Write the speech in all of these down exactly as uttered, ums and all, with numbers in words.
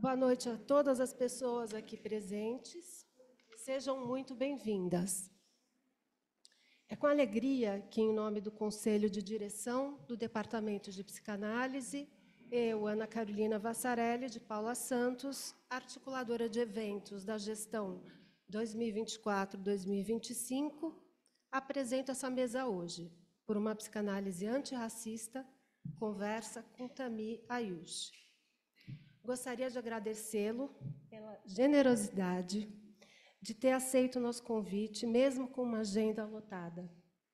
Boa noite a todas as pessoas aqui presentes. Sejam muito bem-vindas. É com alegria que, em nome do Conselho de Direção do Departamento de Psicanálise, eu, Ana Carolina Vassarelli, de Paula Santos, articuladora de eventos da gestão dois mil e vinte e quatro a dois mil e vinte e cinco, apresento essa mesa hoje, por uma psicanálise antirracista, conversa com Tami Ayush. Gostaria de agradecê-lo pela generosidade de ter aceito o nosso convite, mesmo com uma agenda lotada.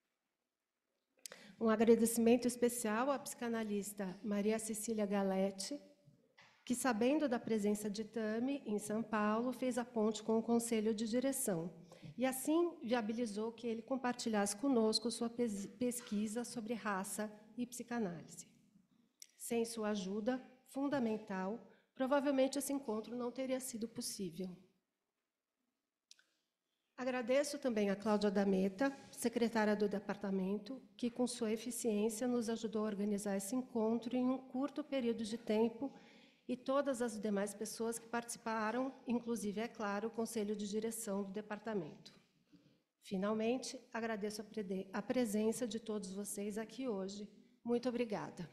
Um agradecimento especial à psicanalista Maria Cecília Galetti, que, sabendo da presença de Tami em São Paulo, fez a ponte com o Conselho de Direção e, assim, viabilizou que ele compartilhasse conosco sua pesquisa sobre raça e psicanálise. Sem sua ajuda fundamental, provavelmente esse encontro não teria sido possível. Agradeço também a Cláudia Dameta, secretária do departamento, que, com sua eficiência, nos ajudou a organizar esse encontro em um curto período de tempo, e todas as demais pessoas que participaram, inclusive, é claro, o Conselho de Direção do departamento. Finalmente, agradeço a presença de todos vocês aqui hoje. Muito obrigada.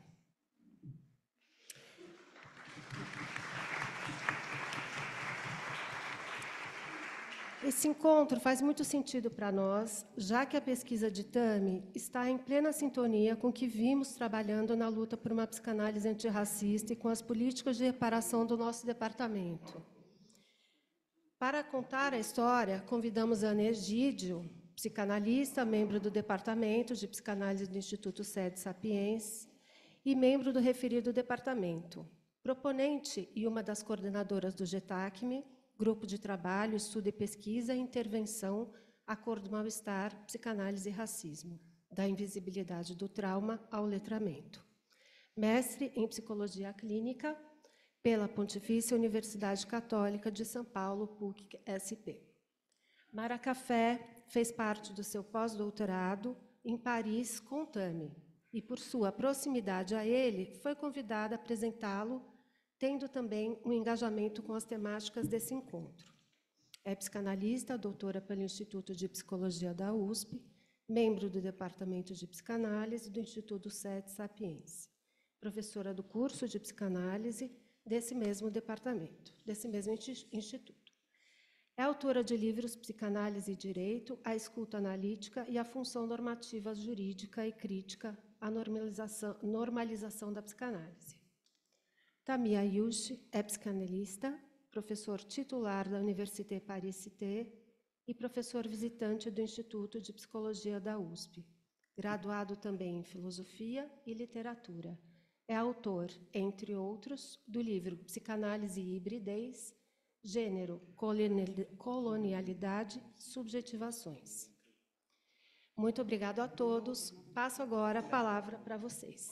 Esse encontro faz muito sentido para nós, já que a pesquisa de Tami está em plena sintonia com o que vimos trabalhando na luta por uma psicanálise antirracista e com as políticas de reparação do nosso departamento. Para contar a história, convidamos a Ana Egídio, psicanalista, membro do Departamento de Psicanálise do Instituto Sede Sapiens e membro do referido departamento, proponente e uma das coordenadoras do GETACME, Grupo de Trabalho, Estudo e Pesquisa e Intervenção, Acordo Mal-Estar, Psicanálise e Racismo, da invisibilidade do trauma ao letramento. Mestre em Psicologia Clínica pela Pontifícia Universidade Católica de São Paulo, P U C S P. Mara Café fez parte do seu pós-doutorado em Paris com Tami, e, por sua proximidade a ele, foi convidada a apresentá-lo, tendo também um engajamento com as temáticas desse encontro. É psicanalista, doutora pelo Instituto de Psicologia da U S P, membro do Departamento de Psicanálise do Instituto Sede Sapiens, professora do curso de Psicanálise desse mesmo departamento, desse mesmo instituto. É autora de livros Psicanálise e Direito, a Escuta Analítica e a Função Normativa Jurídica e Crítica à Normalização, normalização da Psicanálise. Tami Ayush é psicanalista, professor titular da Université Paris-Cité e professor visitante do Instituto de Psicologia da U S P, graduado também em Filosofia e Literatura. É autor, entre outros, do livro Psicanálise e Hibridez, Gênero, Colonialidade, Subjetivações. Muito obrigado a todos. Passo agora a palavra para vocês.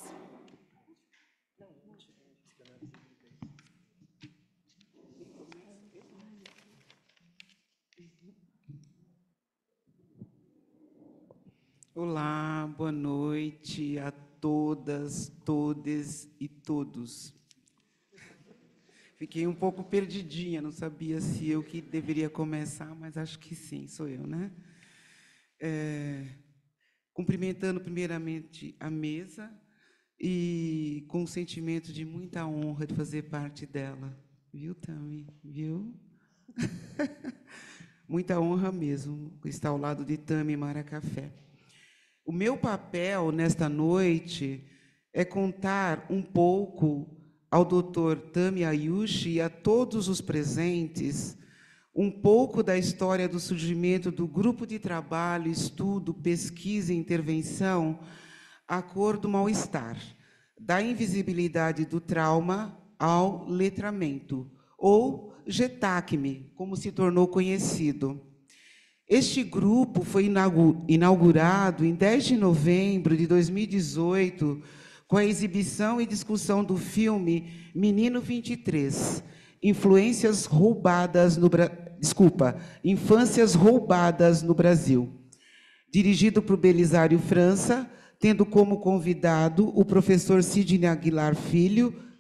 Olá, boa noite a todas, todes e todos. Fiquei um pouco perdidinha, não sabia se eu que deveria começar, mas acho que sim, sou eu, né? É, cumprimentando primeiramente a mesa e com o sentimento de muita honra de fazer parte dela. Viu, Tami? Viu? Muita honra mesmo estar ao lado de Tami e Mara Café. O meu papel nesta noite é contar um pouco ao doutor Tami Ayush e a todos os presentes um pouco da história do surgimento do Grupo de Trabalho, Estudo, Pesquisa e Intervenção Acordo Mal-Estar, da invisibilidade do trauma ao letramento, ou GETACME, como se tornou conhecido. Este grupo foi inaugurado em dez de novembro de dois mil e dezoito, com a exibição e discussão do filme Menino vinte e três, Influências roubadas no Bra... Desculpa, Infâncias roubadas no Brasil, dirigido por Belisário França, tendo como convidado o professor Sidney Aguilar Filho,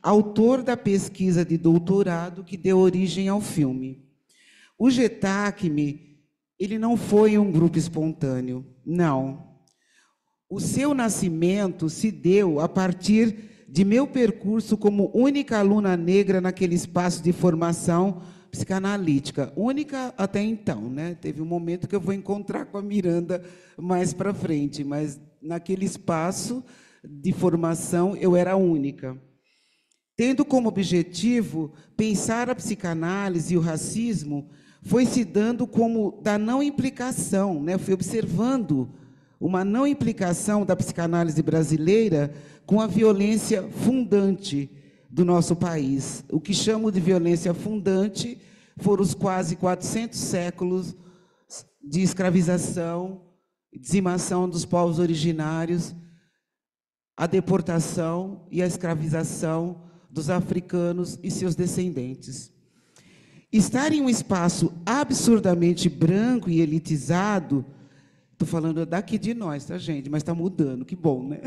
autor da pesquisa de doutorado que deu origem ao filme. O GETACME, ele não foi um grupo espontâneo, não. O seu nascimento se deu a partir de meu percurso como única aluna negra naquele espaço de formação psicanalítica, única até então, né? Teve um momento que eu vou encontrar com a Miranda mais para frente, mas naquele espaço de formação eu era a única. Tendo como objetivo pensar a psicanálise e o racismo, foi se dando como da não implicação, né? Fui observando uma não implicação da psicanálise brasileira com a violência fundante do nosso país. O que chamo de violência fundante foram os quase quatrocentos séculos de escravização, dizimação dos povos originários, a deportação e a escravização dos africanos e seus descendentes. Estar em um espaço absurdamente branco e elitizado, estou falando daqui de nós, tá, gente? Mas está mudando, que bom, né?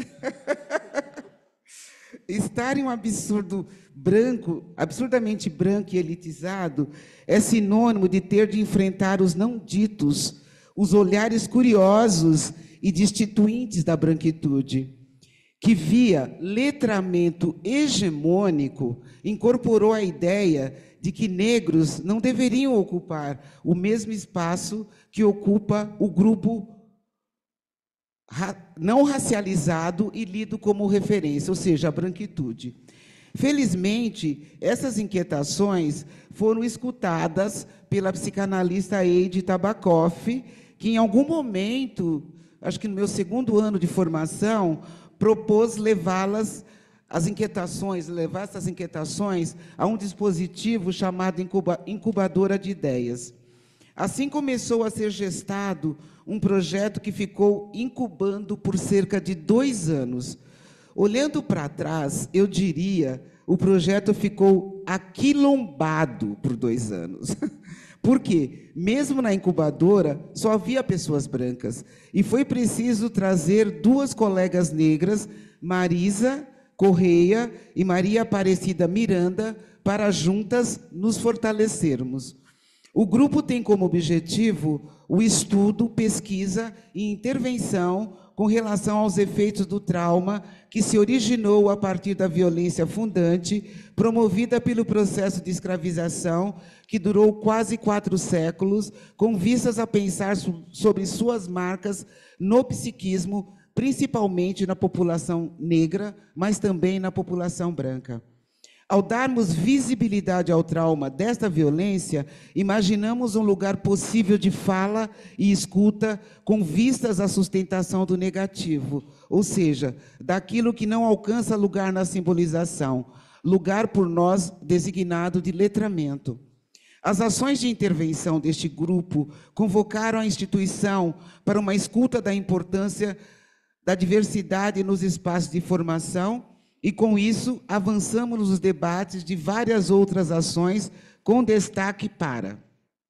Estar em um absurdo branco, absurdamente branco e elitizado, é sinônimo de ter de enfrentar os não ditos, os olhares curiosos e destituintes da branquitude, que via letramento hegemônico, incorporou a ideia de que negros não deveriam ocupar o mesmo espaço que ocupa o grupo não racializado e lido como referência, ou seja, a branquitude. Felizmente, essas inquietações foram escutadas pela psicanalista Eide Tabakoff, que em algum momento, acho que no meu segundo ano de formação, propôs levá-las, as inquietações, levar essas inquietações a um dispositivo chamado incuba, incubadora de ideias. Assim começou a ser gestado um projeto que ficou incubando por cerca de dois anos. Olhando para trás, eu diria, o projeto ficou aquilombado por dois anos. Por quê? Mesmo na incubadora, só havia pessoas brancas. E foi preciso trazer duas colegas negras, Marisa Correia e Maria Aparecida Miranda, para juntas nos fortalecermos. O grupo tem como objetivo o estudo, pesquisa e intervenção com relação aos efeitos do trauma que se originou a partir da violência fundante, promovida pelo processo de escravização, que durou quase quatro séculos, com vistas a pensar sobre suas marcas no psiquismo, principalmente na população negra, mas também na população branca. Ao darmos visibilidade ao trauma desta violência, imaginamos um lugar possível de fala e escuta com vistas à sustentação do negativo, ou seja, daquilo que não alcança lugar na simbolização, lugar por nós designado de letramento. As ações de intervenção deste grupo convocaram a instituição para uma escuta da importância da diversidade nos espaços de formação. E, com isso, avançamos nos debates de várias outras ações, com destaque para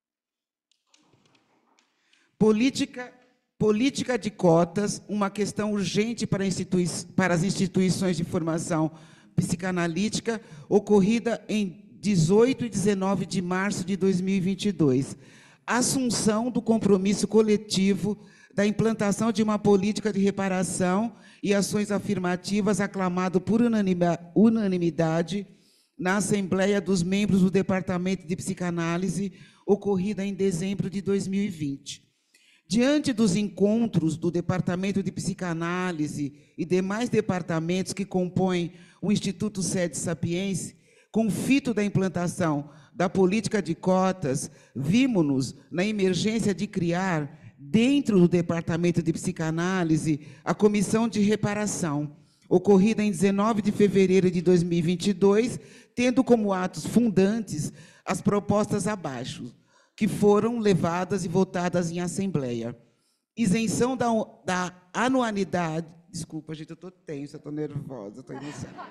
política, política de cotas, uma questão urgente para, institui para as instituições de formação psicanalítica, ocorrida em dezoito e dezenove de março de dois mil e vinte e dois. Assunção do compromisso coletivo da implantação de uma política de reparação e ações afirmativas aclamado por unanimidade na Assembleia dos Membros do Departamento de Psicanálise, ocorrida em dezembro de dois mil e vinte. Diante dos encontros do Departamento de Psicanálise e demais departamentos que compõem o Instituto Sede Sapiense, com o fito da implantação da política de cotas, vimos-nos na emergência de criar, dentro do Departamento de Psicanálise, a Comissão de Reparação, ocorrida em dezenove de fevereiro de dois mil e vinte e dois, tendo como atos fundantes as propostas abaixo, que foram levadas e votadas em Assembleia. Isenção da, da anualidade... Desculpa, gente, eu estou tensa, estou nervosa, estou emocionada.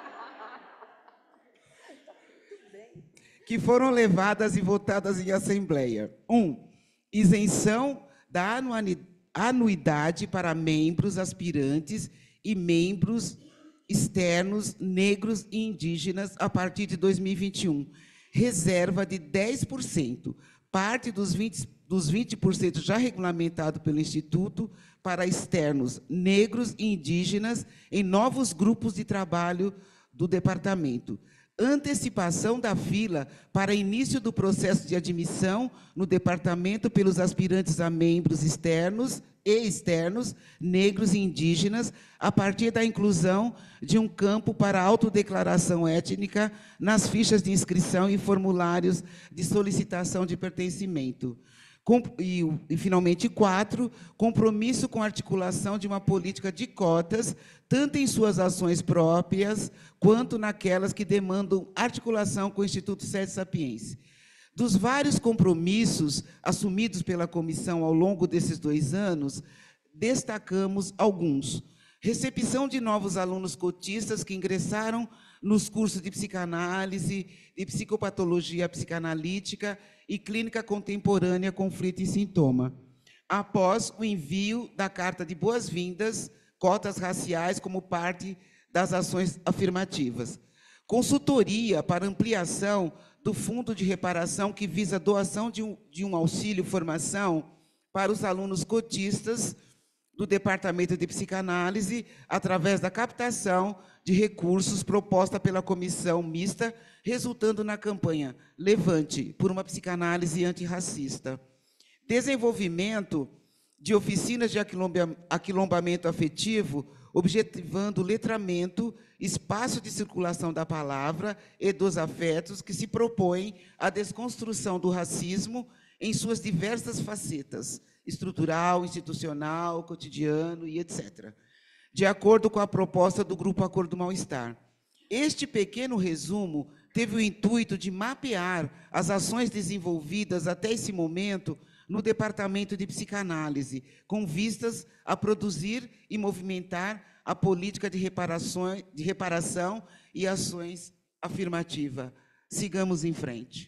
Que foram levadas e votadas em Assembleia. Um, isenção da anuidade para membros aspirantes e membros externos, negros e indígenas a partir de dois mil e vinte e um. Reserva de dez por cento, parte dos vinte, dos vinte por cento já regulamentado pelo Instituto para externos, negros e indígenas em novos grupos de trabalho do departamento. Antecipação da fila para início do processo de admissão no departamento pelos aspirantes a membros externos e externos, negros e indígenas, a partir da inclusão de um campo para autodeclaração étnica nas fichas de inscrição e formulários de solicitação de pertencimento. Com, e, e, finalmente, quatro, compromisso com a articulação de uma política de cotas, tanto em suas ações próprias, quanto naquelas que demandam articulação com o Instituto Sede Sapiense. Dos vários compromissos assumidos pela comissão ao longo desses dois anos, destacamos alguns. Recepção de novos alunos cotistas que ingressaram nos cursos de psicanálise, de psicopatologia psicanalítica e clínica contemporânea, conflito e sintoma. Após o envio da carta de boas-vindas, cotas raciais como parte das ações afirmativas. Consultoria para ampliação do Fundo de Reparação, que visa a doação de um, de um auxílio-formação para os alunos cotistas do Departamento de Psicanálise, através da captação de recursos proposta pela Comissão Mista, resultando na campanha Levante por uma Psicanálise Antirracista. Desenvolvimento de oficinas de aquilombamento afetivo, objetivando o letramento, espaço de circulação da palavra e dos afetos, que se propõem à desconstrução do racismo em suas diversas facetas, estrutural, institucional, cotidiano e etcétera, de acordo com a proposta do Grupo Acordo do Mal-Estar. Este pequeno resumo teve o intuito de mapear as ações desenvolvidas até esse momento no Departamento de Psicanálise, com vistas a produzir e movimentar a política de, reparação, de reparação e ações afirmativa. Sigamos em frente.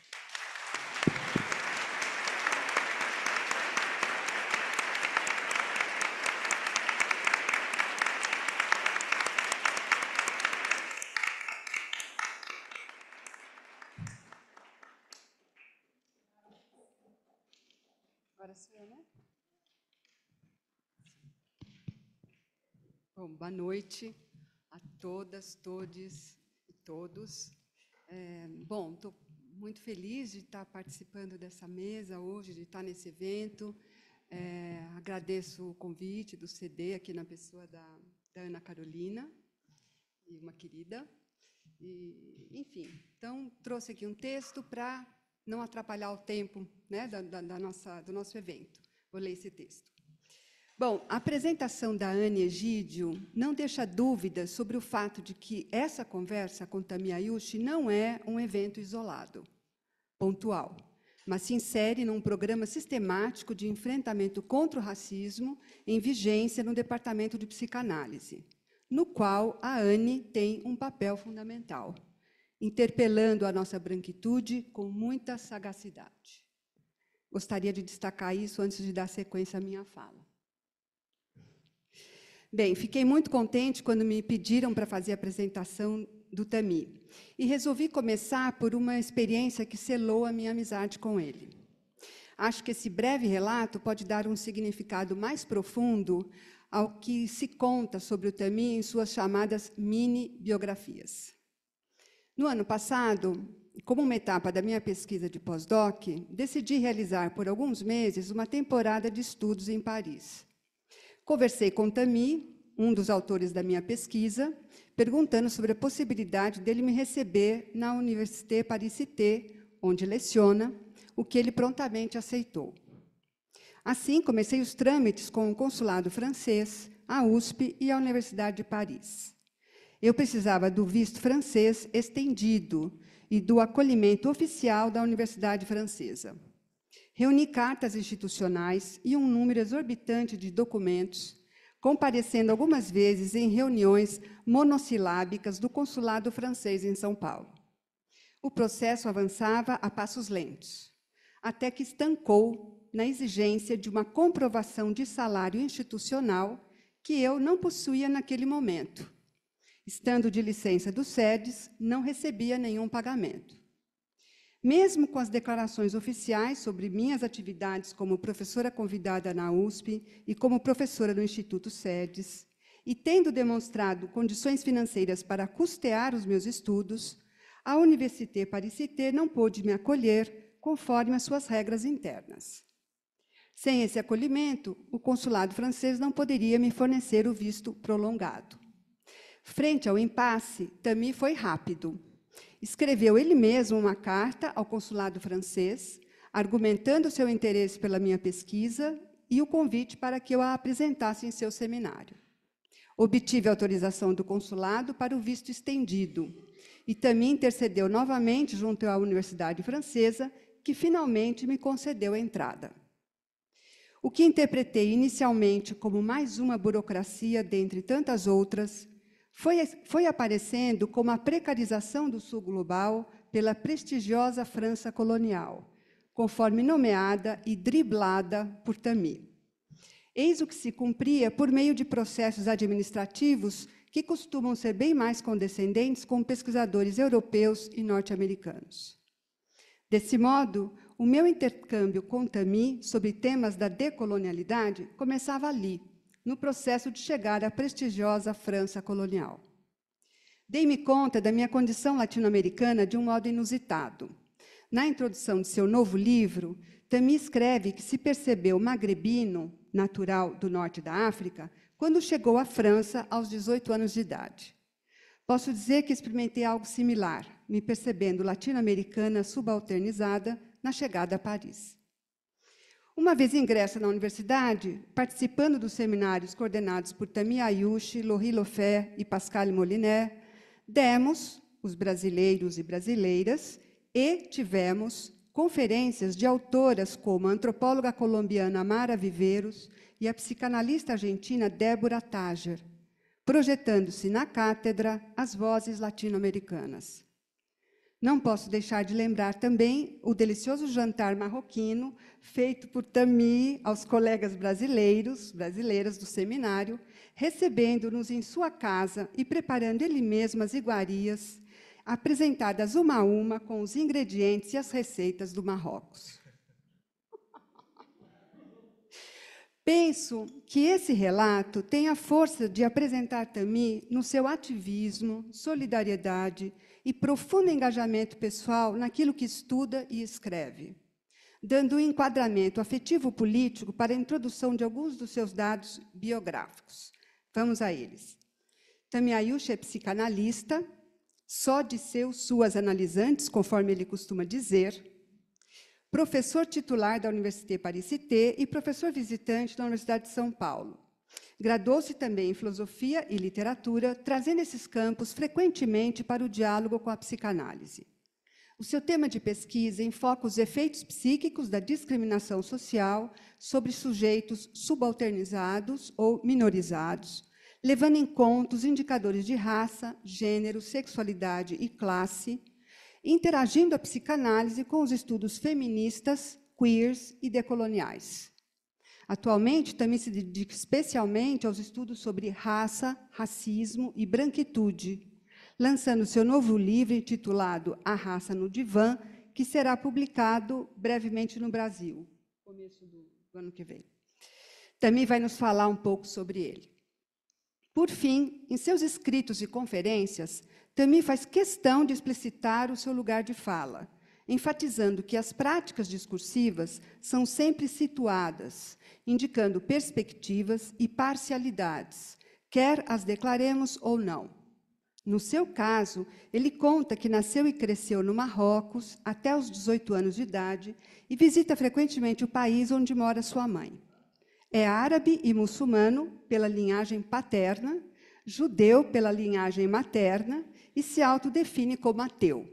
Agora sou eu, né? Bom, boa noite a todas, todes e todos. É, bom, estou muito feliz de estar participando dessa mesa hoje, de estar nesse evento. É, agradeço o convite do C D aqui na pessoa da, da Ana Carolina, e uma querida. E, enfim, então, trouxe aqui um texto para não atrapalhar o tempo, né, da, da, da nossa, do nosso evento. Vou ler esse texto. Bom, a apresentação da Anne Egídio não deixa dúvidas sobre o fato de que essa conversa com Tami Ayushi não é um evento isolado, pontual, mas se insere num programa sistemático de enfrentamento contra o racismo em vigência no Departamento de Psicanálise, no qual a Anne tem um papel fundamental, interpelando a nossa branquitude com muita sagacidade. Gostaria de destacar isso antes de dar sequência à minha fala. Bem, fiquei muito contente quando me pediram para fazer a apresentação do Tami, e resolvi começar por uma experiência que selou a minha amizade com ele. Acho que esse breve relato pode dar um significado mais profundo ao que se conta sobre o Tami em suas chamadas mini-biografias. No ano passado, como uma etapa da minha pesquisa de pós-doc, decidi realizar por alguns meses uma temporada de estudos em Paris. Conversei com Tami, um dos autores da minha pesquisa, perguntando sobre a possibilidade dele me receber na Université Paris-Cité, onde leciona, o que ele prontamente aceitou. Assim, comecei os trâmites com o consulado francês, a U S P e a Universidade de Paris. Eu precisava do visto francês estendido e do acolhimento oficial da Universidade Francesa. Reuni cartas institucionais e um número exorbitante de documentos, comparecendo algumas vezes em reuniões monossilábicas do consulado francês em São Paulo. O processo avançava a passos lentos, até que estancou na exigência de uma comprovação de salário institucional que eu não possuía naquele momento. Estando de licença do SEDES, não recebia nenhum pagamento. Mesmo com as declarações oficiais sobre minhas atividades como professora convidada na U S P e como professora no Instituto SEDES, e tendo demonstrado condições financeiras para custear os meus estudos, a Université Paris-Cité não pôde me acolher conforme as suas regras internas. Sem esse acolhimento, o consulado francês não poderia me fornecer o visto prolongado. Frente ao impasse, Tami foi rápido. Escreveu ele mesmo uma carta ao consulado francês, argumentando seu interesse pela minha pesquisa e o convite para que eu a apresentasse em seu seminário. Obtive autorização do consulado para o visto estendido, e Tami intercedeu novamente junto à Universidade Francesa, que finalmente me concedeu a entrada. O que interpretei inicialmente como mais uma burocracia dentre tantas outras, foi, foi aparecendo como a precarização do Sul global pela prestigiosa França colonial, conforme nomeada e driblada por Tami. Eis o que se cumpria por meio de processos administrativos que costumam ser bem mais condescendentes com pesquisadores europeus e norte-americanos. Desse modo, o meu intercâmbio com Tami sobre temas da decolonialidade começava ali, no processo de chegar à prestigiosa França colonial. Dei-me conta da minha condição latino-americana de um modo inusitado. Na introdução de seu novo livro, Tami escreve que se percebeu magrebino, natural do norte da África, quando chegou à França aos dezoito anos de idade. Posso dizer que experimentei algo similar, me percebendo latino-americana subalternizada na chegada a Paris. Uma vez ingressa na universidade, participando dos seminários coordenados por Tami Ayushi, Laurie Lofé e Pascal Moliné, demos, os brasileiros e brasileiras, e tivemos conferências de autoras como a antropóloga colombiana Mara Viveiros e a psicanalista argentina Débora Táger, projetando-se na cátedra as vozes latino-americanas. Não posso deixar de lembrar também o delicioso jantar marroquino feito por Tami aos colegas brasileiros, brasileiras do seminário, recebendo-nos em sua casa e preparando ele mesmo as iguarias, apresentadas uma a uma com os ingredientes e as receitas do Marrocos. Penso que esse relato tem a força de apresentar Tami no seu ativismo, solidariedade e profundo engajamento pessoal naquilo que estuda e escreve, dando um enquadramento afetivo-político para a introdução de alguns dos seus dados biográficos. Vamos a eles. Tami Ayushi é psicanalista, só de seus, suas analisantes, conforme ele costuma dizer, professor titular da Université Paris-Cité e professor visitante da Universidade de São Paulo. Graduou-se também em filosofia e literatura, trazendo esses campos frequentemente para o diálogo com a psicanálise. O seu tema de pesquisa enfoca os efeitos psíquicos da discriminação social sobre sujeitos subalternizados ou minorizados, levando em conta os indicadores de raça, gênero, sexualidade e classe, interagindo a psicanálise com os estudos feministas, queers e decoloniais. Atualmente, também se dedica especialmente aos estudos sobre raça, racismo e branquitude, lançando seu novo livro intitulado A Raça no Divã, que será publicado brevemente no Brasil, no começo do ano que vem. Também vai nos falar um pouco sobre ele. Por fim, em seus escritos e conferências, Tami faz questão de explicitar o seu lugar de fala, enfatizando que as práticas discursivas são sempre situadas, indicando perspectivas e parcialidades, quer as declaremos ou não. No seu caso, ele conta que nasceu e cresceu no Marrocos até os dezoito anos de idade e visita frequentemente o país onde mora sua mãe. É árabe e muçulmano pela linhagem paterna, judeu pela linhagem materna e se autodefine como ateu.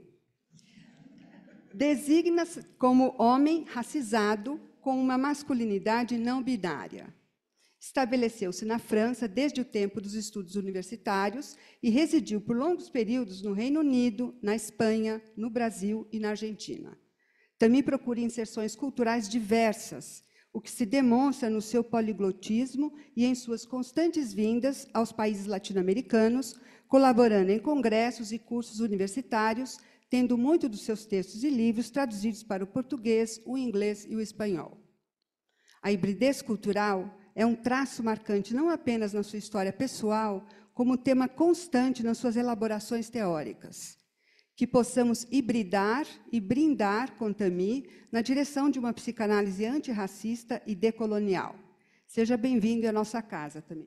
Designa-se como homem racizado com uma masculinidade não binária. Estabeleceu-se na França desde o tempo dos estudos universitários e residiu por longos períodos no Reino Unido, na Espanha, no Brasil e na Argentina. Também procura inserções culturais diversas, o que se demonstra no seu poliglotismo e em suas constantes vindas aos países latino-americanos, colaborando em congressos e cursos universitários, tendo muito dos seus textos e livros traduzidos para o português, o inglês e o espanhol. A hibridez cultural é um traço marcante não apenas na sua história pessoal, como tema constante nas suas elaborações teóricas. Que possamos hibridar e brindar com Tami na direção de uma psicanálise antirracista e decolonial. Seja bem-vindo à nossa casa, Tami.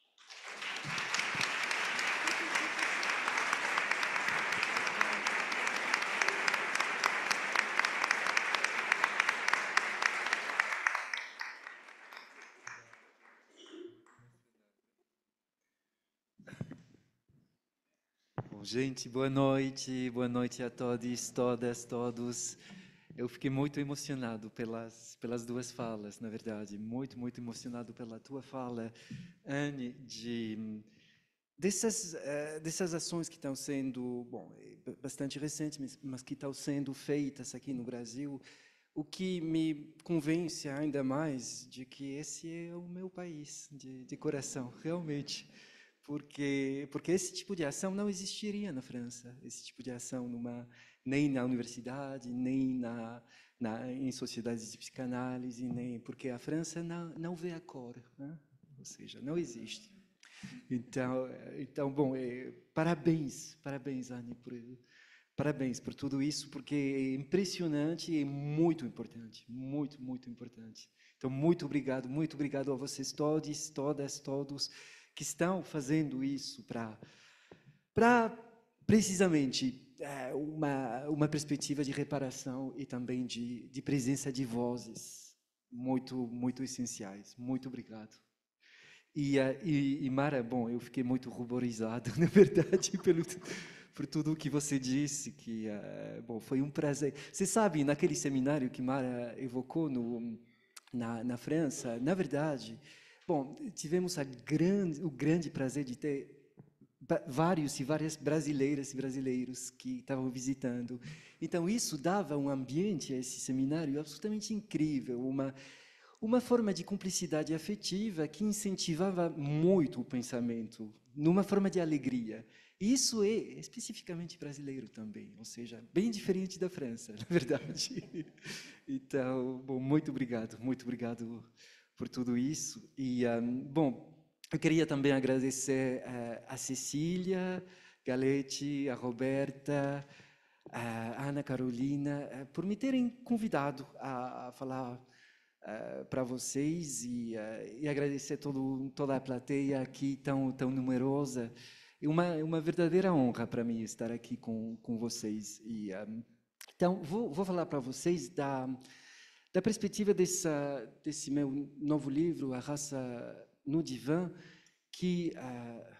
Bom, gente, boa noite, boa noite a todos, todas, todos. Eu fiquei muito emocionado pelas, pelas duas falas, na verdade, muito, muito emocionado pela tua fala, Anne, de, dessas, uh, dessas ações que estão sendo, bom, bastante recentes, mas, mas que estão sendo feitas aqui no Brasil, o que me convence ainda mais de que esse é o meu país, de, de coração, realmente. Porque, porque esse tipo de ação não existiria na França, esse tipo de ação numa, nem na universidade, nem na, na, em sociedades de psicanálise, nem, porque a França não, não vê a cor, né? Ou seja, não existe. Então, então bom, é, parabéns, parabéns, Anne, por, parabéns por tudo isso, porque é impressionante e muito importante, muito, muito importante. Então, muito obrigado, muito obrigado a vocês todos, todas, todos, que estão fazendo isso para, para precisamente, é, uma, uma perspectiva de reparação e também de, de presença de vozes muito, muito essenciais. Muito obrigado. E, e, e Mara, bom, eu fiquei muito ruborizado, na verdade, pelo, por tudo o que você disse, que uh, bom, foi um prazer. Você sabe, naquele seminário que Mara evocou no, na, na França, na verdade... Bom, tivemos a grande, o grande prazer de ter vários e várias brasileiras e brasileiros que estavam visitando. Então, isso dava um ambiente a esse seminário absolutamente incrível, uma, uma forma de cumplicidade afetiva que incentivava muito o pensamento, numa forma de alegria. E isso é especificamente brasileiro também, ou seja, bem diferente da França, na verdade. Então, bom, muito obrigado, muito obrigado por tudo isso. E, um, bom, eu queria também agradecer uh, a Cecília Galetti, a Roberta, a Ana Carolina, uh, por me terem convidado a, a falar uh, para vocês e, uh, e agradecer todo, toda a plateia aqui tão, tão numerosa. É uma, uma verdadeira honra para mim estar aqui com, com vocês. E, um, então, vou, vou falar para vocês da... Da perspectiva dessa, desse meu novo livro, A Raça no Divã, que uh,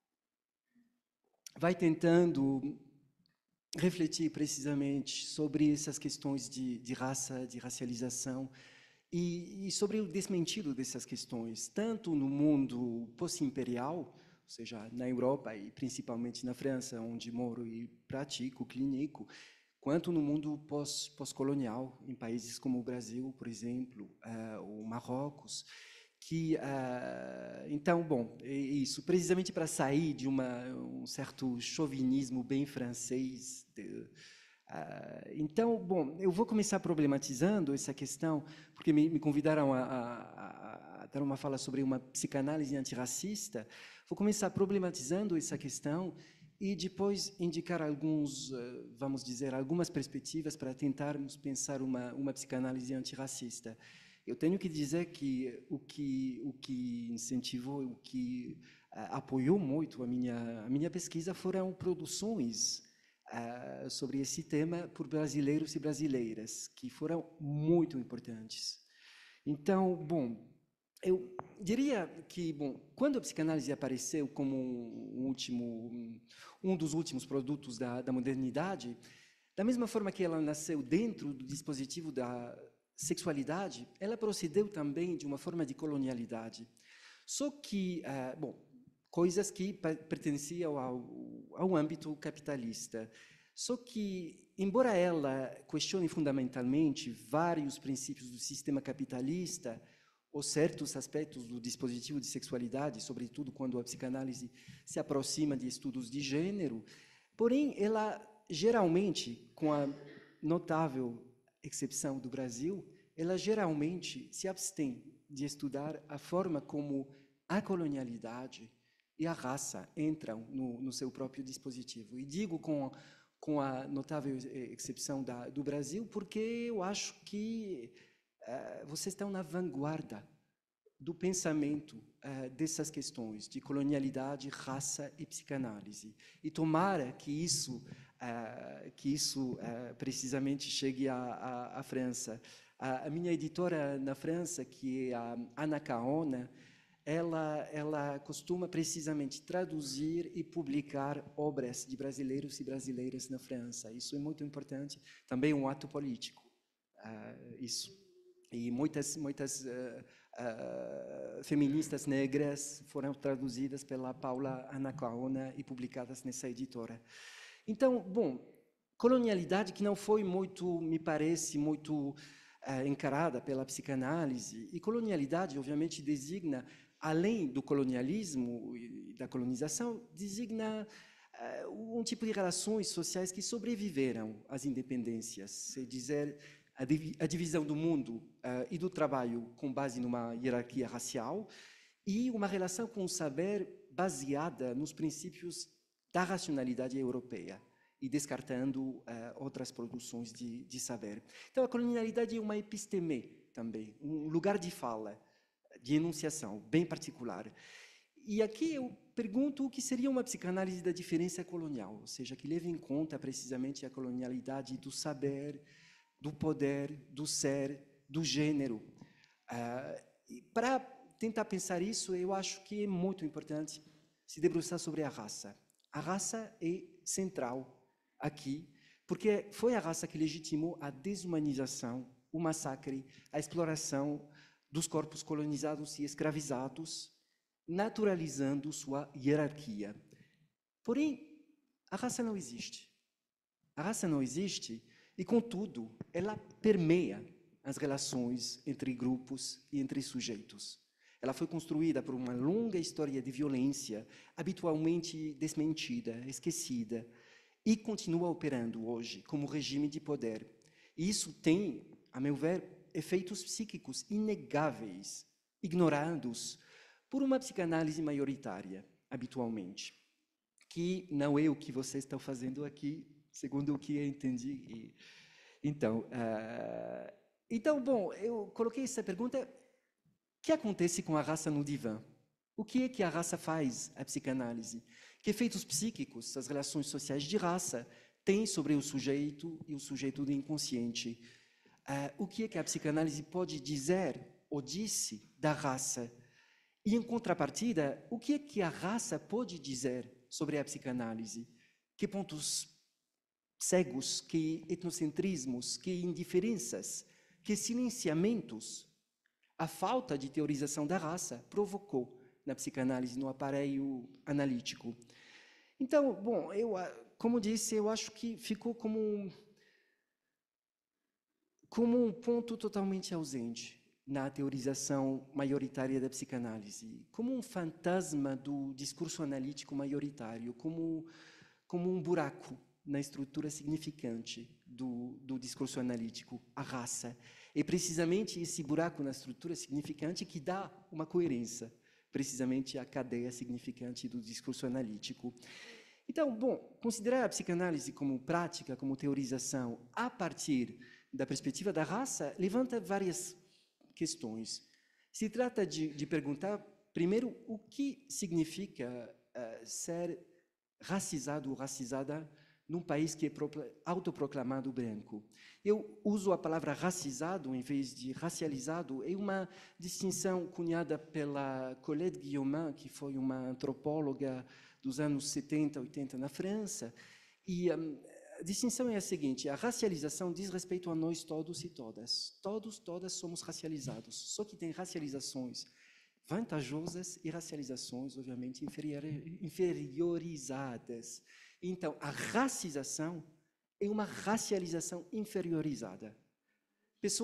vai tentando refletir precisamente sobre essas questões de, de raça, de racialização, e, e sobre o desmentido dessas questões, tanto no mundo pós-imperial, ou seja, na Europa e principalmente na França, onde moro e pratico, clínico, quanto no mundo pós, pós-colonial, em países como o Brasil, por exemplo, uh, ou Marrocos, que, uh, então, bom, é isso, precisamente para sair de uma, um certo chauvinismo bem francês. De, uh, então, bom, eu vou começar problematizando essa questão, porque me, me convidaram a, a, a dar uma fala sobre uma psicanálise antirracista, vou começar problematizando essa questão e depois indicar alguns, vamos dizer, algumas perspectivas para tentarmos pensar uma, uma psicanálise antirracista. Eu tenho que dizer que o que, o que incentivou, o que uh, apoiou muito a minha, a minha pesquisa foram produções uh, sobre esse tema por brasileiros e brasileiras, que foram muito importantes. Então, bom, eu diria que, bom, quando a psicanálise apareceu como um, último, um dos últimos produtos da, da modernidade, da mesma forma que ela nasceu dentro do dispositivo da sexualidade, ela procedeu também de uma forma de colonialidade. Só que, uh, bom, coisas que pertenciam ao, ao âmbito capitalista. Só que, embora ela questione fundamentalmente vários princípios do sistema capitalista, ou certos aspectos do dispositivo de sexualidade, sobretudo quando a psicanálise se aproxima de estudos de gênero. Porém, ela geralmente, com a notável exceção do Brasil, ela geralmente se abstém de estudar a forma como a colonialidade e a raça entram no, no seu próprio dispositivo. E digo com, com a notável exceção da, do Brasil, porque eu acho que uh, vocês estão na vanguarda do pensamento uh, dessas questões de colonialidade, raça e psicanálise. E tomara que isso, uh, que isso uh, precisamente chegue à, à, à França. A, a minha editora na França, que é a Ana Caona, ela, ela costuma precisamente traduzir e publicar obras de brasileiros e brasileiras na França. Isso é muito importante. Também um ato político. Uh, isso. E muitas, muitas uh, uh, feministas negras foram traduzidas pela Paula Anacaona e publicadas nessa editora. Então, bom, colonialidade que não foi muito, me parece, muito uh, encarada pela psicanálise. E colonialidade, obviamente, designa, além do colonialismo e da colonização, designa uh, um tipo de relações sociais que sobreviveram às independências, se dizer a divisão do mundo uh, e do trabalho com base numa hierarquia racial e uma relação com o saber baseada nos princípios da racionalidade europeia e descartando uh, outras produções de, de saber. Então, a colonialidade é uma episteme também, um lugar de fala, de enunciação bem particular. E aqui eu pergunto o que seria uma psicanálise da diferença colonial, ou seja, que leve em conta precisamente a colonialidade do saber, do poder, do ser, do gênero. Uh, para tentar pensar isso, eu acho que é muito importante se debruçar sobre a raça. A raça é central aqui, porque foi a raça que legitimou a desumanização, o massacre, a exploração dos corpos colonizados e escravizados, naturalizando sua hierarquia. Porém, a raça não existe. A raça não existe e, contudo, ela permeia as relações entre grupos e entre sujeitos. Ela foi construída por uma longa história de violência, habitualmente desmentida, esquecida, e continua operando hoje como regime de poder. E isso tem, a meu ver, efeitos psíquicos inegáveis, ignorados por uma psicanálise maioritária, habitualmente, que não é o que vocês estão fazendo aqui, segundo o que eu entendi. E, então, uh, então, bom, eu coloquei essa pergunta: o que acontece com a raça no divã? O que é que a raça faz, a psicanálise? Que efeitos psíquicos as relações sociais de raça têm sobre o sujeito e o sujeito do inconsciente? Uh, o que é que a psicanálise pode dizer ou disse da raça? E, em contrapartida, o que é que a raça pode dizer sobre a psicanálise? Que pontos cegos, que etnocentrismos, que indiferenças, que silenciamentos a falta de teorização da raça provocou na psicanálise, no aparelho analítico. Então, bom, eu, como disse, eu acho que ficou como um, como um ponto totalmente ausente na teorização maioritária da psicanálise, como um fantasma do discurso analítico maioritário, como, como um buraco na estrutura significante do, do discurso analítico, a raça. É precisamente esse buraco na estrutura significante que dá uma coerência, precisamente à cadeia significante do discurso analítico. Então, bom, considerar a psicanálise como prática, como teorização, a partir da perspectiva da raça, levanta várias questões. Se trata de, de perguntar, primeiro, o que significa uh, ser racizado ou racizada num país que é autoproclamado branco. Eu uso a palavra racizado em vez de racializado, é uma distinção cunhada pela Colette Guillaumin, que foi uma antropóloga dos anos setenta, oitenta na França, e um, a distinção é a seguinte: a racialização diz respeito a nós todos e todas. Todos, todas somos racializados, só que tem racializações vantajosas e racializações, obviamente, inferiorizadas. Então, a racização é uma racialização inferiorizada. Pessoas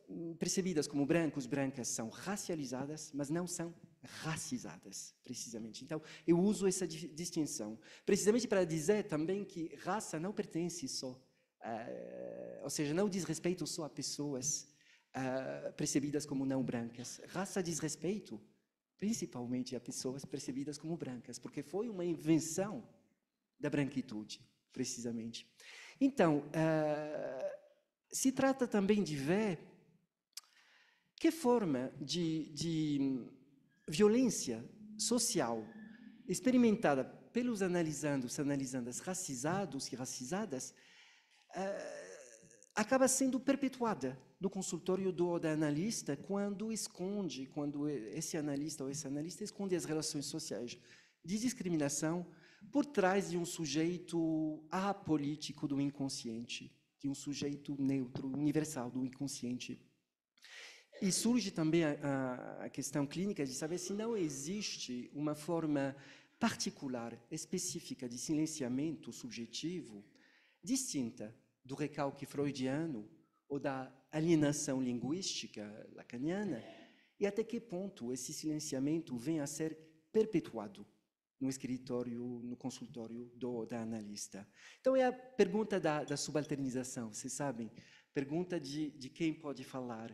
percebidas como brancos, brancas, são racializadas, mas não são racizadas, precisamente. Então, eu uso essa distinção, precisamente para dizer também que raça não pertence só, uh, ou seja, não diz respeito só a pessoas uh, percebidas como não brancas. Raça diz respeito, principalmente, a pessoas percebidas como brancas, porque foi uma invenção da branquitude, precisamente. Então, uh, se trata também de ver que forma de, de violência social experimentada pelos analisandos, analisandas racizados e racizadas, uh, acaba sendo perpetuada no consultório do ou da analista quando esconde, quando esse analista ou esse analista esconde as relações sociais de discriminação por trás de um sujeito apolítico do inconsciente, de um sujeito neutro, universal do inconsciente. E surge também a, a questão clínica de saber se não existe uma forma particular, específica de silenciamento subjetivo, distinta do recalque freudiano ou da alienação linguística lacaniana, e até que ponto esse silenciamento vem a ser perpetuado no escritório, no consultório do, da analista. Então, é a pergunta da, da subalternização, vocês sabem, pergunta de, de quem pode falar.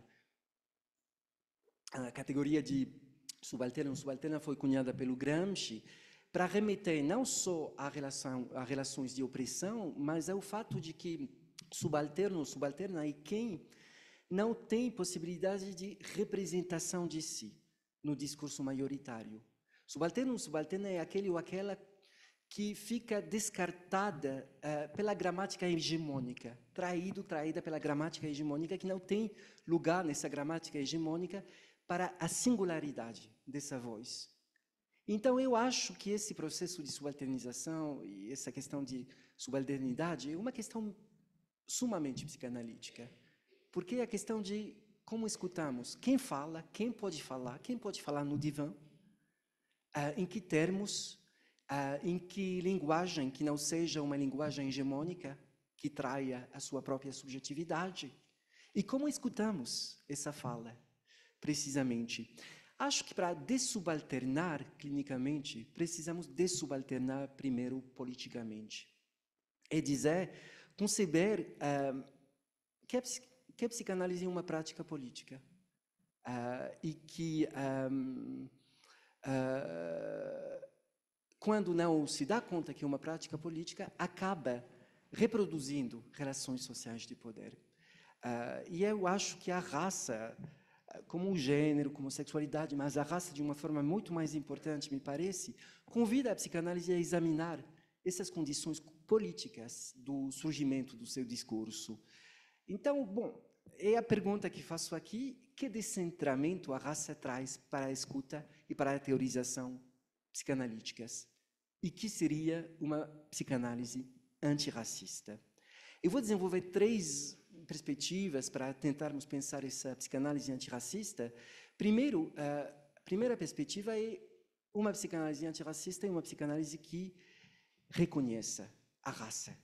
A categoria de subalterno, subalterna foi cunhada pelo Gramsci para remeter não só a, relação, a relações de opressão, mas ao fato de que subalterno, subalterna é quem não tem possibilidade de representação de si no discurso maioritário. Subalterno, subalterna é aquele ou aquela que fica descartada uh, pela gramática hegemônica, traído, traída pela gramática hegemônica, que não tem lugar nessa gramática hegemônica para a singularidade dessa voz. Então, eu acho que esse processo de subalternização e essa questão de subalternidade é uma questão sumamente psicanalítica, porque é a questão de como escutamos, quem fala, quem pode falar, quem pode falar no divã, Uh, em que termos, uh, em que linguagem que não seja uma linguagem hegemônica, que traia a sua própria subjetividade. E como escutamos essa fala, precisamente. Acho que para dessubalternar clinicamente, precisamos dessubalternar primeiro politicamente. É dizer, conceber uh, que, a, que a psicanálise é uma prática política. Uh, e que... Um, Uh, quando não se dá conta que é uma prática política, acaba reproduzindo relações sociais de poder. Uh, e eu acho que a raça, como o gênero, como a sexualidade, mas a raça de uma forma muito mais importante, me parece, convida a psicanálise a examinar essas condições políticas do surgimento do seu discurso. Então, bom, é a pergunta que faço aqui: que descentramento a raça traz para a escuta e para a teorização psicanalíticas? E que seria uma psicanálise antirracista? Eu vou desenvolver três perspectivas para tentarmos pensar essa psicanálise antirracista. Primeiro, a primeira perspectiva é uma psicanálise antirracista, é uma psicanálise que reconheça a raça.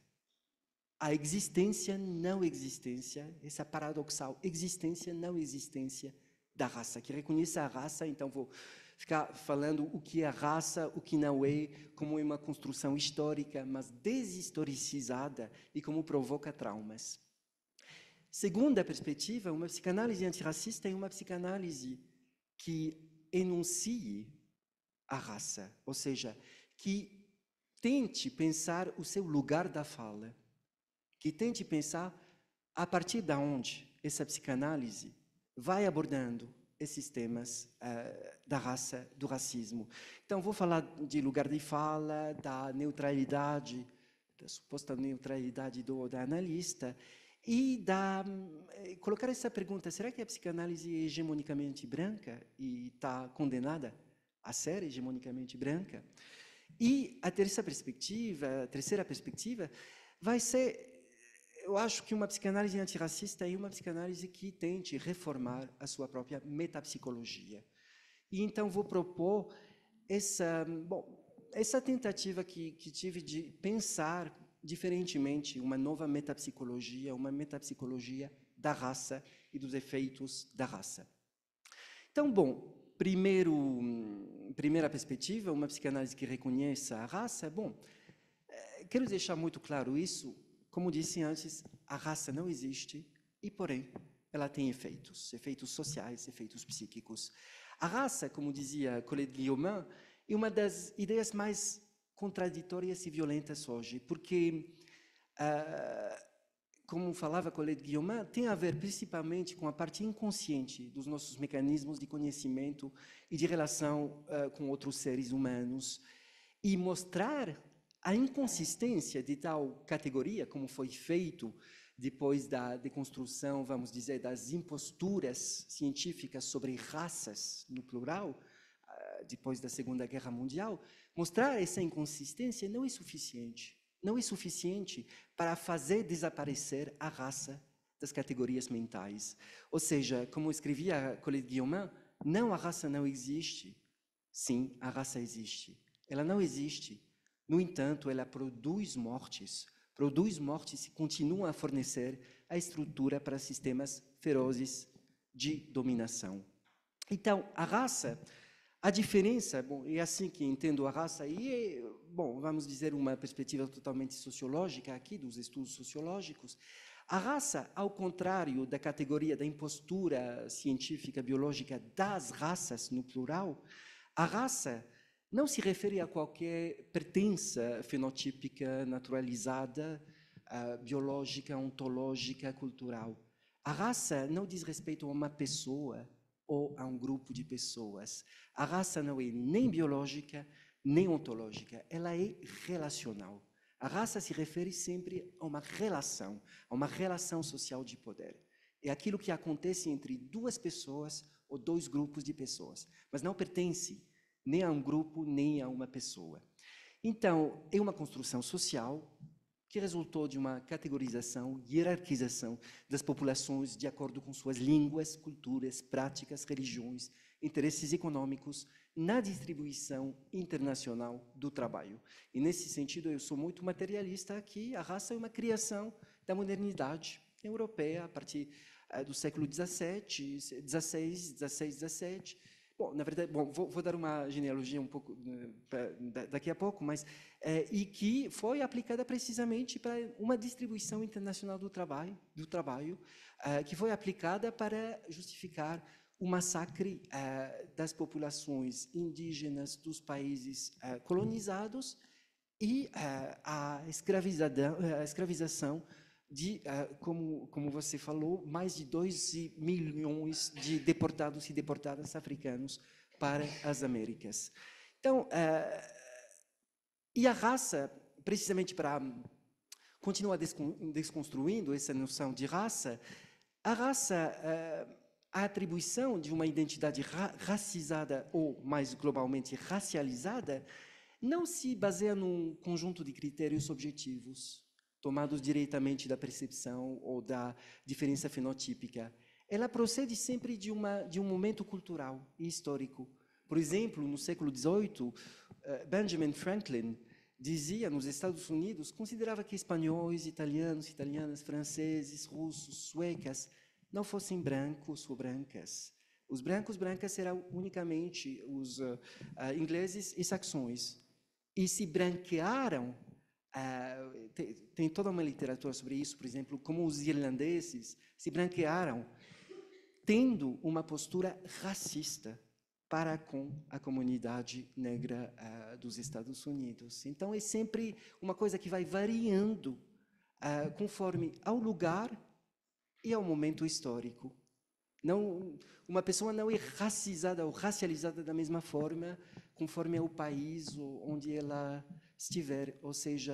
A existência, não existência, essa paradoxal existência, não existência da raça, que reconheça a raça. Então vou ficar falando o que é a raça, o que não é, como é uma construção histórica, mas deshistoricizada e como provoca traumas. Segunda perspectiva, uma psicanálise antirracista é uma psicanálise que enuncie a raça, ou seja, que tente pensar o seu lugar da fala, que tente pensar a partir de onde essa psicanálise vai abordando esses temas uh, da raça, do racismo. Então, vou falar de lugar de fala, da neutralidade, da suposta neutralidade do, da analista, e da, um, colocar essa pergunta: será que a psicanálise é hegemonicamente branca e está condenada a ser hegemonicamente branca? E a terceira perspectiva, a terceira perspectiva vai ser: eu acho que uma psicanálise antirracista é uma psicanálise que tente reformar a sua própria metapsicologia. E então vou propor essa, bom, essa tentativa que, que tive de pensar diferentemente uma nova metapsicologia, uma metapsicologia da raça e dos efeitos da raça. Então, bom, primeiro, primeira perspectiva, uma psicanálise que reconheça a raça, bom, é, quero deixar muito claro isso, como disse antes, a raça não existe e, porém, ela tem efeitos, efeitos sociais, efeitos psíquicos. A raça, como dizia Colette Guillaumin, é uma das ideias mais contraditórias e violentas hoje, porque, uh, como falava Colette Guillaumin, tem a ver principalmente com a parte inconsciente dos nossos mecanismos de conhecimento e de relação uh, com outros seres humanos, e mostrar a inconsistência de tal categoria, como foi feito depois da deconstrução, vamos dizer, das imposturas científicas sobre raças, no plural, uh, depois da Segunda Guerra Mundial, mostrar essa inconsistência não é suficiente. Não é suficiente para fazer desaparecer a raça das categorias mentais. Ou seja, como escrevia Colette Guillaumin, não, a raça não existe. Sim, a raça existe. Ela não existe. No entanto, ela produz mortes. Produz mortes e continua a fornecer a estrutura para sistemas ferozes de dominação. Então, a raça... A diferença, bom, é assim que entendo a raça, e é, bom, vamos dizer uma perspectiva totalmente sociológica aqui, dos estudos sociológicos. A raça, ao contrário da categoria da impostura científica, biológica das raças, no plural, a raça não se refere a qualquer pertença fenotípica, naturalizada, uh, biológica, ontológica, cultural. A raça não diz respeito a uma pessoa, ou a um grupo de pessoas. A raça não é nem biológica, nem ontológica, ela é relacional. A raça se refere sempre a uma relação, a uma relação social de poder. É aquilo que acontece entre duas pessoas ou dois grupos de pessoas, mas não pertence nem a um grupo, nem a uma pessoa. Então, é uma construção social que resultou de uma categorização, hierarquização das populações de acordo com suas línguas, culturas, práticas, religiões, interesses econômicos, na distribuição internacional do trabalho. E, nesse sentido, eu sou muito materialista aqui. A raça é uma criação da modernidade europeia, a partir uh, do século dezessete, dezesseis, dezesseis, dezessete. Bom, na verdade, bom, vou, vou dar uma genealogia um pouco uh, pra, daqui a pouco, mas uh, e que foi aplicada precisamente para uma distribuição internacional do trabalho, do trabalho, uh, que foi aplicada para justificar o massacre uh, das populações indígenas dos países uh, colonizados e uh, a, escravizada, a escravização de, uh, como, como você falou, mais de dois milhões de deportados e deportadas africanos para as Américas. Então, uh, e a raça, precisamente para continuar desconstruindo essa noção de raça, a raça, uh, a atribuição de uma identidade ra racizada ou, mais globalmente, racializada, não se baseia num conjunto de critérios objetivos, tomados diretamente da percepção ou da diferença fenotípica. Ela procede sempre de, uma, de um momento cultural e histórico. Por exemplo, no século dezoito, Benjamin Franklin dizia, nos Estados Unidos, considerava que espanhóis, italianos, italianas, franceses, russos, suecas, não fossem brancos ou brancas. Os brancos, brancas eram unicamente os uh, uh, ingleses e saxões. E se branquearam. Uh, tem, tem toda uma literatura sobre isso, por exemplo, como os irlandeses se branquearam, tendo uma postura racista para com a comunidade negra uh, dos Estados Unidos. Então, é sempre uma coisa que vai variando uh, conforme ao lugar e ao momento histórico. Não, uma pessoa não é racizada ou racializada da mesma forma conforme ao país onde ela estiver, ou seja,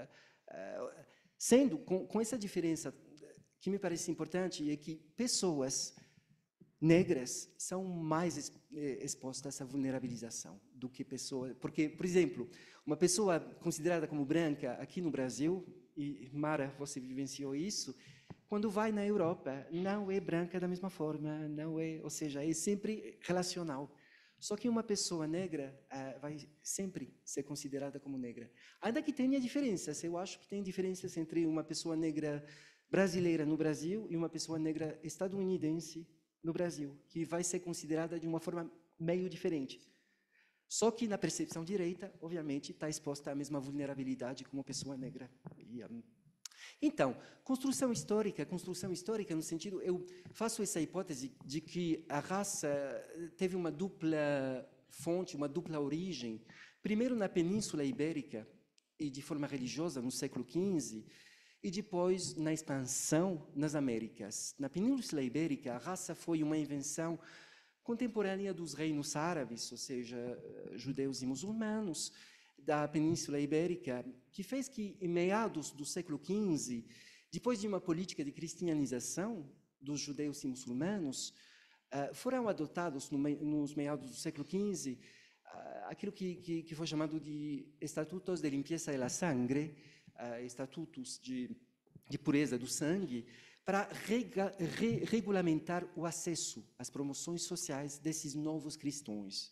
sendo com, com essa diferença que me parece importante é que pessoas negras são mais expostas à vulnerabilização do que pessoas, porque, por exemplo, uma pessoa considerada como branca aqui no Brasil, e Mara, você vivenciou isso, quando vai na Europa, não é branca da mesma forma, não é, ou seja, é sempre relacional. Só que uma pessoa negra uh, vai sempre ser considerada como negra. Ainda que tenha diferenças, eu acho que tem diferenças entre uma pessoa negra brasileira no Brasil e uma pessoa negra estadunidense no Brasil, que vai ser considerada de uma forma meio diferente. Só que na percepção direita, obviamente, está exposta à mesma vulnerabilidade como pessoa negra. E, um, então, construção histórica, construção histórica no sentido, eu faço essa hipótese de que a raça teve uma dupla fonte, uma dupla origem, primeiro na Península Ibérica e de forma religiosa no século quinze, e depois na expansão nas Américas. Na Península Ibérica, a raça foi uma invenção contemporânea dos reinos árabes, ou seja, judeus e muçulmanos, da Península Ibérica, que fez que, em meados do século quinze, depois de uma política de cristianização dos judeus e muçulmanos, uh, foram adotados, no me nos meados do século quinze, uh, aquilo que, que, que foi chamado de Estatutos de Limpieza de la Sangre, uh, estatutos de, de pureza do sangue, para rega, re, regulamentar o acesso às promoções sociais desses novos cristãos.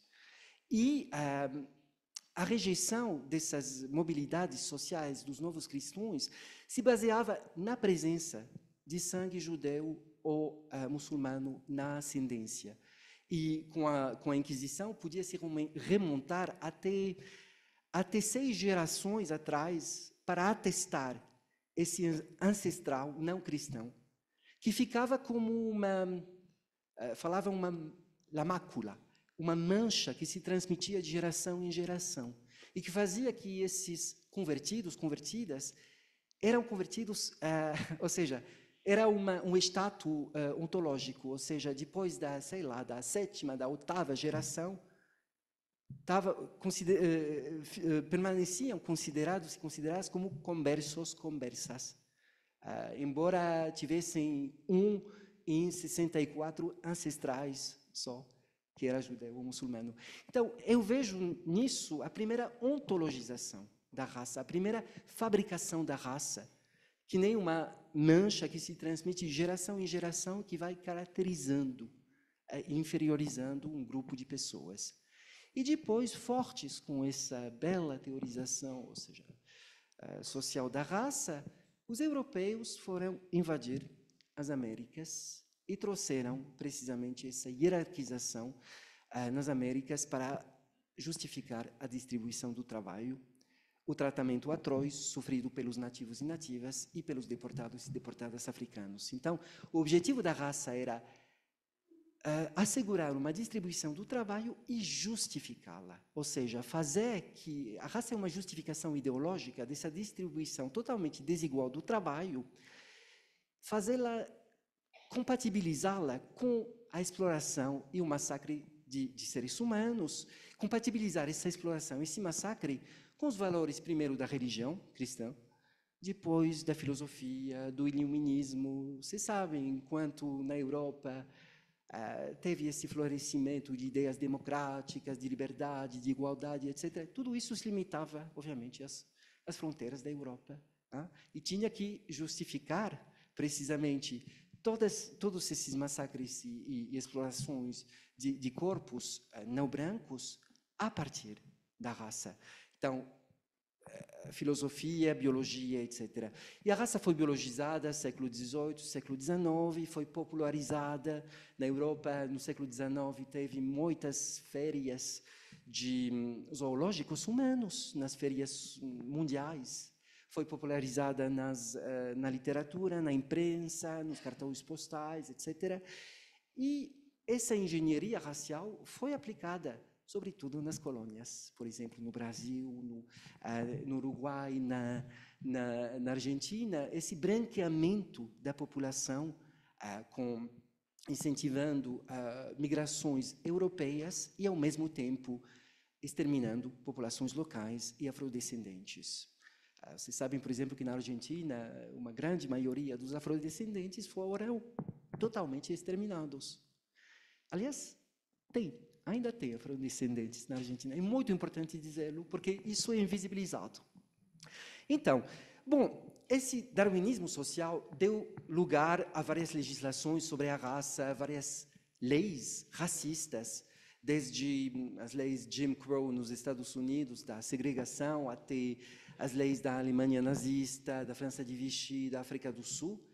E uh, a rejeição dessas mobilidades sociais dos novos cristãos se baseava na presença de sangue judeu ou uh, muçulmano na ascendência. E com a, com a Inquisição podia se remontar até, até seis gerações atrás para atestar esse ancestral não cristão, que ficava como uma, uh, falava uma lamácula, uma mancha que se transmitia de geração em geração e que fazia que esses convertidos, convertidas, eram convertidos, uh, ou seja, era uma, um status uh, ontológico, ou seja, depois da, sei lá, da sétima, da oitava geração, tava, consider, uh, uh, permaneciam considerados e consideradas como conversos, conversas, uh, embora tivessem um em sessenta e quatro ancestrais só, que era judeu ou muçulmano. Então, eu vejo nisso a primeira ontologização da raça, a primeira fabricação da raça, que nem uma mancha que se transmite de geração em geração, que vai caracterizando, eh, inferiorizando um grupo de pessoas. E depois, fortes com essa bela teorização, ou seja, eh, social da raça, os europeus foram invadir as Américas e trouxeram precisamente essa hierarquização uh, nas Américas para justificar a distribuição do trabalho, o tratamento atroz sofrido pelos nativos e nativas e pelos deportados e deportadas africanos. Então, o objetivo da raça era uh, assegurar uma distribuição do trabalho e justificá-la, ou seja, fazer que a raça é uma justificação ideológica dessa distribuição totalmente desigual do trabalho, fazê-la compatibilizá-la com a exploração e o massacre de, de seres humanos, compatibilizar essa exploração, esse massacre, com os valores, primeiro, da religião cristã, depois da filosofia, do iluminismo. Vocês sabem, enquanto na Europa uh, teve esse florescimento de ideias democráticas, de liberdade, de igualdade, etcétera, tudo isso se limitava, obviamente, às, às fronteiras da Europa. Tá? E tinha que justificar, precisamente, Todas, todos esses massacres e, e, e explorações de, de corpos uh, não brancos a partir da raça. Então, uh, filosofia, biologia, etcétera. E a raça foi biologizada no século dezoito, século dezenove, foi popularizada. Na Europa, no século dezenove, teve muitas férias de um, zoológicos humanos, nas férias mundiais. Foi popularizada nas, uh, na literatura, na imprensa, nos cartões postais, etcétera. E essa engenharia racial foi aplicada, sobretudo nas colônias, por exemplo, no Brasil, no, uh, no Uruguai, na, na, na Argentina, esse branqueamento da população, uh, com, incentivando uh, migrações europeias e, ao mesmo tempo, exterminando populações locais e afrodescendentes. Vocês sabem, por exemplo, que na Argentina, uma grande maioria dos afrodescendentes foram totalmente exterminados. Aliás, tem, ainda tem afrodescendentes na Argentina. É muito importante dizê-lo, porque isso é invisibilizado. Então, bom, esse darwinismo social deu lugar a várias legislações sobre a raça, várias leis racistas, desde as leis Jim Crow nos Estados Unidos, da segregação, até as leis da Alemanha nazista, da França de Vichy, da África do Sul.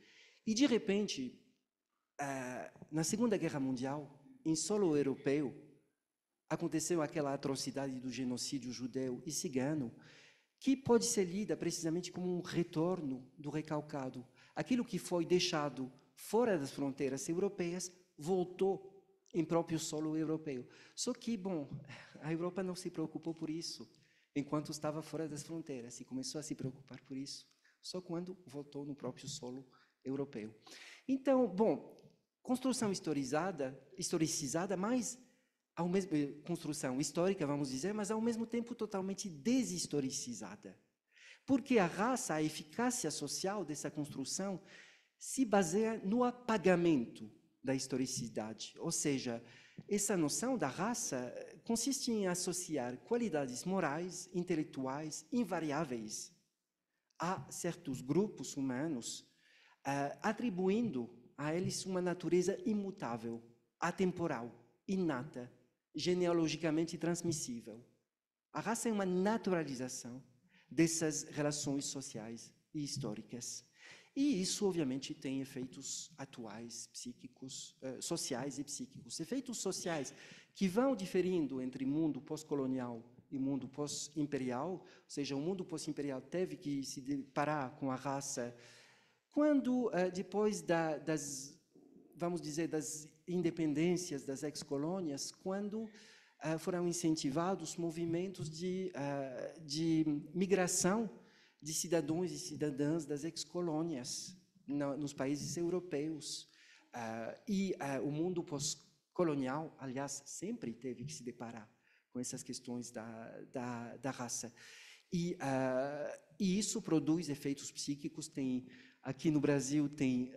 E, de repente, uh, na Segunda Guerra Mundial, em solo europeu, aconteceu aquela atrocidade do genocídio judeu e cigano, que pode ser lida precisamente como um retorno do recalcado. Aquilo que foi deixado fora das fronteiras europeias voltou em próprio solo europeu. Só que, bom, a Europa não se preocupou por isso enquanto estava fora das fronteiras e começou a se preocupar por isso só quando voltou no próprio solo europeu. Então, bom, construção historizada, historicizada, mas ao mesmo construção histórica, vamos dizer, mas ao mesmo tempo totalmente deshistoricizada. Porque a raça, a eficácia social dessa construção se baseia no apagamento da historicidade. Ou seja, essa noção da raça consiste em associar qualidades morais, intelectuais, invariáveis a certos grupos humanos, uh, atribuindo a eles uma natureza imutável, atemporal, inata, genealogicamente transmissível. A raça é uma naturalização dessas relações sociais e históricas. E isso, obviamente, tem efeitos atuais, psíquicos, eh, sociais e psíquicos. Efeitos sociais que vão diferindo entre mundo pós-colonial e mundo pós-imperial, ou seja, o mundo pós-imperial teve que se deparar com a raça quando, eh, depois da, das, vamos dizer, das independências das ex-colônias, quando uh, foram incentivados movimentos de, uh, de migração de cidadãos e cidadãs das ex-colônias no, nos países europeus. Uh, e uh, o mundo pós-colonial, aliás, sempre teve que se deparar com essas questões da, da, da raça. E, uh, e isso produz efeitos psíquicos. Tem, aqui no Brasil tem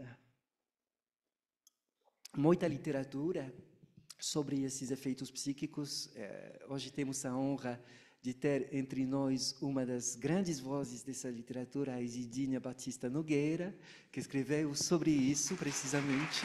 muita literatura sobre esses efeitos psíquicos. É, hoje temos a honra de ter entre nós uma das grandes vozes dessa literatura, a Isidínia Batista Nogueira, que escreveu sobre isso, precisamente.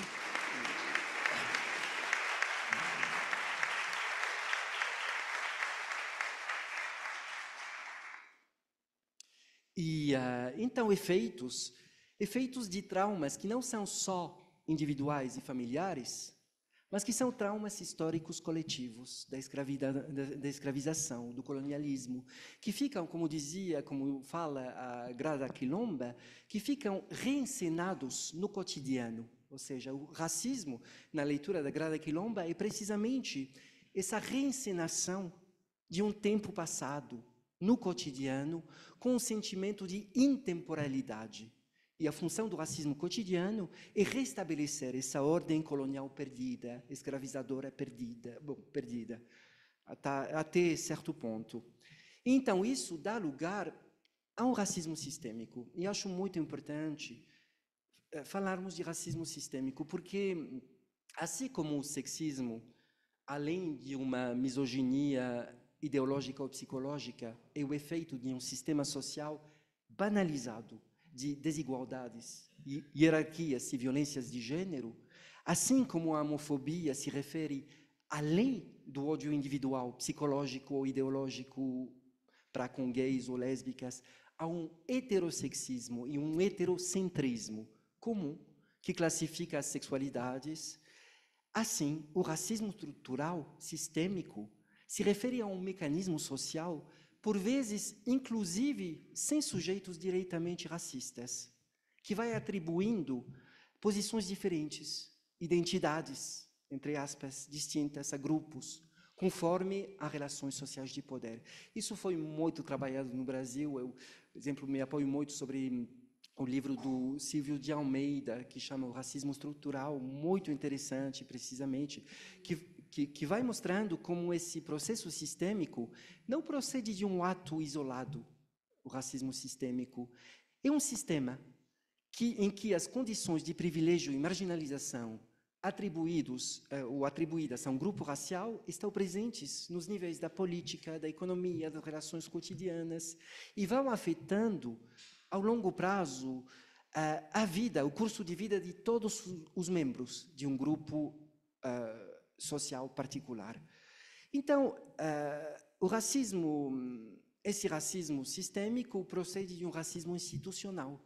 E, uh, então, efeitos, efeitos de traumas que não são só individuais e familiares, mas que são traumas históricos coletivos da, escravida, da, da escravização, do colonialismo, que ficam, como dizia, como fala a Grada Quilomba, que ficam reencenados no cotidiano. Ou seja, o racismo, na leitura da Grada Quilomba, é precisamente essa reencenação de um tempo passado, no cotidiano, com um sentimento de intemporalidade. E a função do racismo cotidiano é restabelecer essa ordem colonial perdida, escravizadora perdida, bom, perdida, até, até certo ponto. Então, isso dá lugar a um racismo sistêmico. E acho muito importante eh, falarmos de racismo sistêmico, porque, assim como o sexismo, além de uma misoginia ideológica ou psicológica, é o efeito de um sistema social banalizado, de desigualdades, hierarquias e violências de gênero, assim como a homofobia se refere, além do ódio individual, psicológico ou ideológico para com gays ou lésbicas, a um heterossexismo e um heterocentrismo comum que classifica as sexualidades. Assim, o racismo estrutural, sistêmico, se refere a um mecanismo social por vezes, inclusive, sem sujeitos diretamente racistas, que vai atribuindo posições diferentes, identidades, entre aspas, distintas a grupos, conforme a relações sociais de poder. Isso foi muito trabalhado no Brasil. Eu, por exemplo, me apoio muito sobre o livro do Silvio de Almeida, que chama O Racismo Estrutural, muito interessante, precisamente, que Que, que vai mostrando como esse processo sistêmico não procede de um ato isolado. O racismo sistêmico é um sistema que, em que as condições de privilégio e marginalização atribuídos eh, ou atribuídas a um grupo racial estão presentes nos níveis da política, da economia, das relações cotidianas e vão afetando, ao longo prazo, eh, a vida, o curso de vida de todos os membros de um grupo eh, social particular. Então, uh, o racismo, esse racismo sistêmico procede de um racismo institucional,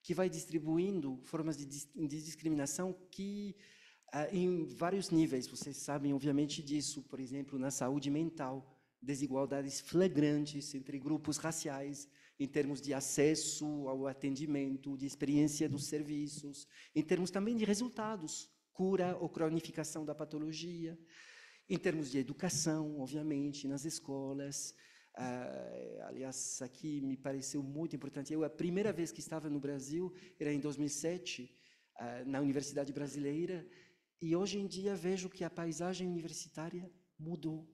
que vai distribuindo formas de, dis de discriminação que, uh, em vários níveis, vocês sabem, obviamente, disso, por exemplo, na saúde mental, desigualdades flagrantes entre grupos raciais, em termos de acesso ao atendimento, de experiência dos serviços, em termos também de resultados, cura ou cronificação da patologia, em termos de educação, obviamente, nas escolas. Uh, aliás, aqui me pareceu muito importante. Eu, a primeira vez que estava no Brasil, era em dois mil e sete, uh, na Universidade Brasileira, e hoje em dia vejo que a paisagem universitária mudou.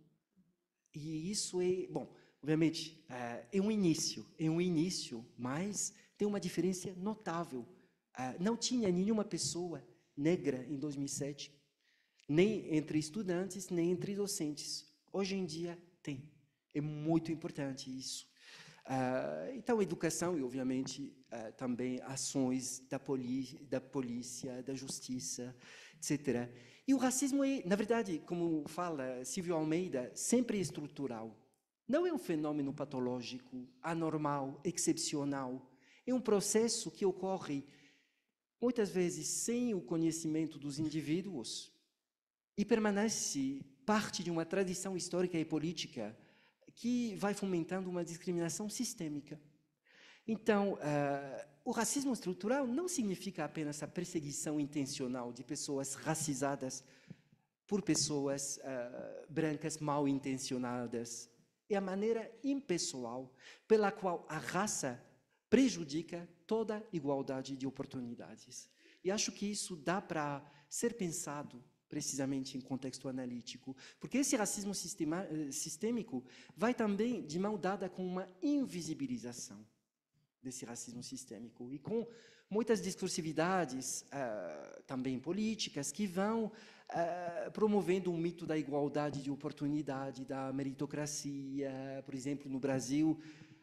E isso é, bom, obviamente, uh, é um início, é um início, mas tem uma diferença notável. Uh, não tinha nenhuma pessoa negra em dois mil e sete, nem entre estudantes, nem entre docentes. Hoje em dia tem. É muito importante isso. Uh, então, educação e, obviamente, uh, também ações da, da polícia, da justiça, etcétera. E o racismo é, na verdade, como fala Silvio Almeida, sempre estrutural. Não é um fenômeno patológico, anormal, excepcional. É um processo que ocorre, muitas vezes, sem o conhecimento dos indivíduos e permanece parte de uma tradição histórica e política que vai fomentando uma discriminação sistêmica. Então, uh, o racismo estrutural não significa apenas a perseguição intencional de pessoas racizadas por pessoas uh, brancas mal intencionadas. É a maneira impessoal pela qual a raça prejudica toda igualdade de oportunidades. E acho que isso dá para ser pensado precisamente em contexto analítico, porque esse racismo sistema, sistêmico vai também de mão dada com uma invisibilização desse racismo sistêmico e com muitas discursividades uh, também políticas que vão uh, promovendo um mito da igualdade de oportunidade, da meritocracia, por exemplo, no Brasil,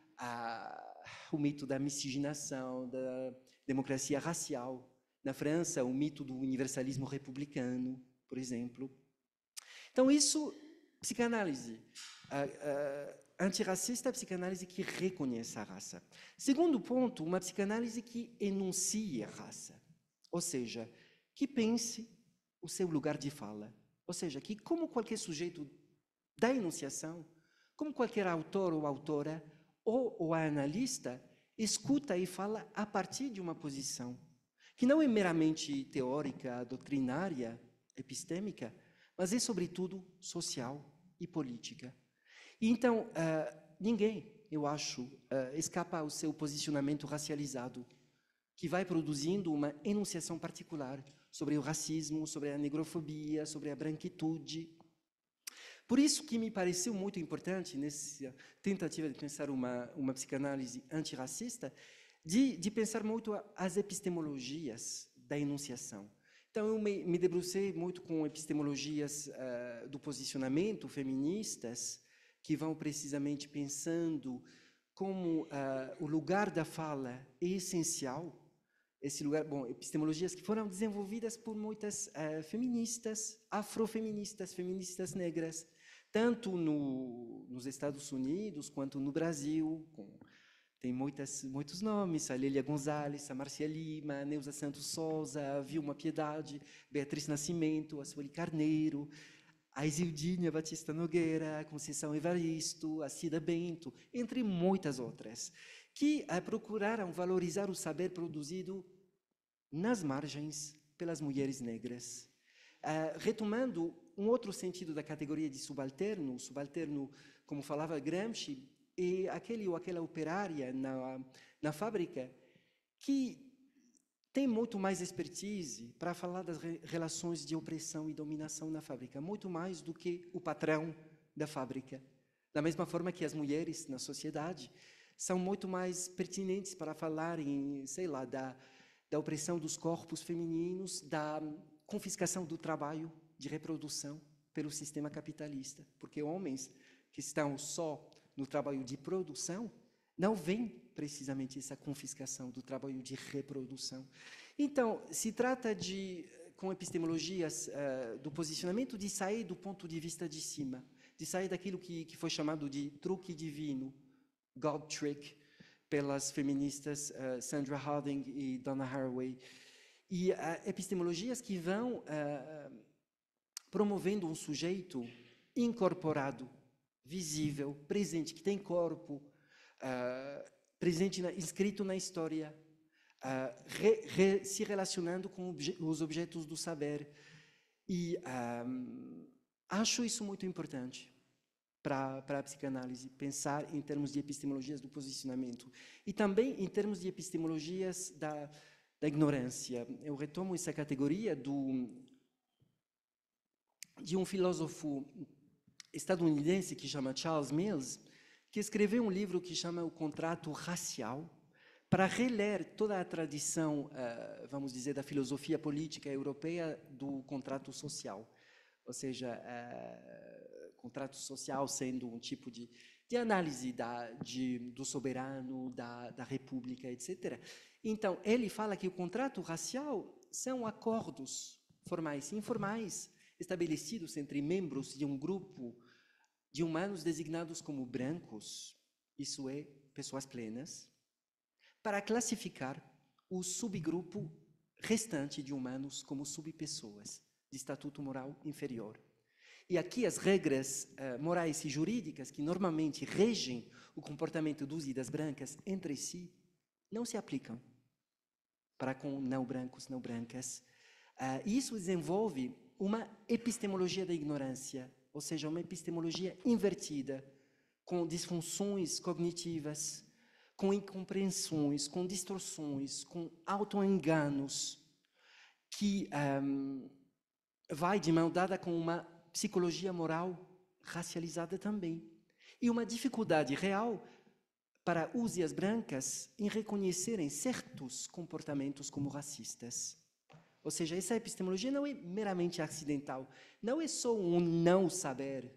uh, o mito da miscigenação, da democracia racial, na França, o mito do universalismo republicano, por exemplo. Então, isso, psicanálise uh, uh, antirracista é a psicanálise que reconhece a raça. Segundo ponto, uma psicanálise que enuncie a raça, ou seja, que pense o seu lugar de fala, ou seja, que como qualquer sujeito da enunciação, como qualquer autor ou autora, ou o analista, escuta e fala a partir de uma posição, que não é meramente teórica, doutrinária, epistêmica, mas é, sobretudo, social e política. E, então, uh, ninguém, eu acho, uh, escapa ao seu posicionamento racializado, que vai produzindo uma enunciação particular sobre o racismo, sobre a negrofobia, sobre a branquitude. Por isso que me pareceu muito importante, nessa tentativa de pensar uma, uma psicanálise antirracista, de, de pensar muito as epistemologias da enunciação. Então, eu me, me debrucei muito com epistemologias uh, do posicionamento feministas, que vão precisamente pensando como uh, o lugar da fala é essencial. Esse lugar, bom, epistemologias que foram desenvolvidas por muitas uh, feministas, afrofeministas, feministas negras, tanto no, nos Estados Unidos quanto no Brasil, com tem muitas, muitos nomes, a Lélia Gonzalez, a Marcia Lima, a Neuza Santos Souza, a Vilma Piedade, Beatriz Nascimento, a Sueli Carneiro, a Isildinha Batista Nogueira, a Conceição Evaristo, a Cida Bento, entre muitas outras, que eh, procuraram valorizar o saber produzido nas margens pelas mulheres negras. Uh, retomando um outro sentido da categoria de subalterno, o subalterno, como falava Gramsci, é aquele ou aquela operária na, na fábrica que tem muito mais expertise para falar das re relações de opressão e dominação na fábrica, muito mais do que o patrão da fábrica. Da mesma forma que as mulheres na sociedade são muito mais pertinentes para falar em, sei lá, da, da opressão dos corpos femininos, da confiscação do trabalho de reprodução pelo sistema capitalista, porque homens que estão só no trabalho de produção, não vem precisamente essa confiscação do trabalho de reprodução. Então, se trata de, com epistemologias uh, do posicionamento, de sair do ponto de vista de cima, de sair daquilo que, que foi chamado de truque divino, God trick, pelas feministas uh, Sandra Harding e Donna Haraway. E uh, epistemologias que vão uh, promovendo um sujeito incorporado, visível, presente, que tem corpo, uh, presente, na, inscrito na história, uh, re, re, se relacionando com obje, os objetos do saber. E um, acho isso muito importante para a psicanálise, pensar em termos de epistemologias do posicionamento e também em termos de epistemologias da, da ignorância. Eu retomo essa categoria do, de um filósofo estadunidense que chama Charles Mills, que escreveu um livro que chama O Contrato Racial, para reler toda a tradição, uh, vamos dizer, da filosofia política europeia do contrato social. Ou seja, uh, contrato social sendo um tipo de, de análise da, de, do soberano, da, da república, etcétera. Então, ele fala que o contrato racial são acordos formais e informais estabelecidos entre membros de um grupo de humanos designados como brancos, isso é, pessoas plenas, para classificar o subgrupo restante de humanos como subpessoas de estatuto moral inferior. E aqui as regras uh, morais e jurídicas que normalmente regem o comportamento dos e das brancas entre si não se aplicam para com não brancos, não brancas. Uh, e isso desenvolve uma epistemologia da ignorância, ou seja, uma epistemologia invertida, com disfunções cognitivas, com incompreensões, com distorções, com autoenganos, que um, vai de mão dada com uma psicologia moral racializada também. E uma dificuldade real para os e as brancas em reconhecerem certos comportamentos como racistas. Ou seja, essa epistemologia não é meramente acidental, não é só um não saber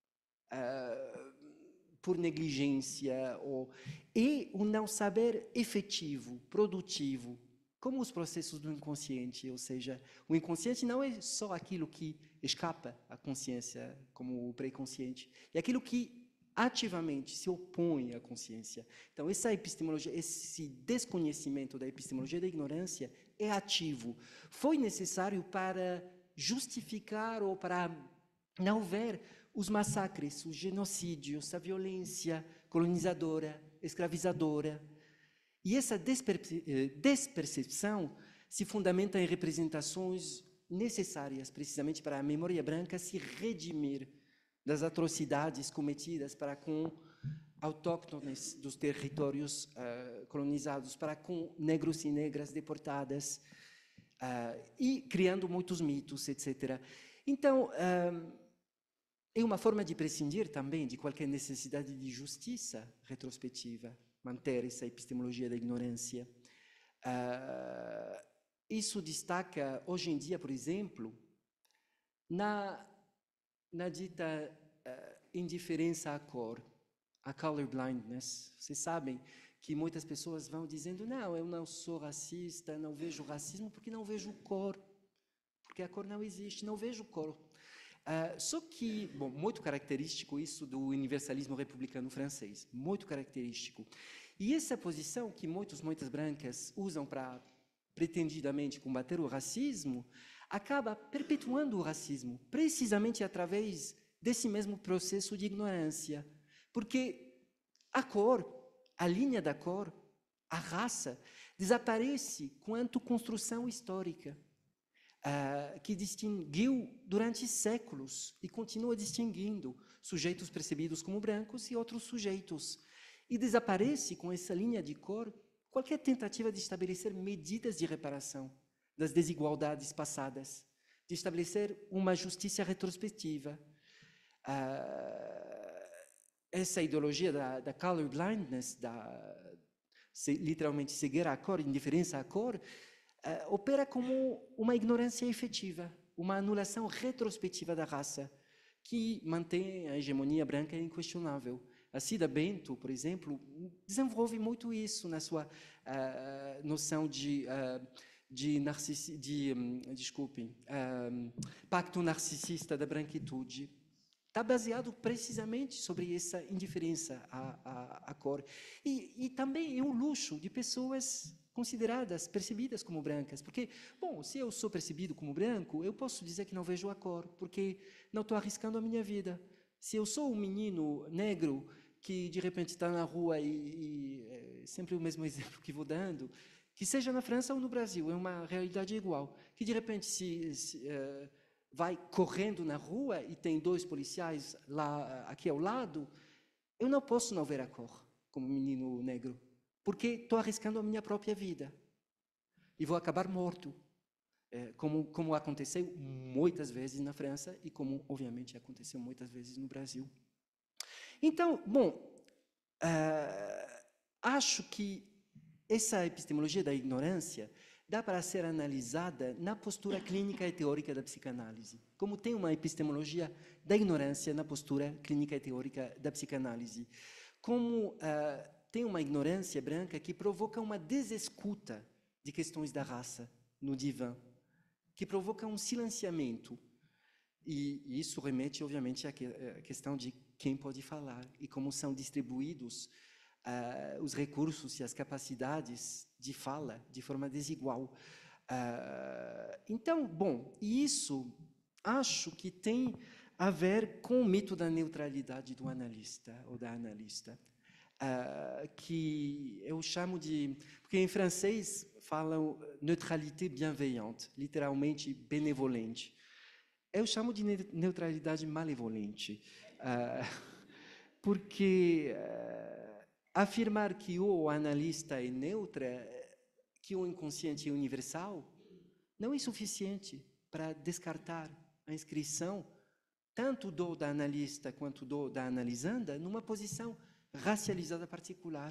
uh, por negligência, ou, é um não saber efetivo, produtivo, como os processos do inconsciente. Ou seja, o inconsciente não é só aquilo que escapa à consciência, como o pré-consciente, é aquilo que ativamente se opõe à consciência. Então, essa epistemologia, esse desconhecimento da epistemologia da ignorância é ativo. Foi necessário para justificar ou para não ver os massacres, os genocídios, a violência colonizadora, escravizadora. E essa despercepção se fundamenta em representações necessárias, precisamente para a memória branca se redimir das atrocidades cometidas para com autóctones dos territórios uh, colonizados, para com negros e negras deportadas, uh, e criando muitos mitos, etcétera. Então, uh, é uma forma de prescindir também de qualquer necessidade de justiça retrospectiva, manter essa epistemologia da ignorância. Uh, isso destaca, hoje em dia, por exemplo, na, na dita uh, indiferença à cor, a color blindness. Vocês sabem que muitas pessoas vão dizendo, não, eu não sou racista, não vejo racismo porque não vejo cor, porque a cor não existe, não vejo cor. Uh, só que, bom, muito característico isso do universalismo republicano francês, muito característico. E essa posição que muitos, muitas brancas usam para pretendidamente combater o racismo, acaba perpetuando o racismo, precisamente através desse mesmo processo de ignorância. Porque a cor, a linha da cor, a raça, desaparece quanto construção histórica, uh, que distinguiu durante séculos e continua distinguindo sujeitos percebidos como brancos e outros sujeitos. E desaparece com essa linha de cor qualquer tentativa de estabelecer medidas de reparação das desigualdades passadas, de estabelecer uma justiça retrospectiva. Uh, essa ideologia da, da color blindness, da se, literalmente cegueira à cor, indiferença à cor, uh, opera como uma ignorância efetiva, uma anulação retrospectiva da raça, que mantém a hegemonia branca inquestionável. A Cida Bento, por exemplo, desenvolve muito isso na sua uh, noção de, uh, de, narcissi de um, desculpem, um, pacto narcisista da branquitude, está baseado precisamente sobre essa indiferença à, à, à cor. E, e também é um luxo de pessoas consideradas, percebidas como brancas. Porque, bom, se eu sou percebido como branco, eu posso dizer que não vejo a cor, porque não estou arriscando a minha vida. Se eu sou um menino negro que, de repente, está na rua e, e é sempre o mesmo exemplo que vou dando, que seja na França ou no Brasil, é uma realidade igual. Que, de repente, se... se uh, vai correndo na rua e tem dois policiais lá aqui ao lado, eu não posso não ver a cor como menino negro, porque estou arriscando a minha própria vida e vou acabar morto, é, como, como aconteceu muitas vezes na França e como, obviamente, aconteceu muitas vezes no Brasil. Então, bom, uh, acho que essa epistemologia da ignorância dá para ser analisada na postura clínica e teórica da psicanálise, como tem uma epistemologia da ignorância na postura clínica e teórica da psicanálise, como uh, tem uma ignorância branca que provoca uma desescuta de questões da raça no divã, que provoca um silenciamento, e, e isso remete, obviamente, à, que, à questão de quem pode falar e como são distribuídos Uh, os recursos e as capacidades de fala de forma desigual. Uh, então, bom, isso acho que tem a ver com o mito da neutralidade do analista ou da analista, uh, que eu chamo de... Porque em francês falam neutralité bienveillante, literalmente benevolente. Eu chamo de neutralidade malevolente, uh, porque... Uh, afirmar que o analista é neutro, que o inconsciente é universal, não é suficiente para descartar a inscrição tanto do da analista quanto do da analisanda numa posição racializada particular.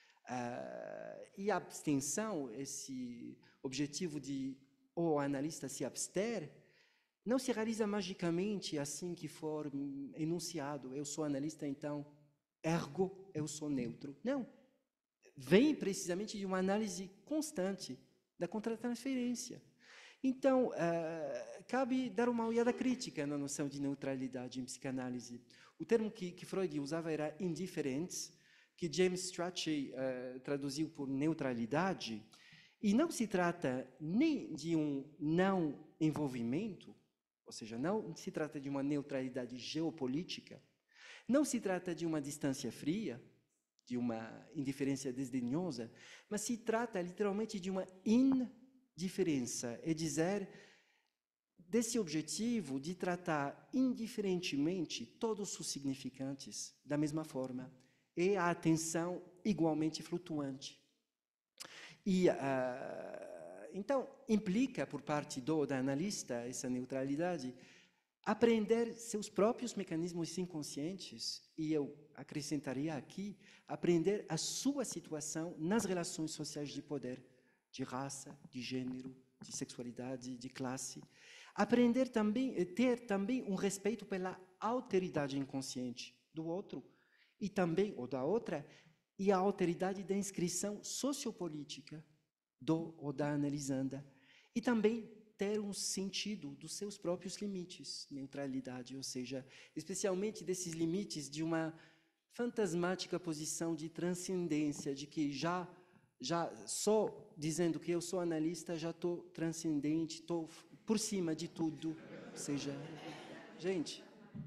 Uh, e a abstenção, esse objetivo de o analista se abster, não se realiza magicamente assim que for enunciado. Eu sou analista, então... ergo, eu sou neutro. Não. Vem precisamente de uma análise constante da contratransferência. Então, uh, cabe dar uma olhada crítica na noção de neutralidade em psicanálise. O termo que, que Freud usava era indifference, que James Strachey uh, traduziu por neutralidade, e não se trata nem de um não envolvimento, ou seja, não se trata de uma neutralidade geopolítica, não se trata de uma distância fria, de uma indiferença desdenhosa, mas se trata literalmente de uma indiferença, é dizer, desse objetivo de tratar indiferentemente todos os significantes da mesma forma, e a atenção igualmente flutuante. E, uh, então, implica, por parte do da analista, essa neutralidade, aprender seus próprios mecanismos inconscientes, e eu acrescentaria aqui, aprender a sua situação nas relações sociais de poder, de raça, de gênero, de sexualidade, de classe. Aprender também, ter também um respeito pela alteridade inconsciente do outro, e também, ou da outra, e a alteridade da inscrição sociopolítica do ou da analisanda. E também ter um sentido dos seus próprios limites, neutralidade, ou seja, especialmente desses limites de uma fantasmática posição de transcendência, de que já, já só dizendo que eu sou analista, já estou transcendente, estou por cima de tudo. Ou seja, gente,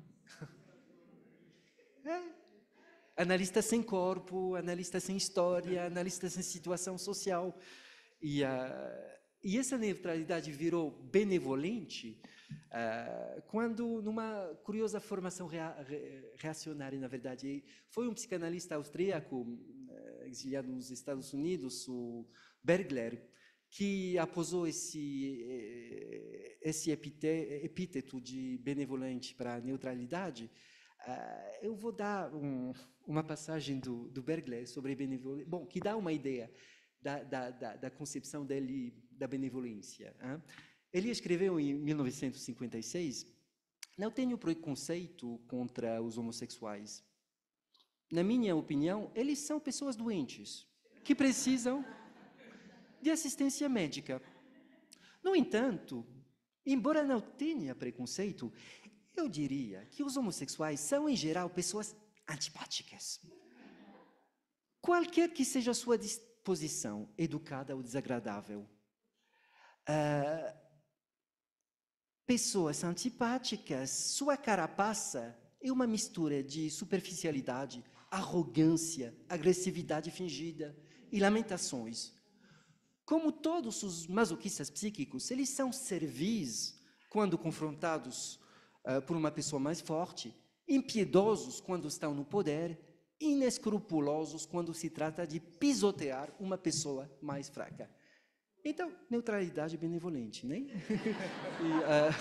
é, analista sem corpo, analista sem história, analista sem situação social. E a E essa neutralidade virou benevolente uh, quando, numa curiosa formação rea reacionária, na verdade, foi um psicanalista austríaco, uh, exiliado nos Estados Unidos, o Bergler, que aposou esse, esse epíteto de benevolente para a neutralidade. Uh, eu vou dar um, uma passagem do, do Bergler sobre benevolência, bom, que dá uma ideia Da, da, da, da concepção dele da benevolência. Hein? Ele escreveu em mil novecentos e cinquenta e seis, não tenho preconceito contra os homossexuais. Na minha opinião, eles são pessoas doentes, que precisam de assistência médica. No entanto, embora não tenha preconceito, eu diria que os homossexuais são, em geral, pessoas antipáticas. Qualquer que seja a sua disposição, educada ou desagradável. Uh, pessoas antipáticas, sua carapaça é uma mistura de superficialidade, arrogância, agressividade fingida e lamentações. Como todos os masoquistas psíquicos, eles são servis quando confrontados uh, por uma pessoa mais forte, impiedosos quando estão no poder, inescrupulosos quando se trata de pisotear uma pessoa mais fraca. Então, neutralidade benevolente, né? e, uh,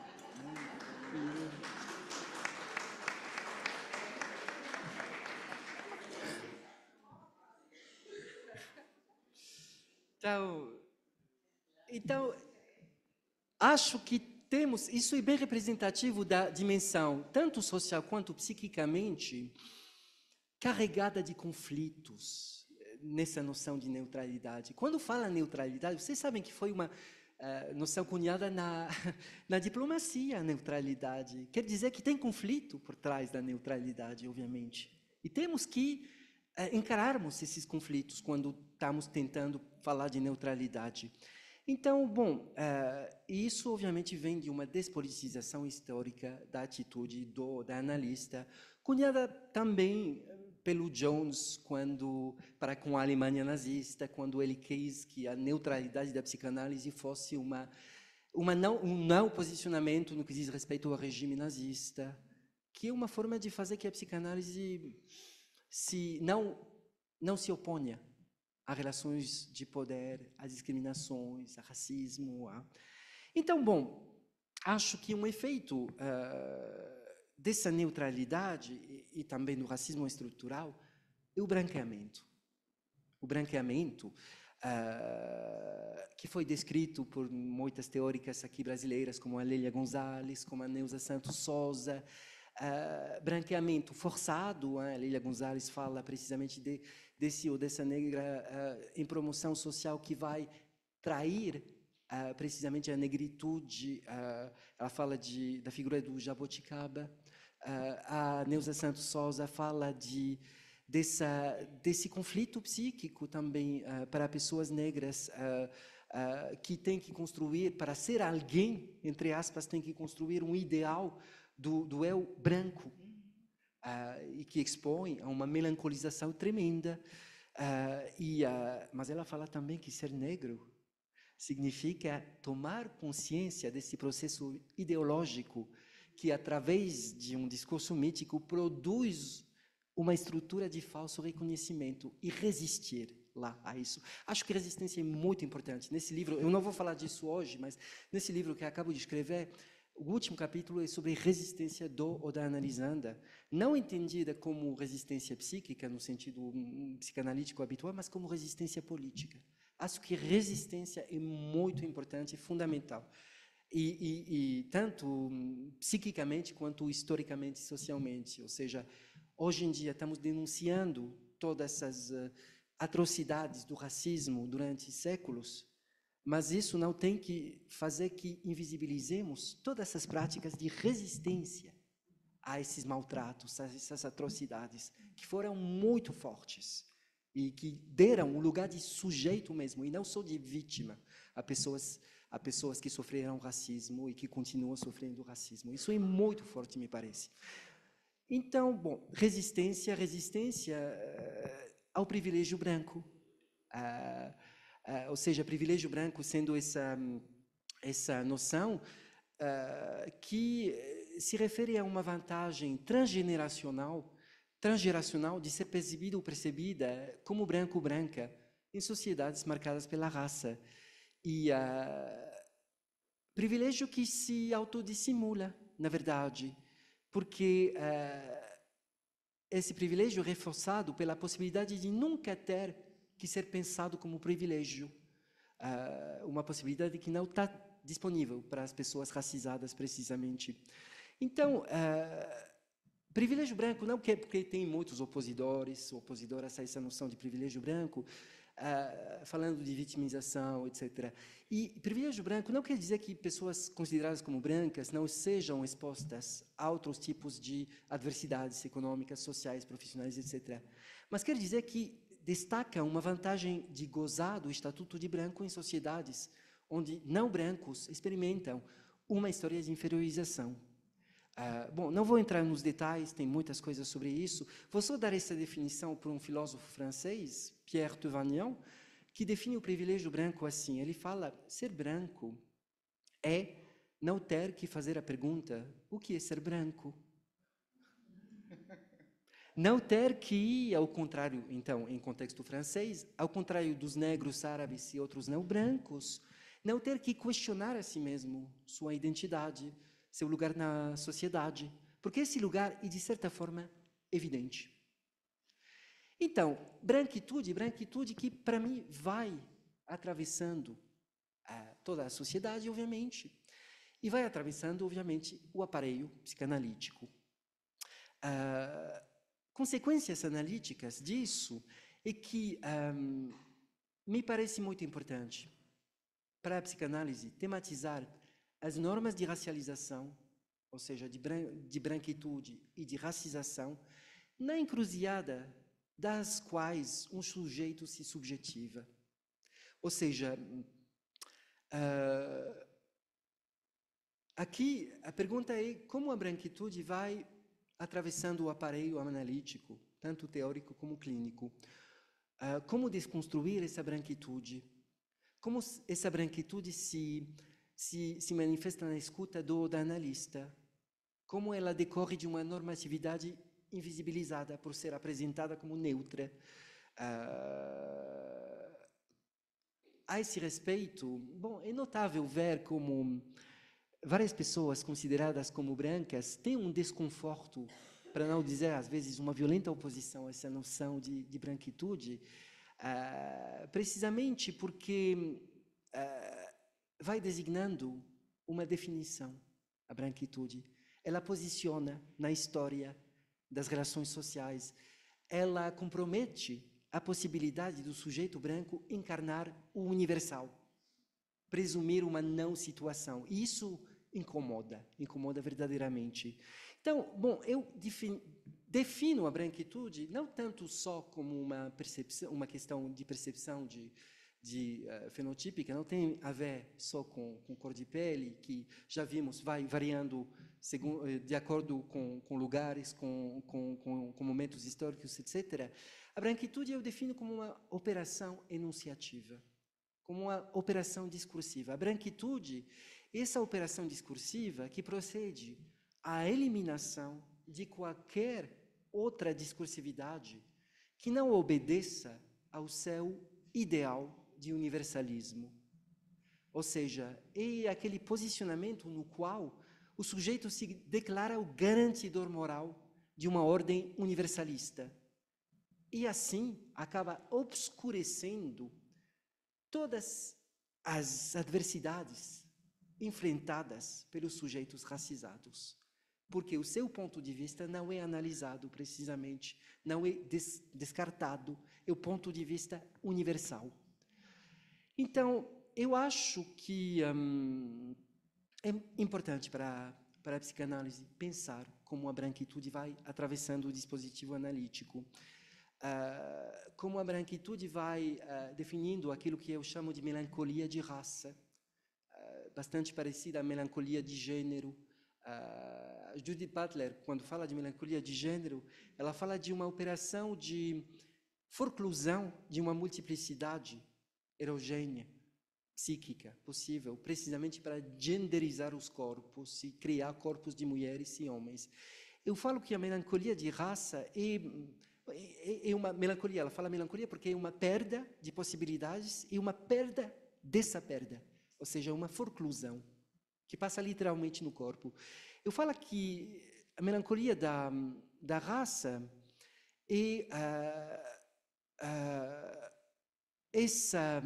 e, Então, então, acho que temos, isso é bem representativo da dimensão, tanto social quanto psiquicamente, carregada de conflitos, nessa noção de neutralidade. Quando fala neutralidade, vocês sabem que foi uma uh, noção cunhada na, na diplomacia, a neutralidade. Quer dizer que tem conflito por trás da neutralidade, obviamente. E temos que uh, encararmos esses conflitos quando estamos tentando falar de neutralidade. Então, bom, uh, isso obviamente vem de uma despolitização histórica da atitude do, da analista, cunhada também pelo Jones quando para com a Alemanha nazista, quando ele quis que a neutralidade da psicanálise fosse uma uma não um não posicionamento no que diz respeito ao regime nazista, que é uma forma de fazer que a psicanálise se não não se oponha a relações de poder, a discriminações, a racismo. A... Então, bom, acho que um efeito uh, dessa neutralidade e, e também do racismo estrutural é o branqueamento. O branqueamento, uh, que foi descrito por muitas teóricas aqui brasileiras, como a Lélia Gonzalez, como a Neuza Santos Souza, uh, branqueamento forçado. A Lélia Gonzalez fala precisamente de, desse ou dessa negra uh, em promoção social que vai trair uh, precisamente a negritude. Uh, ela fala de, da figura do jaboticaba. Uh, a Neuza Santos Souza fala de, dessa, desse conflito psíquico também uh, para pessoas negras uh, uh, que tem que construir, para ser alguém, entre aspas, tem que construir um ideal do, do eu branco uh, e que expõe a uma melancolização tremenda. Uh, e, uh, mas ela fala também que ser negro significa tomar consciência desse processo ideológico que, através de um discurso mítico, produz uma estrutura de falso reconhecimento e resistir lá a isso. Acho que resistência é muito importante. Nesse livro, eu não vou falar disso hoje, mas nesse livro que acabo de escrever, o último capítulo é sobre resistência do ou da analisanda, não entendida como resistência psíquica, no sentido psicanalítico habitual, mas como resistência política. Acho que resistência é muito importante e fundamental. E, e, e tanto psiquicamente quanto historicamente e socialmente. Ou seja, hoje em dia estamos denunciando todas essas uh, atrocidades do racismo durante séculos, mas isso não tem que fazer que invisibilizemos todas essas práticas de resistência a esses maltratos, a essas atrocidades, que foram muito fortes e que deram um lugar de sujeito mesmo, e não só de vítima, a pessoas... a pessoas que sofreram racismo e que continuam sofrendo racismo. Isso é muito forte, me parece. Então, bom, resistência, resistência uh, ao privilégio branco. Uh, uh, ou seja, privilégio branco sendo essa, essa noção uh, que se refere a uma vantagem transgeneracional, transgeracional de ser percebida ou percebida como branco ou branca em sociedades marcadas pela raça. E uh, privilégio que se autodissimula, na verdade, porque uh, esse privilégio é reforçado pela possibilidade de nunca ter que ser pensado como privilégio, uh, uma possibilidade que não está disponível para as pessoas racizadas, precisamente. Então, uh, privilégio branco, não que porque tem muitos opositores, oposidoras a essa noção de privilégio branco, uh, falando de vitimização, etcétera. E privilégio branco não quer dizer que pessoas consideradas como brancas não sejam expostas a outros tipos de adversidades econômicas, sociais, profissionais, etcétera. Mas quer dizer que destaca uma vantagem de gozar do estatuto de branco em sociedades onde não brancos experimentam uma história de inferiorização. Uh, bom, não vou entrar nos detalhes, tem muitas coisas sobre isso. Vou só dar essa definição por um filósofo francês, Pierre Tevagnan, que define o privilégio branco assim. Ele fala, ser branco é não ter que fazer a pergunta, o que é ser branco? Não ter que, ao contrário, então, em contexto francês, ao contrário dos negros, árabes e outros não brancos, não ter que questionar a si mesmo sua identidade, seu lugar na sociedade, porque esse lugar é, de certa forma, evidente. Então, branquitude, branquitude que, para mim, vai atravessando uh, toda a sociedade, obviamente, e vai atravessando, obviamente, o aparelho psicanalítico. Uh, consequências analíticas disso é que um, me parece muito importante para a psicanálise tematizar as normas de racialização, ou seja, de, bran de branquitude e de racização, na encruzilhada das quais um sujeito se subjetiva. Ou seja, uh, aqui a pergunta é como a branquitude vai atravessando o aparelho analítico, tanto teórico como clínico. Uh, como desconstruir essa branquitude? Como essa branquitude se, se, se manifesta na escuta do da analista? Como ela decorre de uma normatividade invisibilizada por ser apresentada como neutra? Uh, a esse respeito, bom, é notável ver como várias pessoas consideradas como brancas têm um desconforto, para não dizer, às vezes, uma violenta oposição a essa noção de, de branquitude, uh, precisamente porque uh, vai designando uma definição, a branquitude. Ela posiciona na história das relações sociais, ela compromete a possibilidade do sujeito branco encarnar o universal, presumir uma não situação. E isso incomoda, incomoda verdadeiramente. Então, bom, eu defino, defino a branquitude não tanto só como uma percepção, uma questão de percepção de, de uh, fenotípica, não tem a ver só com, com cor de pele, que já vimos, vai variando segundo, de acordo com, com lugares, com, com, com, com momentos históricos, etcétera. A branquitude eu defino como uma operação enunciativa, como uma operação discursiva. A branquitude, essa operação discursiva que procede à eliminação de qualquer outra discursividade que não obedeça ao seu ideal de universalismo. Ou seja, é aquele posicionamento no qual o sujeito se declara o garantidor moral de uma ordem universalista. E assim acaba obscurecendo todas as adversidades enfrentadas pelos sujeitos racizados, porque o seu ponto de vista não é analisado precisamente, não é des descartado, é o ponto de vista universal. Então, eu acho que hum, é importante para, para a psicanálise pensar como a branquitude vai atravessando o dispositivo analítico. Uh, como a branquitude vai uh, definindo aquilo que eu chamo de melancolia de raça, uh, bastante parecida à melancolia de gênero. Uh, Judith Butler, quando fala de melancolia de gênero, ela fala de uma operação de forclusão de uma multiplicidade heterogênea, psíquica, possível, precisamente para genderizar os corpos e criar corpos de mulheres e homens. Eu falo que a melancolia de raça é É uma melancolia, ela fala melancolia porque é uma perda de possibilidades e uma perda dessa perda, ou seja, uma forclusão, que passa literalmente no corpo. Eu falo que a melancolia da, da raça é uh, uh, essa,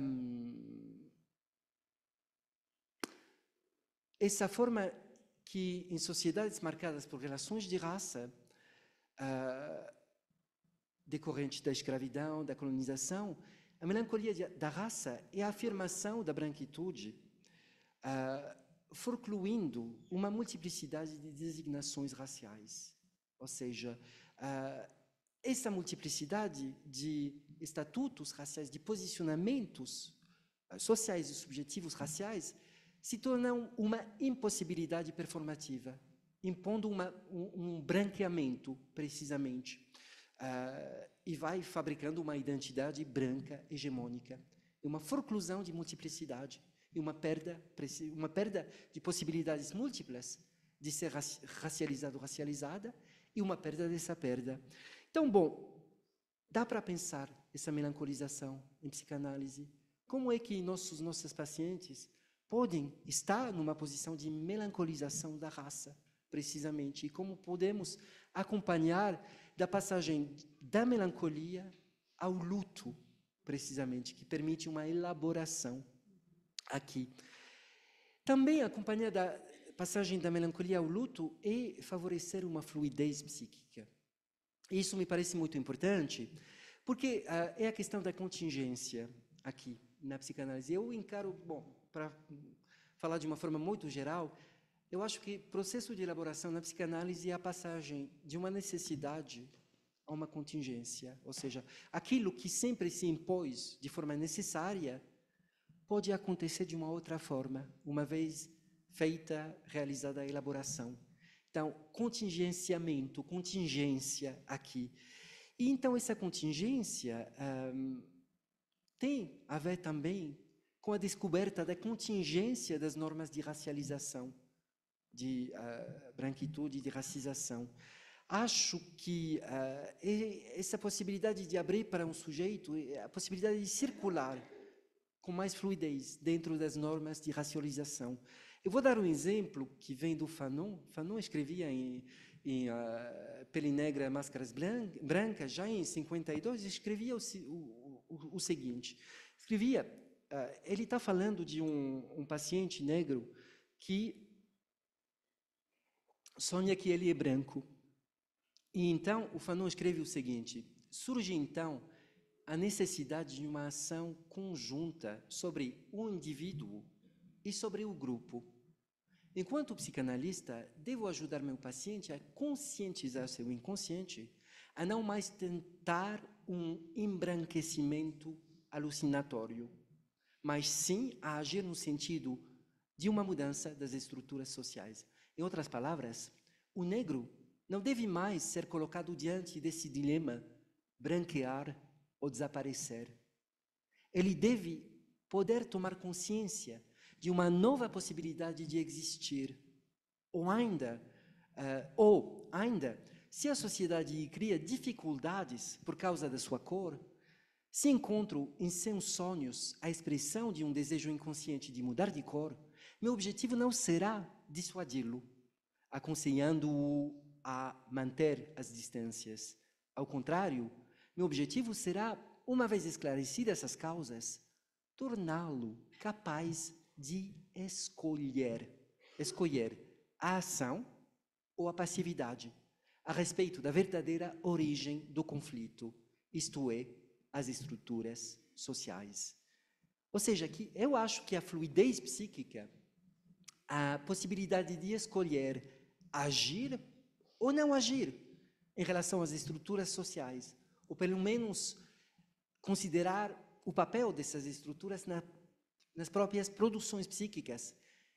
essa forma que, em sociedades marcadas por relações de raça, uh, decorrente da escravidão, da colonização, A melancolia de, da raça é a afirmação da branquitude, uh, forcluindo uma multiplicidade de designações raciais. Ou seja, uh, essa multiplicidade de estatutos raciais, de posicionamentos uh, sociais e subjetivos raciais, se tornam uma impossibilidade performativa, impondo uma, um, um branqueamento, precisamente, uh, e vai fabricando uma identidade branca hegemônica, uma forclusão de multiplicidade e uma perda, uma perda de possibilidades múltiplas de ser racializado, racializada, e uma perda dessa perda. Então, bom, dá para pensar essa melancolização em psicanálise. Como é que nossos, nossos pacientes podem estar numa posição de melancolização da raça, precisamente, e como podemos acompanhar da passagem da melancolia ao luto, precisamente, que permite uma elaboração aqui. Também acompanhar da passagem da melancolia ao luto é favorecer uma fluidez psíquica. Isso me parece muito importante, porque uh, é a questão da contingência aqui na psicanálise. Eu encaro, bom, para falar de uma forma muito geral, eu acho que o processo de elaboração na psicanálise é a passagem de uma necessidade a uma contingência, ou seja, aquilo que sempre se impôs de forma necessária pode acontecer de uma outra forma, uma vez feita, realizada a elaboração. Então, contingenciamento, contingência aqui. E então essa contingência um, tem a ver também com a descoberta da contingência das normas de racialização, de uh, branquitude e de racização. Acho que uh, essa possibilidade de abrir para um sujeito, a possibilidade de circular com mais fluidez dentro das normas de racialização. Eu vou dar um exemplo que vem do Fanon. Fanon escrevia em, em uh, Pele Negra, Máscaras Brancas, já em cinquenta e dois, escrevia o, o, o, o seguinte, escrevia, uh, ele está falando de um, um paciente negro que sonha que ele é branco. E então, o Fanon escreve o seguinte, surge então a necessidade de uma ação conjunta sobre o indivíduo e sobre o grupo. Enquanto psicanalista, devo ajudar meu paciente a conscientizar seu inconsciente, a não mais tentar um embranquecimento alucinatório, mas sim a agir no sentido de uma mudança das estruturas sociais. Em outras palavras, o negro não deve mais ser colocado diante desse dilema branquear ou desaparecer. Ele deve poder tomar consciência de uma nova possibilidade de existir. Ou ainda, uh, ou ainda, se a sociedade cria dificuldades por causa da sua cor, se encontro em seus sonhos a expressão de um desejo inconsciente de mudar de cor, meu objetivo não será dissuadi-lo, aconselhando-o a manter as distâncias. Ao contrário, meu objetivo será, uma vez esclarecidas essas causas, torná-lo capaz de escolher, escolher a ação ou a passividade a respeito da verdadeira origem do conflito, isto é, as estruturas sociais. Ou seja, que eu acho que a fluidez psíquica, a possibilidade de escolher agir ou não agir em relação às estruturas sociais, ou pelo menos considerar o papel dessas estruturas na, nas próprias produções psíquicas.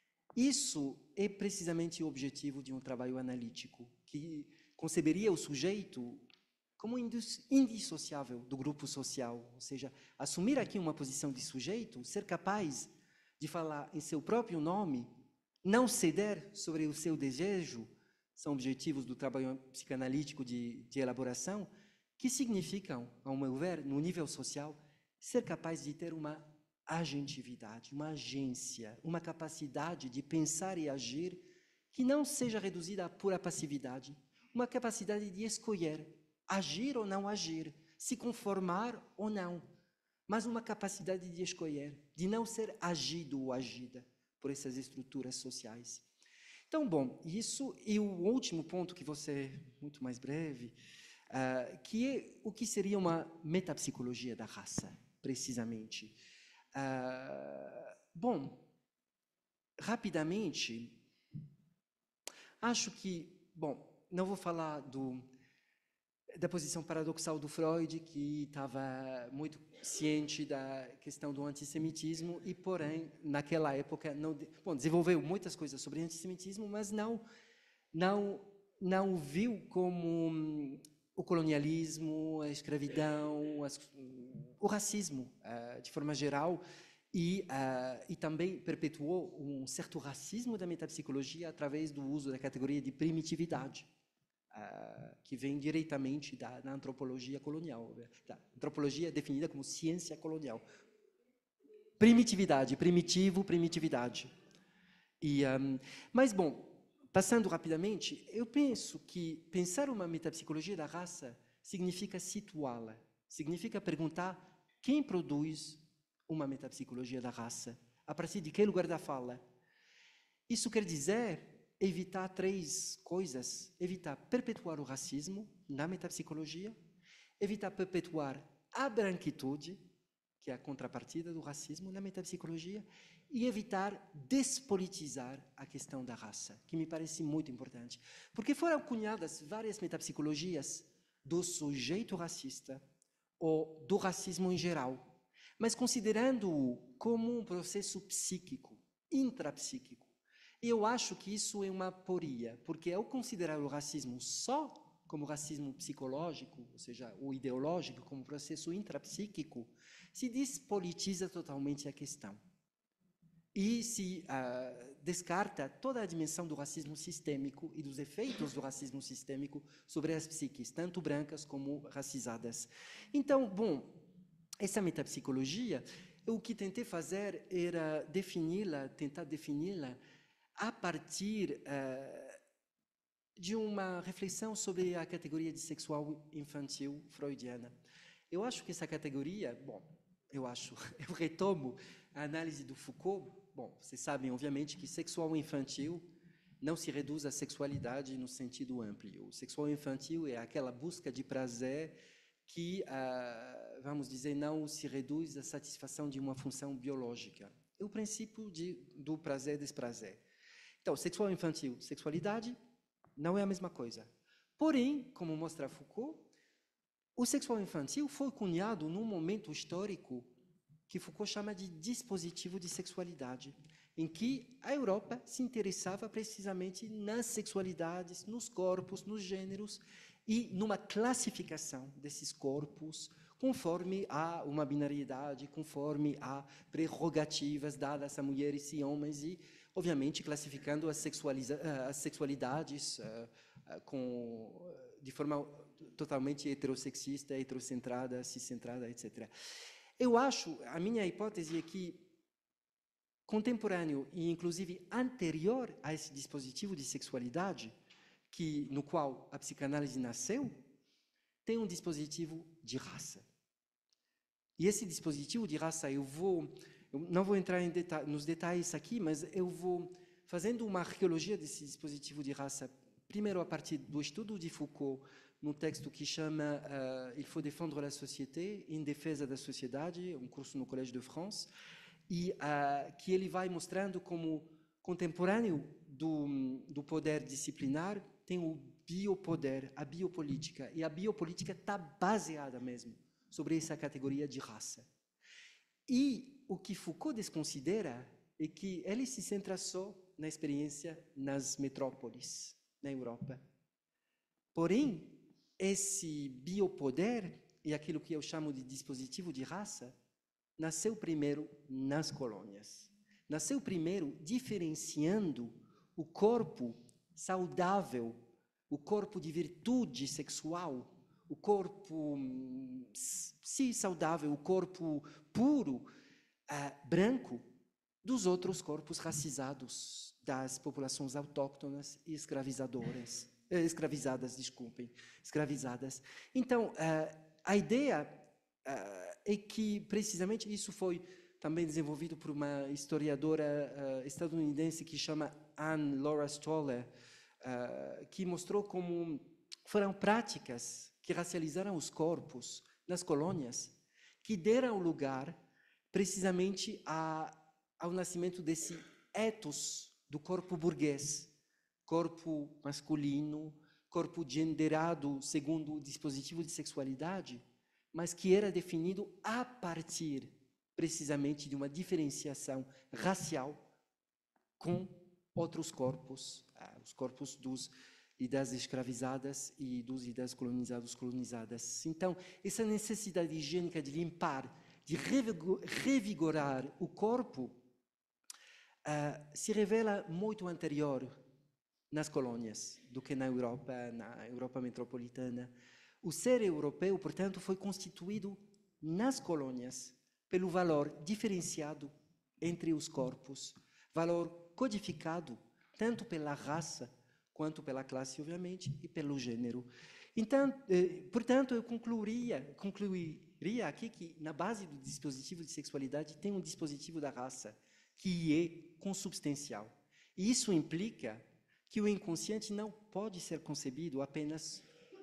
Isso é precisamente o objetivo de um trabalho analítico, que conceberia o sujeito como indissociável do grupo social, ou seja, assumir aqui uma posição de sujeito, ser capaz de falar em seu próprio nome, não ceder sobre o seu desejo, são objetivos do trabalho psicanalítico de, de elaboração, que significam, ao meu ver, no nível social, ser capaz de ter uma agentividade, uma agência, uma capacidade de pensar e agir que não seja reduzida a pura passividade, uma capacidade de escolher, agir ou não agir, se conformar ou não, mas uma capacidade de escolher, de não ser agido ou agida por essas estruturas sociais. Então, bom, isso e o último ponto que você, muito mais breve, uh, que é o que seria uma metapsicologia da raça, precisamente. Uh, bom, rapidamente, acho que, bom, não vou falar do, da posição paradoxal do Freud, que estava muito ciente da questão do antissemitismo e, porém, naquela época, não, bom, desenvolveu muitas coisas sobre antissemitismo, mas não, não, não viu como hum, o colonialismo, a escravidão, as, o racismo, uh, de forma geral, e, uh, e também perpetuou um certo racismo da metapsicologia através do uso da categoria de primitividade, uh, que vem diretamente da, da antropologia colonial, da antropologia definida como ciência colonial. Primitividade, primitivo, primitividade. E, um, mas, bom, passando rapidamente, eu penso que pensar uma metapsicologia da raça significa situá-la, significa perguntar quem produz uma metapsicologia da raça, a partir de que lugar da fala. Isso quer dizer evitar três coisas: evitar perpetuar o racismo na metapsicologia, evitar perpetuar a branquitude, que é a contrapartida do racismo na metapsicologia, e evitar despolitizar a questão da raça, que me parece muito importante. Porque foram cunhadas várias metapsicologias do sujeito racista ou do racismo em geral, mas considerando-o como um processo psíquico, intrapsíquico. E eu acho que isso é uma aporia, porque ao considerar o racismo só como racismo psicológico, ou seja, o ideológico, como processo intrapsíquico, se despolitiza totalmente a questão. E se uh, descarta toda a dimensão do racismo sistêmico e dos efeitos do racismo sistêmico sobre as psiques, tanto brancas como racizadas. Então, bom, essa metapsicologia, o que tentei fazer era defini-la, tentar defini-la a partir uh, de uma reflexão sobre a categoria de sexual infantil freudiana. Eu acho que essa categoria, bom, eu acho, eu retomo a análise do Foucault. Bom, vocês sabem, obviamente, que sexual infantil não se reduz à sexualidade no sentido amplo. O sexual infantil é aquela busca de prazer que, ah, vamos dizer, não se reduz à satisfação de uma função biológica. É o princípio de, do prazer e desprazer. Então, sexual infantil, sexualidade, não é a mesma coisa. Porém, como mostra Foucault, o sexual infantil foi cunhado num momento histórico que Foucault chama de dispositivo de sexualidade, em que a Europa se interessava precisamente nas sexualidades, nos corpos, nos gêneros, e numa classificação desses corpos conforme a uma binariedade, conforme a prerrogativas dadas a mulheres e homens, e, obviamente, classificando as, as sexualidades uh, uh, com, de forma totalmente heterossexista, heterocentrada, ciscentrada, etcétera. Eu acho, a minha hipótese é que contemporâneo e, inclusive, anterior a esse dispositivo de sexualidade, que, no qual a psicanálise nasceu, tem um dispositivo de raça. E esse dispositivo de raça, eu vou, eu não vou entrar em deta- nos detalhes aqui, mas eu vou fazendo uma arqueologia desse dispositivo de raça, primeiro a partir do estudo de Foucault, num texto que chama uh, Il faut défendre la société, em defesa da sociedade, um curso no Collège de France, e uh, que ele vai mostrando como contemporâneo do, do poder disciplinar tem o biopoder, a biopolítica, e a biopolítica está baseada mesmo sobre essa categoria de raça. E o que Foucault desconsidera é que ele se centra só na experiência nas metrópoles, na Europa. Porém, esse biopoder, e aquilo que eu chamo de dispositivo de raça, nasceu primeiro nas colônias. Nasceu primeiro diferenciando o corpo saudável, o corpo de virtude sexual, o corpo, sim, saudável, o corpo puro, uh, branco, dos outros corpos racizados das populações autóctonas e escravizadoras, eh, escravizadas, desculpem, escravizadas. Então, uh, a ideia uh, é que, precisamente, isso foi também desenvolvido por uma historiadora uh, estadunidense que chama Anne Laura Stoller, uh, que mostrou como foram práticas que racializaram os corpos nas colônias, que deram lugar precisamente a, ao nascimento desse ethos do corpo burguês, corpo masculino, corpo genderado segundo o dispositivo de sexualidade, mas que era definido a partir precisamente de uma diferenciação racial com outros corpos, os corpos dos e das escravizadas e dos e das colonizados, colonizadas. Então, essa necessidade higiênica de limpar, de revigorar o corpo, uh, se revela muito anterior nas colônias do que na Europa, na Europa metropolitana. O ser europeu, portanto, foi constituído nas colônias pelo valor diferenciado entre os corpos, valor codificado tanto pela raça quanto pela classe, obviamente, e pelo gênero. Então, eh, portanto, eu concluiria, concluiria aqui que, na base do dispositivo de sexualidade, tem um dispositivo da raça, que é consubstancial. E isso implica que o inconsciente não pode ser concebido apenas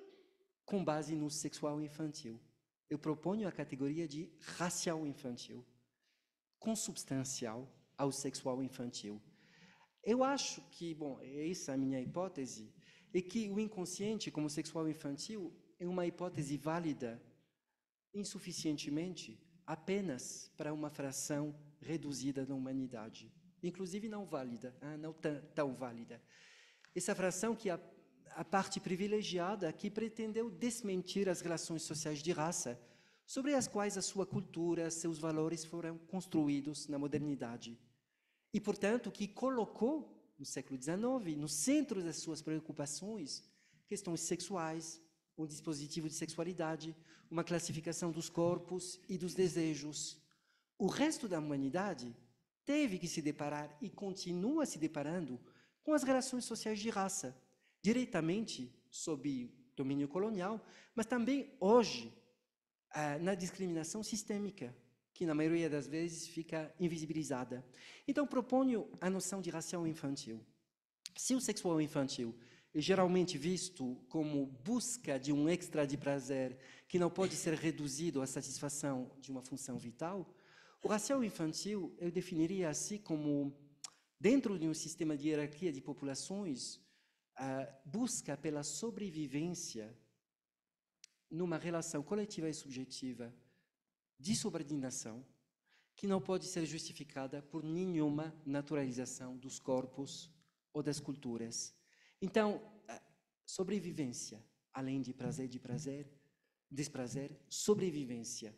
com base no sexual infantil. Eu proponho a categoria de racial infantil, consubstancial ao sexual infantil. Eu acho que, bom, essa é a minha hipótese, é que o inconsciente como sexual infantil é uma hipótese válida insuficientemente apenas para uma fração reduzida da humanidade, inclusive não válida, não tão, tão válida. Essa fração que é a, a parte privilegiada que pretendeu desmentir as relações sociais de raça sobre as quais a sua cultura, seus valores foram construídos na modernidade. E, portanto, que colocou, no século dezenove, no centro das suas preocupações, questões sexuais, um dispositivo de sexualidade, uma classificação dos corpos e dos desejos. O resto da humanidade teve que se deparar e continua se deparando com as relações sociais de raça, diretamente sob domínio colonial, mas também hoje ah, na discriminação sistêmica, que na maioria das vezes fica invisibilizada. Então, proponho a noção de racial infantil. Se o sexual infantil é geralmente visto como busca de um extra de prazer que não pode ser reduzido à satisfação de uma função vital, o racial infantil eu definiria assim como, dentro de um sistema de hierarquia de populações, a busca pela sobrevivência numa relação coletiva e subjetiva de subordinação, que não pode ser justificada por nenhuma naturalização dos corpos ou das culturas. Então, sobrevivência, além de prazer, de prazer, desprazer, sobrevivência.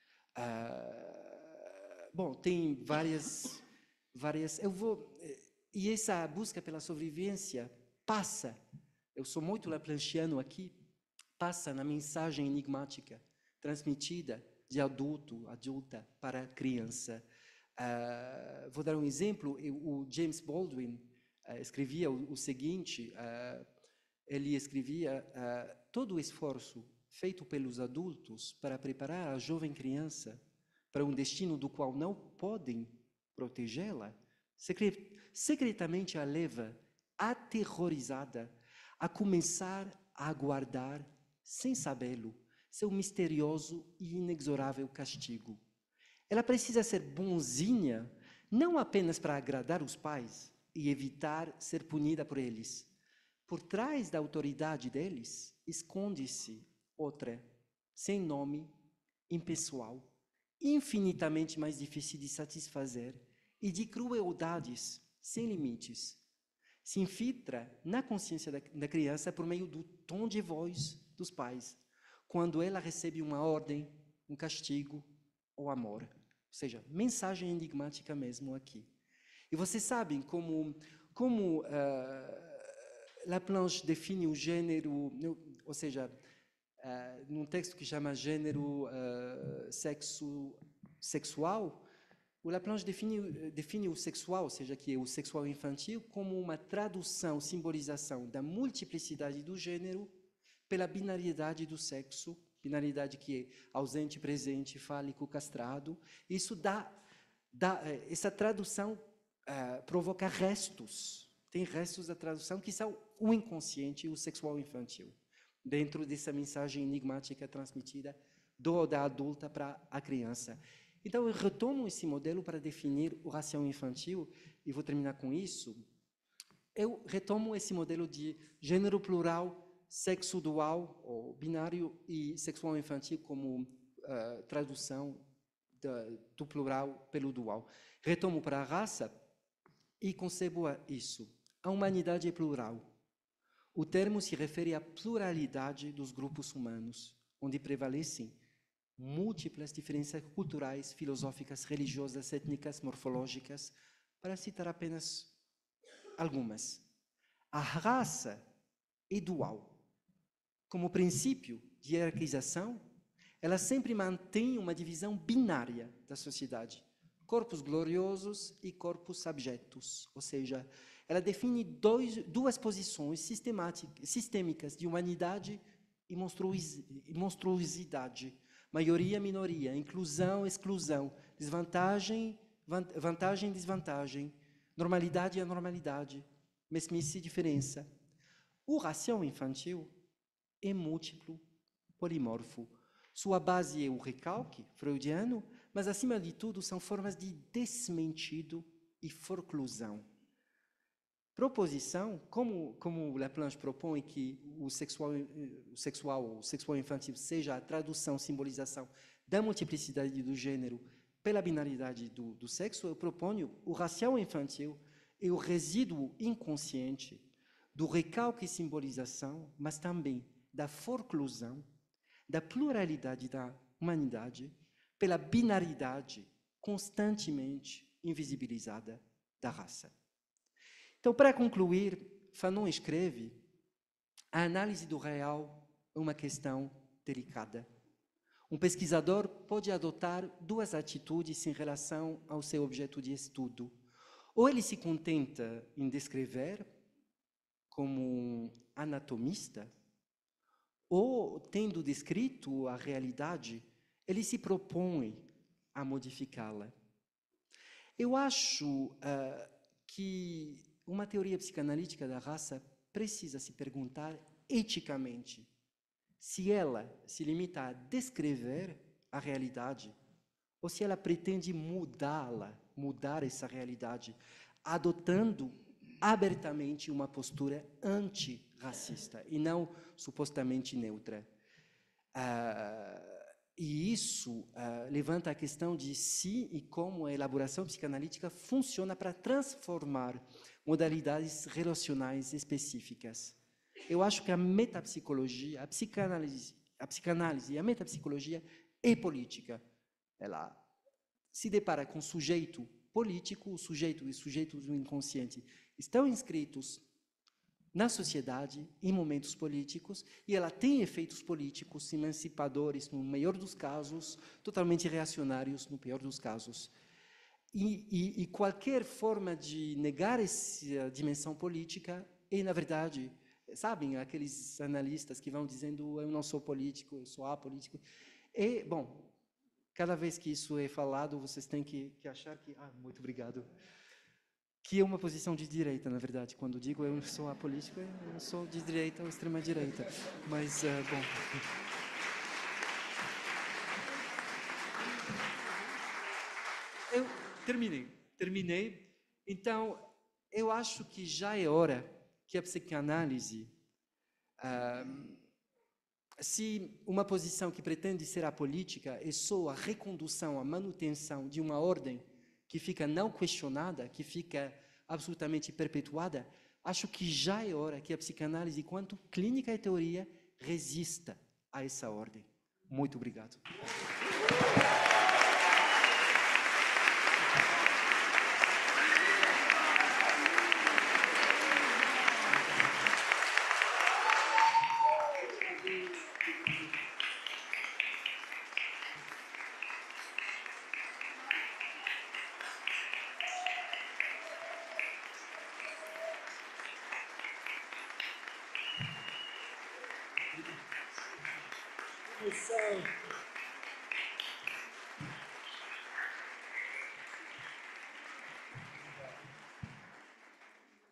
Ah, bom, tem várias, várias. Eu vou e essa busca pela sobrevivência passa. Eu sou muito laplanchiano aqui. Passa na mensagem enigmática transmitida de adulto, adulta para criança. Uh, vou dar um exemplo. O James Baldwin uh, escrevia o, o seguinte: uh, ele escrevia uh, todo o esforço feito pelos adultos para preparar a jovem criança para um destino do qual não podem protegê-la, secret secretamente a leva, aterrorizada, a começar a aguardar, sem sabê-lo, seu misterioso e inexorável castigo. Ela precisa ser bonzinha, não apenas para agradar os pais e evitar ser punida por eles. Por trás da autoridade deles, esconde-se outra, sem nome, impessoal, infinitamente mais difícil de satisfazer e de crueldades sem limites. Se infiltra na consciência da, da criança por meio do tom de voz dos pais, quando ela recebe uma ordem, um castigo ou amor. Ou seja, mensagem enigmática mesmo aqui. E vocês sabem como, como uh, Laplanche define o gênero, ou seja, uh, num texto que chama gênero uh, sexo, sexual, o Laplanche define, define o sexual, ou seja, que é o sexual infantil, como uma tradução, simbolização da multiplicidade do gênero pela binariedade do sexo, binariedade que é ausente, presente, fálico, castrado. Isso dá, dá essa tradução uh, provoca restos, tem restos da tradução que são o inconsciente e o sexual infantil, dentro dessa mensagem enigmática transmitida do da adulta para a criança. Então, eu retomo esse modelo para definir o racial infantil, e vou terminar com isso. Eu retomo esse modelo de gênero plural, sexo dual, ou binário, e sexual infantil como uh, tradução da, do plural pelo dual. Retomo para a raça e concebo isso. A humanidade é plural. O termo se refere à pluralidade dos grupos humanos, onde prevalecem múltiplas diferenças culturais, filosóficas, religiosas, étnicas, morfológicas, para citar apenas algumas. A raça é dual. Como princípio de hierarquização, ela sempre mantém uma divisão binária da sociedade. Corpos gloriosos e corpos abjetos. Ou seja, ela define dois, duas posições sistêmicas de humanidade e monstruosidade. Maioria, minoria, inclusão, exclusão, desvantagem, vantagem, desvantagem, normalidade e anormalidade, mesmice e diferença. O racial infantil é múltiplo, polimorfo. Sua base é o recalque freudiano, mas, acima de tudo, são formas de desmentido e forclusão. Proposição, como, como Laplanche propõe que o sexual, o sexual, o sexual infantil seja a tradução, simbolização da multiplicidade do gênero pela binaridade do, do sexo, eu proponho o racial infantil e o resíduo inconsciente do recalque e simbolização, mas também da forclusão, da pluralidade da humanidade, pela binaridade constantemente invisibilizada da raça. Então, para concluir, Fanon escreve: a análise do real é uma questão delicada. Um pesquisador pode adotar duas atitudes em relação ao seu objeto de estudo. Ou ele se contenta em descrever como um anatomista, ou, tendo descrito a realidade, ele se propõe a modificá-la. Eu acho uh, que uma teoria psicanalítica da raça precisa se perguntar eticamente se ela se limita a descrever a realidade ou se ela pretende mudá-la, mudar essa realidade, adotando abertamente uma postura antirracista e não supostamente neutra. Uh, e isso uh, levanta a questão de se e como a elaboração psicanalítica funciona para transformar modalidades relacionais específicas. Eu acho que a metapsicologia, a psicanálise, a psicanálise e a metapsicologia é política. Ela se depara com o sujeito político, o sujeito e o sujeito do inconsciente estão inscritos na sociedade, em momentos políticos, e ela tem efeitos políticos emancipadores, no melhor dos casos, totalmente reacionários, no pior dos casos. E, e, e qualquer forma de negar essa dimensão política é, na verdade, sabem, aqueles analistas que vão dizendo eu não sou político, eu sou apolítico. E, bom, cada vez que isso é falado, vocês têm que, que achar que... Ah, muito obrigado. Que é uma posição de direita, na verdade. Quando digo eu sou apolítico, eu sou de direita ou extrema-direita. Mas, uh, bom... Eu terminei. Terminei. Então, eu acho que já é hora que a psicanálise... Uh, se uma posição que pretende ser apolítica é só a recondução, a manutenção de uma ordem que fica não questionada, que fica absolutamente perpetuada, acho que já é hora que a psicanálise, quanto clínica e teoria, resista a essa ordem. Muito obrigado.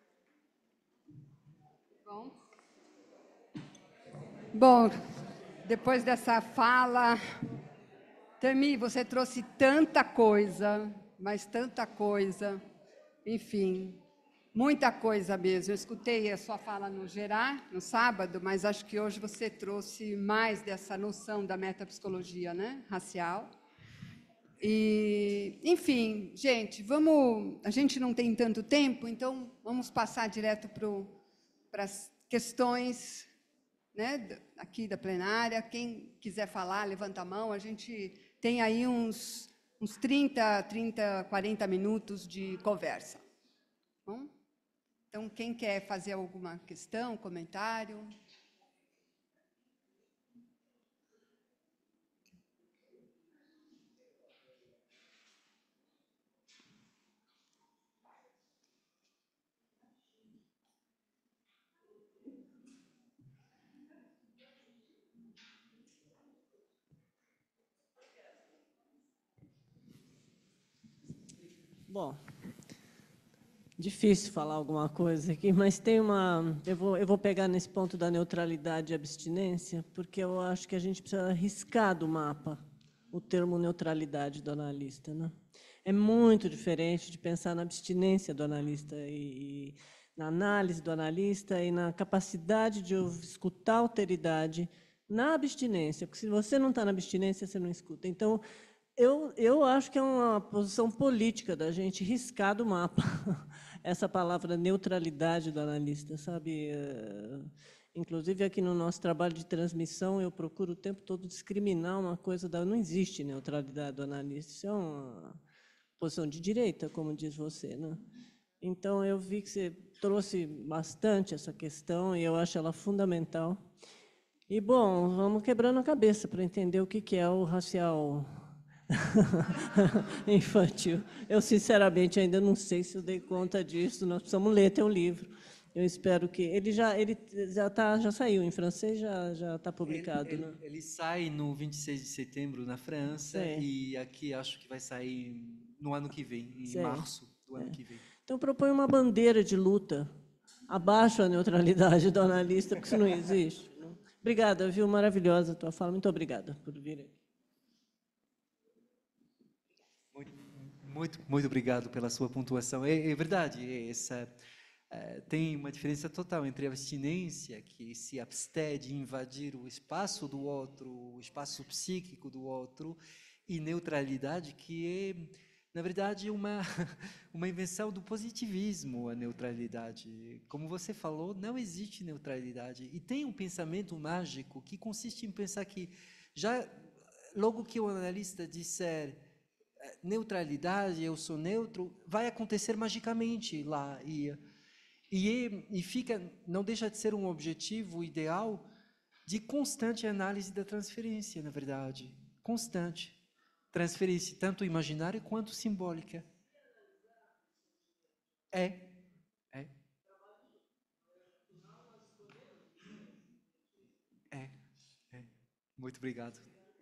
Bom, depois dessa fala, Tami, você trouxe tanta coisa, mas tanta coisa, enfim, muita coisa mesmo. Eu escutei a sua fala no Gerar, no sábado, mas acho que hoje você trouxe mais dessa noção da metapsicologia, né, racial. E, enfim, gente, vamos. A gente não tem tanto tempo, então vamos passar direto para as questões, né, aqui da plenária. Quem quiser falar, levanta a mão. A gente tem aí uns, uns trinta, trinta, quarenta minutos de conversa. Bom? Então, quem quer fazer alguma questão, comentário? Bom, difícil falar alguma coisa aqui, mas tem uma... Eu vou, eu vou pegar nesse ponto da neutralidade e abstinência, porque eu acho que a gente precisa arriscar do mapa o termo neutralidade do analista, né? É muito diferente de pensar na abstinência do analista e, e na análise do analista e na capacidade de escutar a alteridade na abstinência, porque se você não está na abstinência, você não escuta. Então, Eu, eu acho que é uma posição política da gente riscar do mapa essa palavra neutralidade do analista, sabe? Inclusive, aqui no nosso trabalho de transmissão, eu procuro o tempo todo discriminar uma coisa da... Não existe neutralidade do analista, isso é uma posição de direita, como diz você, né? Então, eu vi que você trouxe bastante essa questão e eu acho ela fundamental. E, bom, vamos quebrando a cabeça para entender o que é o racial... infantil. Eu, sinceramente, ainda não sei se eu dei conta disso. Nós precisamos ler teu livro. Eu espero que... Ele já, ele já, tá, já saiu em francês, já já está publicado, ele, né? ele, ele sai no vinte e seis de setembro na França, Sei. e aqui acho que vai sair no ano que vem, em Sei. março do ano É. que vem. Então, propõe uma bandeira de luta. Abaixo a neutralidade do analista, porque isso não existe. Obrigada, viu? Maravilhosa a tua fala. Muito obrigada por vir aqui. Muito, muito obrigado pela sua pontuação. É, é verdade, é essa, é, tem uma diferença total entre a abstinência, que se abstém de invadir o espaço do outro, o espaço psíquico do outro, e neutralidade, que é, na verdade, uma, uma invenção do positivismo, a neutralidade. Como você falou, não existe neutralidade. E tem um pensamento mágico que consiste em pensar que, já logo que o analista disser neutralidade, eu sou neutro, vai acontecer magicamente lá. E, e, e fica, não deixa de ser um objetivo ideal de constante análise da transferência, na verdade. Constante. Transferência, tanto imaginária quanto simbólica. É. É. É. É. Muito obrigado.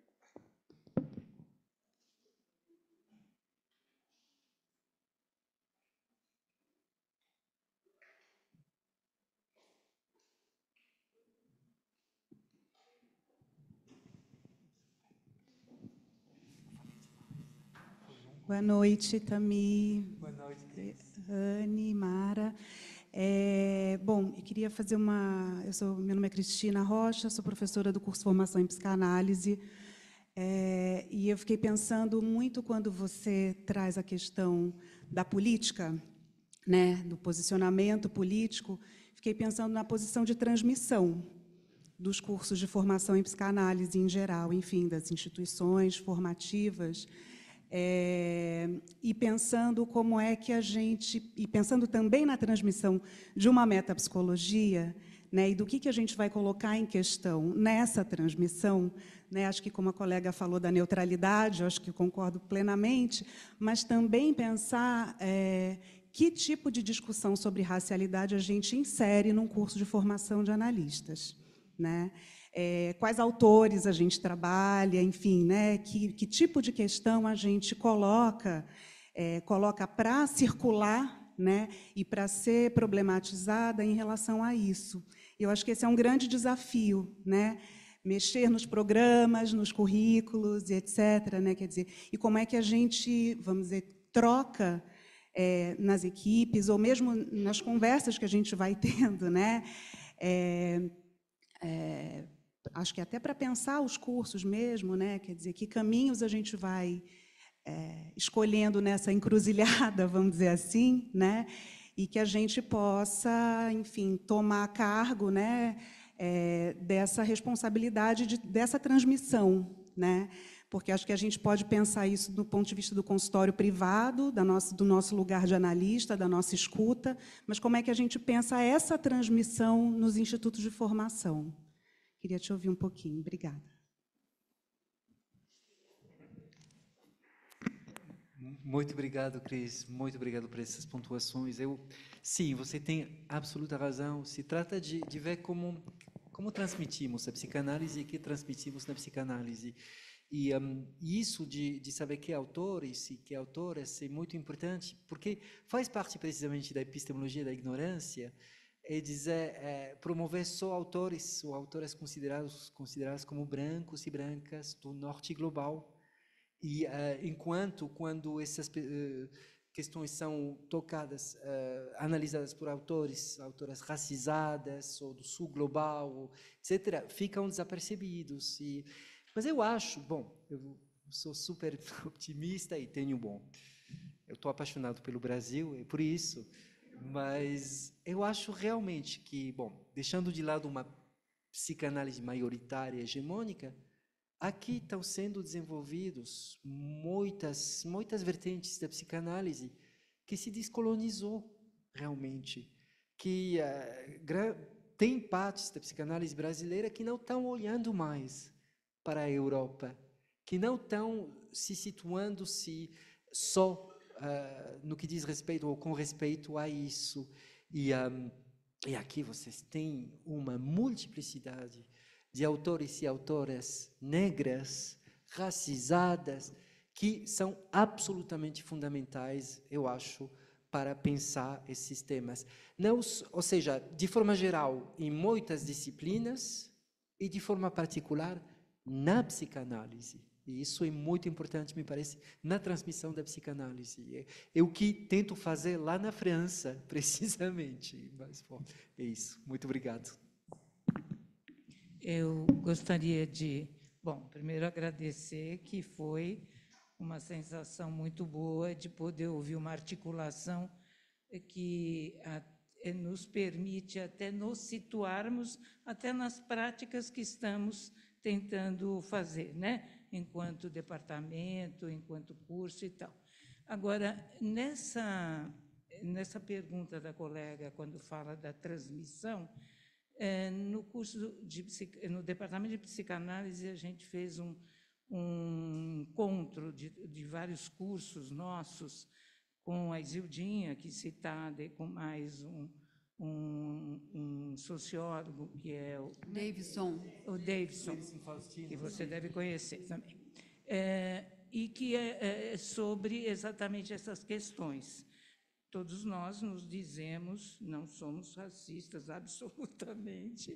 Boa noite, Tami. Boa noite, Anne, Mara. É, bom, eu queria fazer uma... Eu sou, meu nome é Cristina Rocha, sou professora do curso de Formação em Psicanálise. É, e eu fiquei pensando muito quando você traz a questão da política, né, do posicionamento político, fiquei pensando na posição de transmissão dos cursos de formação em psicanálise em geral, enfim, das instituições formativas. É, e pensando como é que a gente, e pensando também na transmissão de uma metapsicologia, né, e do que, que a gente vai colocar em questão nessa transmissão, né, acho que como a colega falou da neutralidade, eu acho que concordo plenamente, mas também pensar é, que tipo de discussão sobre racialidade a gente insere num curso de formação de analistas, né? É, quais autores a gente trabalha, enfim, né, que, que tipo de questão a gente coloca, é, coloca para circular, né, e para ser problematizada em relação a isso. Eu acho que esse é um grande desafio, né, mexer nos programas, nos currículos, e etcétera, né? Quer dizer, e como é que a gente, vamos dizer, troca é, nas equipes, ou mesmo nas conversas que a gente vai tendo, né? É, é, acho que até para pensar os cursos mesmo, né? Quer dizer, que caminhos a gente vai é, escolhendo nessa encruzilhada, vamos dizer assim, né? E que a gente possa, enfim, tomar cargo, né? É, dessa responsabilidade, de, dessa transmissão, né? Porque acho que a gente pode pensar isso do ponto de vista do consultório privado, da nossa, do nosso lugar de analista, da nossa escuta, mas como é que a gente pensa essa transmissão nos institutos de formação? Queria te ouvir um pouquinho. Obrigada. Muito obrigado, Cris. Muito obrigado por essas pontuações. Eu, sim, você tem absoluta razão. Se trata de, de ver como como transmitimos a psicanálise e que transmitimos na psicanálise. E um, isso de, de saber que autores e que autoras é muito importante, porque faz parte precisamente da epistemologia da ignorância, é dizer, é, promover só autores ou autoras considerados consideradas como brancos e brancas do norte global. E uh, enquanto quando essas uh, questões são tocadas, uh, analisadas por autores, autoras racizadas ou do sul global, etcétera, ficam desapercebidos. E, mas eu acho, bom, eu sou super otimista e tenho, bom, eu estou apaixonado pelo Brasil, é por isso, mas eu acho realmente que, bom, deixando de lado uma psicanálise maioritária, hegemônica, aqui estão sendo desenvolvidos muitas, muitas vertentes da psicanálise que se descolonizou realmente, que uh, tem partes da psicanálise brasileira que não estão olhando mais para a Europa, que não estão se situando-se só uh, no que diz respeito ou com respeito a isso. E, um, e aqui vocês têm uma multiplicidade de autores e autoras negras, racizadas, que são absolutamente fundamentais, eu acho, para pensar esses temas. Não, ou seja, de forma geral, em muitas disciplinas e de forma particular na psicanálise. E isso é muito importante, me parece, na transmissão da psicanálise. É, é o que tento fazer lá na França, precisamente. Mas, bom, é isso. Muito obrigado. Eu gostaria de, bom, primeiro agradecer, que foi uma sensação muito boa de poder ouvir uma articulação que a, nos permite até nos situarmos até nas práticas que estamos tentando fazer, né? Enquanto departamento, enquanto curso e tal. Agora, nessa, nessa pergunta da colega, quando fala da transmissão, É, no curso de no departamento de psicanálise a gente fez um, um encontro de, de vários cursos nossos com a Isildinha, que citada, e com mais um, um, um sociólogo que é o Davidson, o Davidson, que você deve conhecer também, é, e que é, é sobre exatamente essas questões. Todos nós nos dizemos, não somos racistas absolutamente,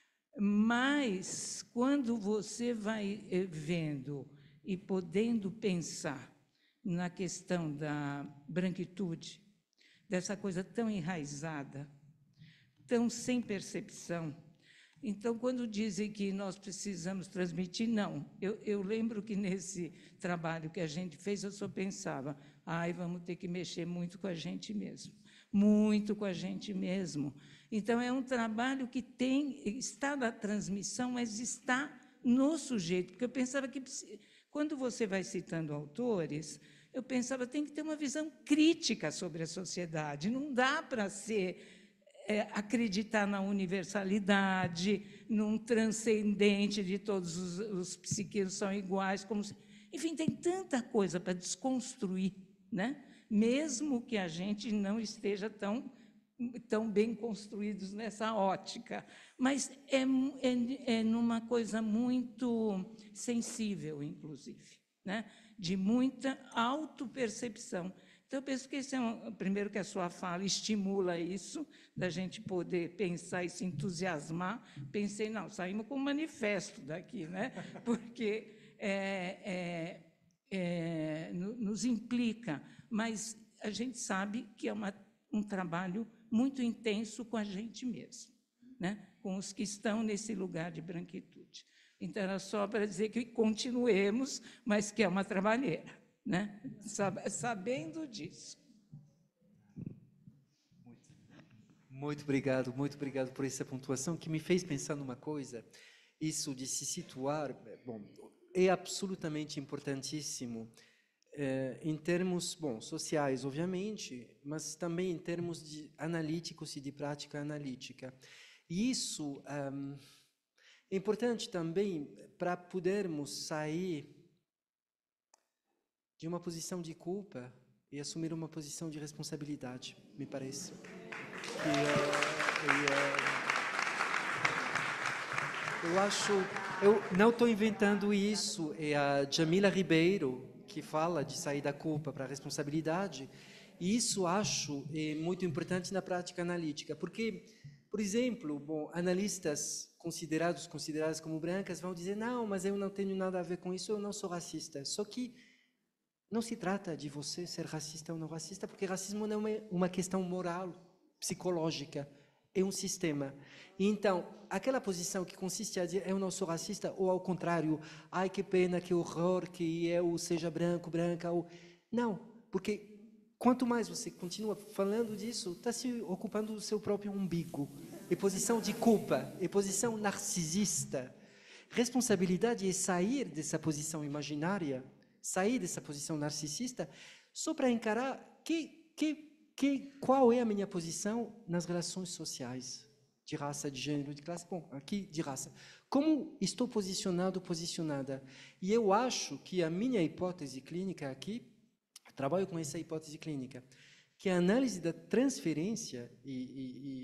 mas quando você vai vendo e podendo pensar na questão da branquitude, dessa coisa tão enraizada, tão sem percepção, então, quando dizem que nós precisamos transmitir, não. Eu, eu lembro que nesse trabalho que a gente fez, eu só pensava, ai, vamos ter que mexer muito com a gente mesmo, muito com a gente mesmo. Então, é um trabalho que tem, está na transmissão, mas está no sujeito, porque eu pensava que, quando você vai citando autores, eu pensava, tem que ter uma visão crítica sobre a sociedade, não dá para ser... É, acreditar na universalidade, num transcendente de todos os, os psiqueiros são iguais, como se, enfim, tem tanta coisa para desconstruir, né? Mesmo que a gente não esteja tão, tão bem construídos nessa ótica, mas é, é, é numa coisa muito sensível, inclusive, né? De muita autopercepção, Então, eu penso que esse é um, primeiro que a sua fala estimula isso, da gente poder pensar e se entusiasmar. Pensei, não, saímos com um manifesto daqui, né? Porque é, é, é, nos implica, mas a gente sabe que é uma, um trabalho muito intenso com a gente mesmo, né? Com os que estão nesse lugar de branquitude. Então, era só para dizer que continuemos, mas que é uma trabalheira, né? Sabendo disso. Muito, muito obrigado, muito obrigado por essa pontuação, que me fez pensar numa coisa, isso de se situar, bom, é absolutamente importantíssimo, eh, em termos, bom, sociais, obviamente, mas também em termos de analíticos e de prática analítica. E isso um, é importante também para podermos sair de uma posição de culpa e assumir uma posição de responsabilidade, me parece. E, uh, e, uh, eu acho, eu não estou inventando isso, é a Jamila Ribeiro que fala de sair da culpa para a responsabilidade, e isso acho é muito importante na prática analítica, porque, por exemplo, bom, analistas considerados, consideradas como brancas vão dizer, não, mas eu não tenho nada a ver com isso, eu não sou racista. Só que não se trata de você ser racista ou não racista, porque racismo não é uma questão moral, psicológica, é um sistema. E então, aquela posição que consiste a dizer, eu não sou racista, ou ao contrário, ai que pena, que horror, que eu seja branco, branca, ou... Não, porque quanto mais você continua falando disso, está se ocupando do seu próprio umbigo. É posição de culpa, é posição narcisista. Responsabilidade é sair dessa posição imaginária, sair dessa posição narcisista, só para encarar que, que, que, qual é a minha posição nas relações sociais, de raça, de gênero, de classe. Bom, aqui de raça. Como estou posicionado, posicionada? E eu acho que a minha hipótese clínica aqui, trabalho com essa hipótese clínica, que a análise da transferência, e, e,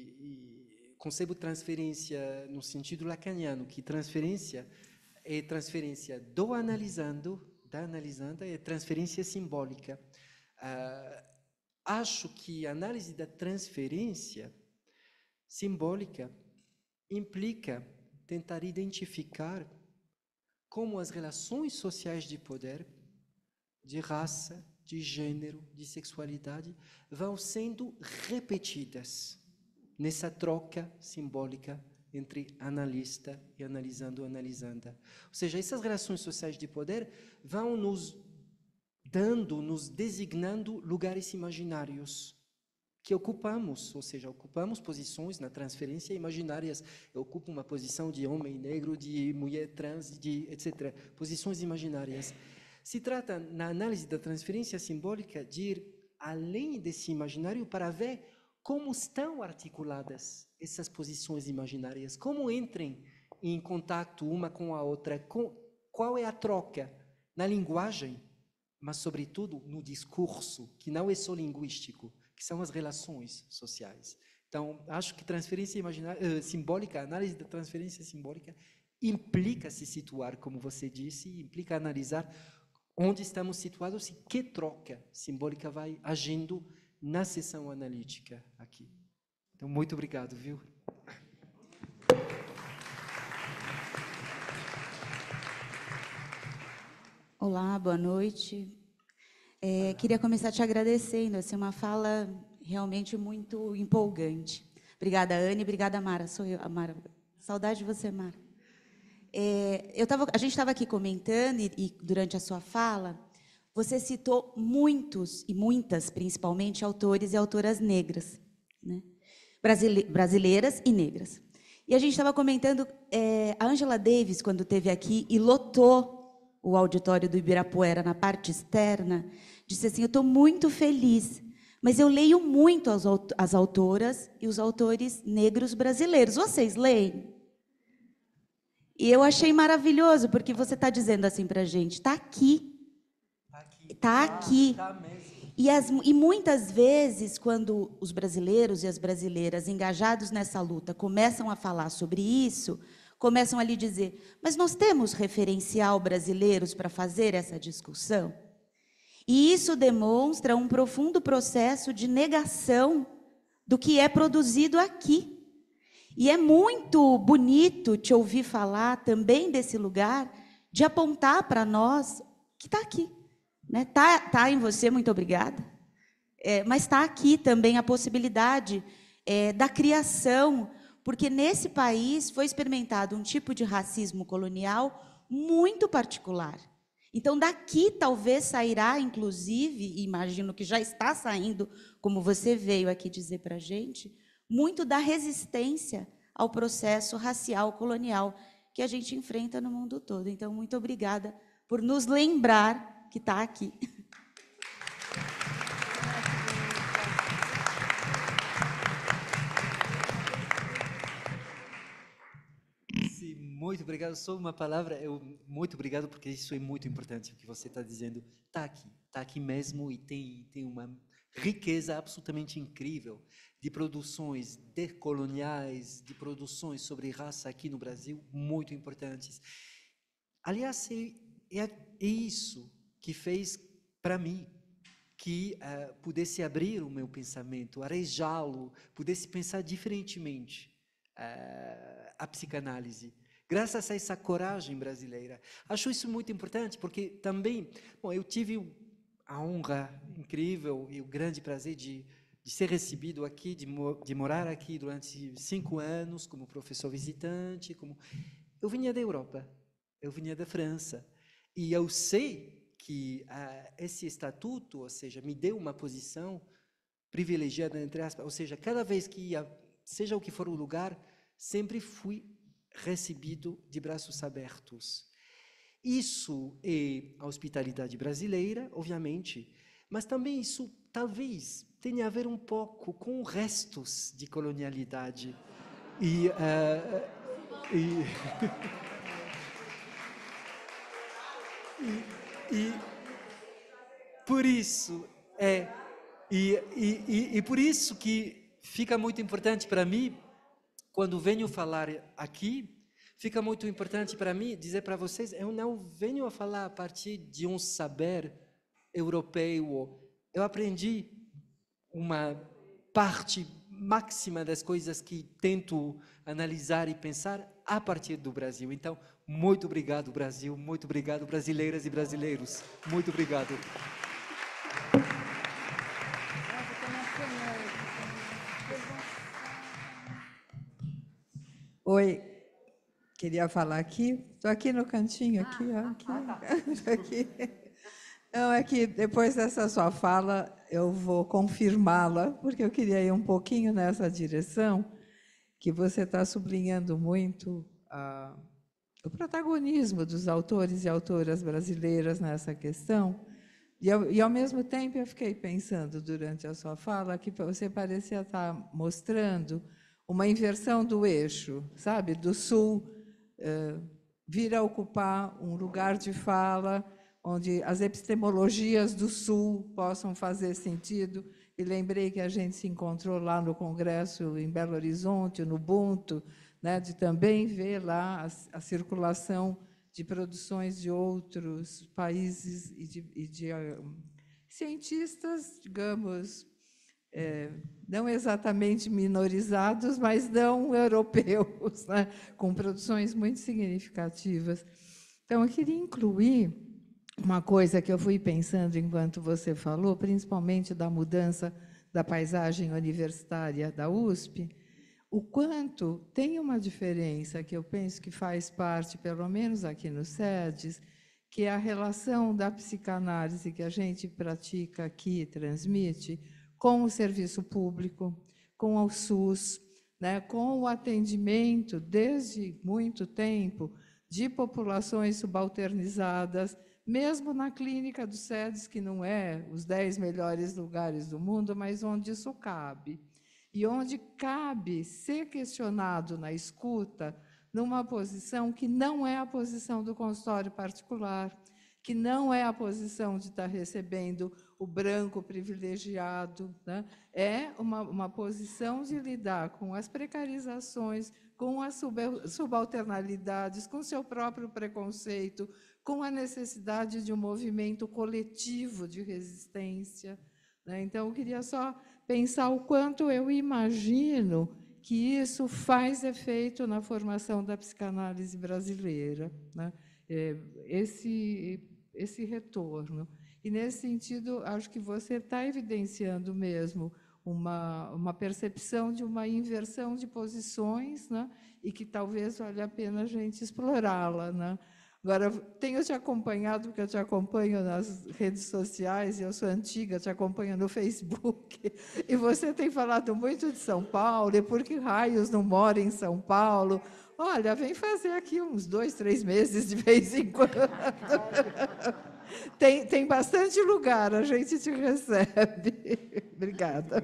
e concebo transferência no sentido lacaniano, que transferência é transferência do analisando, da analisanda, é transferência simbólica. Uh, acho que a análise da transferência simbólica implica tentar identificar como as relações sociais de poder, de raça, de gênero, de sexualidade, vão sendo repetidas nessa troca simbólica entre analista e analisando, analisanda. Ou seja, essas relações sociais de poder vão nos dando, nos designando lugares imaginários que ocupamos, ou seja, ocupamos posições na transferência imaginárias. Eu ocupo uma posição de homem negro, de mulher trans, de etcétera. Posições imaginárias. Se trata, na análise da transferência simbólica, de ir além desse imaginário para ver como estão articuladas essas posições imaginárias, como entrem em contato uma com a outra, com, qual é a troca na linguagem, mas, sobretudo, no discurso, que não é só linguístico, que são as relações sociais. Então, acho que transferência imaginária, uh, simbólica, a análise da transferência simbólica implica se situar, como você disse, implica analisar onde estamos situados e que troca simbólica vai agindo na sessão analítica aqui. Então, muito obrigado, viu? Olá, boa noite. É, queria começar te agradecendo, essa é uma fala realmente muito empolgante. Obrigada, Anne, obrigada, Mara. Sou eu, a Mara. Saudade de você, Mara. É, eu tava, a gente estava aqui comentando, e, e durante a sua fala, você citou muitos, e muitas, principalmente, autores e autoras negras, né? Brasile, brasileiras e negras. E a gente estava comentando, é, a Angela Davis, quando esteve aqui e lotou o auditório do Ibirapuera na parte externa, disse assim, eu estou muito feliz, mas eu leio muito as, as autoras e os autores negros brasileiros. Vocês leem? E eu achei maravilhoso, porque você está dizendo assim para a gente, está aqui. Está aqui. Está aqui. E, as, e muitas vezes, quando os brasileiros e as brasileiras engajados nessa luta começam a falar sobre isso, começam a lhe dizer, mas nós temos referencial brasileiros para fazer essa discussão? E isso demonstra um profundo processo de negação do que é produzido aqui. E é muito bonito te ouvir falar também desse lugar, de apontar para nós que está aqui. Né? Tá, tá em você, muito obrigada. É, mas está aqui também a possibilidade é, da criação, porque nesse país foi experimentado um tipo de racismo colonial muito particular. Então, daqui talvez sairá, inclusive, e imagino que já está saindo, como você veio aqui dizer para a gente, muito da resistência ao processo racial colonial que a gente enfrenta no mundo todo. Então, muito obrigada por nos lembrar que está aqui. Sim, muito obrigado. Só uma palavra, eu muito obrigado, porque isso é muito importante, o que você está dizendo. Está aqui, está aqui mesmo, e tem, tem uma riqueza absolutamente incrível de produções decoloniais, de produções sobre raça aqui no Brasil, muito importantes. Aliás, é, é, é isso que fez, para mim, que uh, pudesse abrir o meu pensamento, arejá-lo, pudesse pensar diferentemente uh, a psicanálise, graças a essa coragem brasileira. Acho isso muito importante, porque também, bom, eu tive a honra incrível e o grande prazer de, de ser recebido aqui, de, de morar aqui durante cinco anos como professor visitante. Como... Eu vinha da Europa, eu vinha da França, e eu sei que uh, esse estatuto, ou seja, me deu uma posição privilegiada, entre aspas, ou seja, cada vez que ia, seja o que for o lugar, sempre fui recebido de braços abertos. Isso é a hospitalidade brasileira, obviamente, mas também isso talvez tenha a ver um pouco com restos de colonialidade. E... Uh, e E, e por isso é e, e, e, e por isso que fica muito importante para mim, quando venho falar aqui, fica muito importante para mim dizer para vocês, eu não venho a falar a partir de um saber europeu. Eu aprendi uma parte máxima das coisas que tento analisar e pensar a partir do Brasil. Então, muito obrigado, Brasil. Muito obrigado, brasileiras e brasileiros. Muito obrigado. Oi, queria falar aqui. Estou aqui no cantinho, aqui, ó, aqui. aqui. Não, é que depois dessa sua fala, eu vou confirmá-la, porque eu queria ir um pouquinho nessa direção, que você está sublinhando muito a, o protagonismo dos autores e autoras brasileiras nessa questão. E, eu, e, ao mesmo tempo, eu fiquei pensando, durante a sua fala, que você parecia estar mostrando uma inversão do eixo, sabe? Do Sul eh, vir a ocupar um lugar de fala onde as epistemologias do Sul possam fazer sentido. E lembrei que a gente se encontrou lá no Congresso em Belo Horizonte, no Ubuntu, né, de também ver lá a, a circulação de produções de outros países e de, e de uh, cientistas, digamos, é, não exatamente minorizados, mas não europeus, né, com produções muito significativas. Então, eu queria incluir uma coisa que eu fui pensando enquanto você falou, principalmente da mudança da paisagem universitária da U S P, o quanto tem uma diferença que eu penso que faz parte, pelo menos aqui no SEDES, que é a relação da psicanálise que a gente pratica aqui, transmite, com o serviço público, com o SUS, né, com o atendimento, desde muito tempo, de populações subalternizadas, mesmo na clínica do SEDES, que não é os dez melhores lugares do mundo, mas onde isso cabe. E onde cabe ser questionado na escuta, numa posição que não é a posição do consultório particular, que não é a posição de estar recebendo o branco privilegiado, né? É uma, uma posição de lidar com as precarizações, com as subalternalidades, com seu próprio preconceito, com a necessidade de um movimento coletivo de resistência, né? Então, eu queria só pensar o quanto eu imagino que isso faz efeito na formação da psicanálise brasileira, né? Esse, esse retorno. E, nesse sentido, acho que você está evidenciando mesmo uma, uma percepção de uma inversão de posições, né? E que talvez valha a pena a gente explorá-la, né? Agora, tenho te acompanhado, porque eu te acompanho nas redes sociais, e eu sou antiga, te acompanho no Facebook, e você tem falado muito de São Paulo, e por que raios não mora em São Paulo? Olha, vem fazer aqui uns dois, três meses de vez em quando. Tem, tem bastante lugar, a gente te recebe. Obrigada.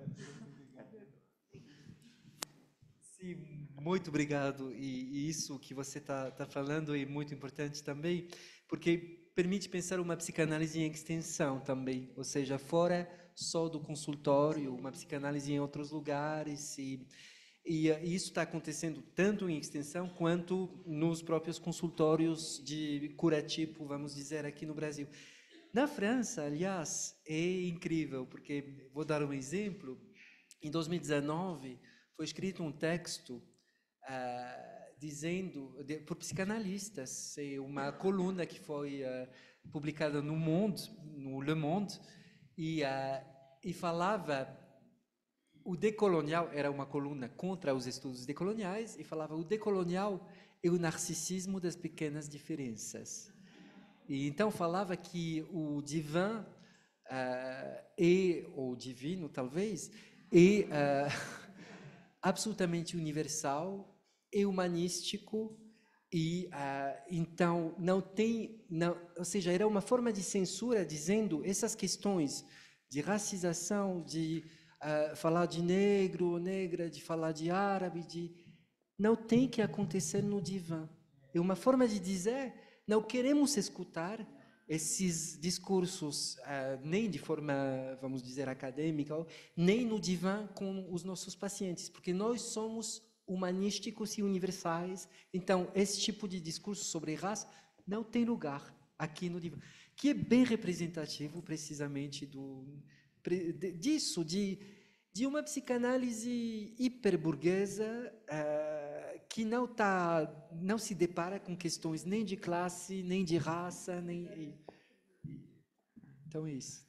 Sim, muito obrigado. E, e isso que você está tá falando é muito importante também, porque permite pensar uma psicanálise em extensão também, ou seja, fora só do consultório, uma psicanálise em outros lugares. E, e, e isso está acontecendo tanto em extensão quanto nos próprios consultórios de curativo, vamos dizer, aqui no Brasil. Na França, aliás, é incrível, porque, vou dar um exemplo, em dois mil e dezenove foi escrito um texto uh, dizendo, de, por psicanalistas, é uma coluna que foi uh, publicada no Monde, no Le Monde, e, uh, e falava, o decolonial, era uma coluna contra os estudos decoloniais, e falava, o decolonial é o narcisismo das pequenas diferenças. E então falava que o divã uh, e o divino, talvez, é uh, absolutamente universal e humanístico, e uh, então não tem, não, ou seja, era uma forma de censura dizendo essas questões de racização, de uh, falar de negro ou negra, de falar de árabe, de não tem que acontecer no divã. É uma forma de dizer, não queremos escutar esses discursos, uh, nem de forma, vamos dizer, acadêmica, nem no divã com os nossos pacientes, porque nós somos humanísticos e universais, então esse tipo de discurso sobre raça não tem lugar aqui no divã, que é bem representativo precisamente do, disso, de, de uma psicanálise hiperburguesa, uh, que não, tá, não se depara com questões nem de classe, nem de raça, nem... Então é isso.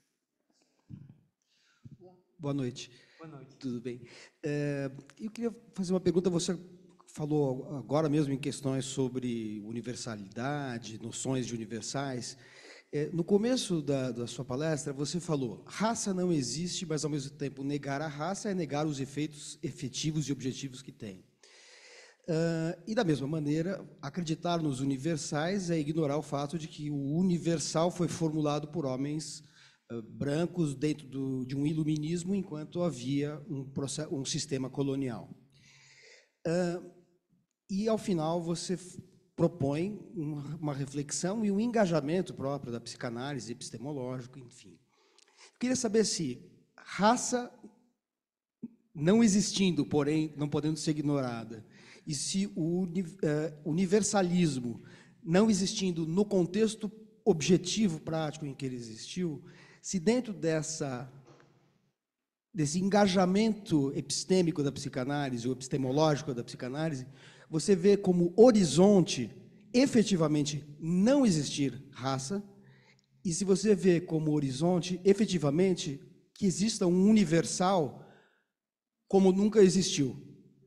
Boa noite. Boa noite. Tudo bem? É, eu queria fazer uma pergunta. Você falou agora mesmo em questões sobre universalidade, noções de universais. É, no começo da, da sua palestra, você falou, raça não existe, mas, ao mesmo tempo, negar a raça é negar os efeitos efetivos e objetivos que tem. Uh, e, da mesma maneira, acreditar nos universais é ignorar o fato de que o universal foi formulado por homens uh, brancos dentro do, de um iluminismo, enquanto havia um, processo, um sistema colonial. Uh, e, ao final, você propõe uma, uma reflexão e um engajamento próprio da psicanálise, epistemológico, enfim. Eu queria saber se raça, não existindo, porém, não podendo ser ignorada, e se o universalismo, não existindo no contexto objetivo prático em que ele existiu, se dentro dessa, desse engajamento epistêmico da psicanálise, ou epistemológico da psicanálise, você vê como horizonte, efetivamente, não existir raça, e se você vê como horizonte, efetivamente, que exista um universal como nunca existiu.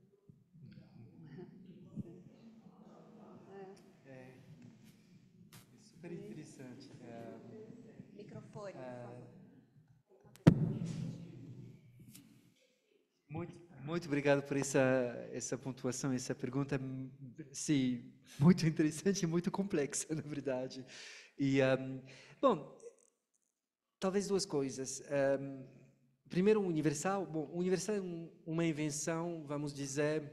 Muito, muito obrigado por essa, essa pontuação, essa pergunta, sim, muito interessante e muito complexa, na verdade. E, um, bom, talvez duas coisas. Um, primeiro, o universal. Bom, o universal é um, uma invenção, vamos dizer,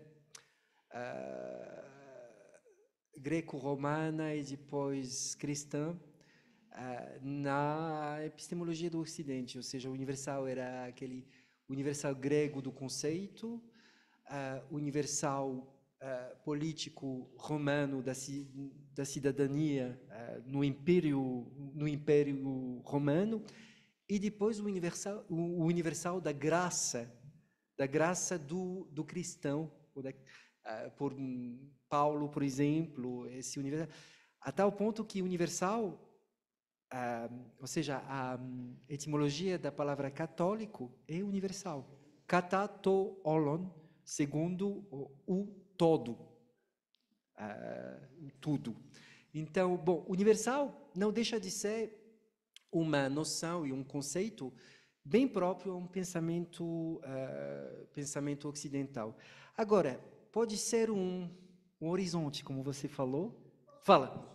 uh, greco-romana e depois cristã, uh, na epistemologia do Ocidente, ou seja, o universal era aquele universal grego do conceito, uh, universal uh, político romano da, da cidadania uh, no Império, no Império Romano, e depois o universal, o universal da graça, da graça do, do cristão, da, uh, por Paulo, por exemplo, esse universal, a tal ponto que universal, uh, ou seja, a etimologia da palavra católico é universal. Kata to olon, segundo o, o todo, uh, tudo. Então, bom, universal não deixa de ser uma noção e um conceito bem próprio a um pensamento, uh, pensamento ocidental. Agora, pode ser um, um horizonte, como você falou. Fala.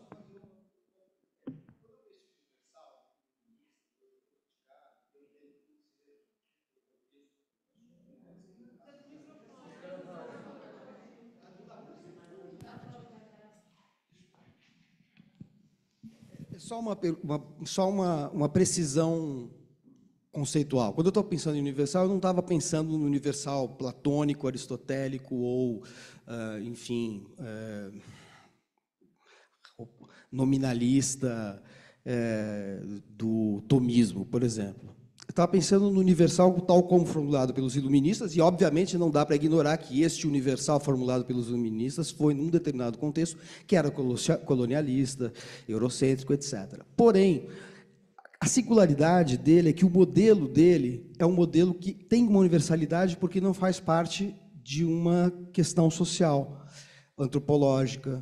Só uma, uma, só uma, uma precisão conceitual. Quando eu estou pensando em universal, eu não estava pensando no universal platônico, aristotélico ou, uh, enfim, uh, nominalista uh, do tomismo, por exemplo. Eu estava pensando no universal tal como formulado pelos iluministas, e, obviamente, não dá para ignorar que este universal formulado pelos iluministas foi num determinado contexto que era colonialista, eurocêntrico, etcétera. Porém, a singularidade dele é que o modelo dele é um modelo que tem uma universalidade porque não faz parte de uma questão social, antropológica,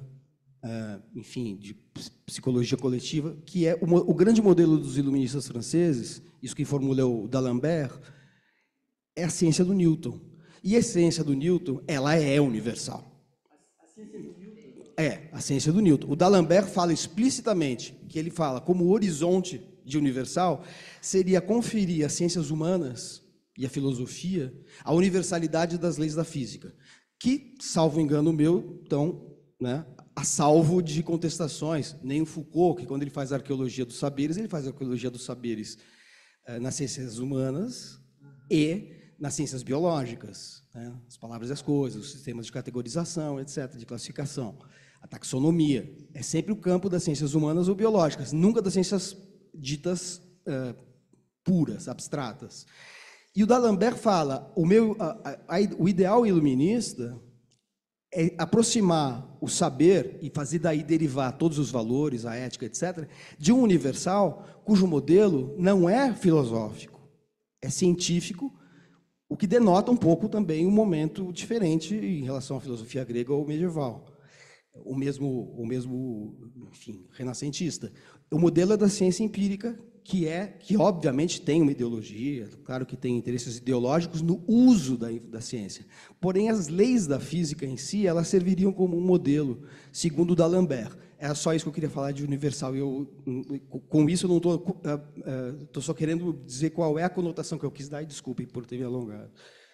enfim, de psicologia coletiva, que é o, o grande modelo dos iluministas franceses, isso que formula o D'Alembert, é a ciência do Newton. E a ciência do Newton, ela é universal. A ciência do Newton? É, a ciência do Newton. O D'Alembert fala explicitamente, que ele fala como o horizonte de universal seria conferir às ciências humanas e à filosofia a universalidade das leis da física, que, salvo engano meu, estão, né, a salvo de contestações. Nem o Foucault, que quando ele faz a arqueologia dos saberes, ele faz a arqueologia dos saberes eh, nas ciências humanas e nas ciências biológicas, né, as palavras e as coisas, os sistemas de categorização, etcétera, de classificação, a taxonomia. É sempre o campo das ciências humanas ou biológicas, nunca das ciências ditas eh, puras, abstratas. E o D'Alembert fala, o, meu, a, a, o ideal iluminista é aproximar o saber e fazer daí derivar todos os valores, a ética, etcétera, de um universal cujo modelo não é filosófico, é científico, o que denota um pouco também um momento diferente em relação à filosofia grega ou medieval, o mesmo, o mesmo, enfim, renascentista. O modelo é da ciência empírica, que é, que obviamente tem uma ideologia, claro que tem interesses ideológicos no uso da, da ciência. Porém, as leis da física em si, elas serviriam como um modelo, segundo o D'Alembert. Era só isso que eu queria falar de universal. E eu, com isso, eu não estou uh, uh, só querendo dizer qual é a conotação que eu quis dar, e desculpem por ter me alongado.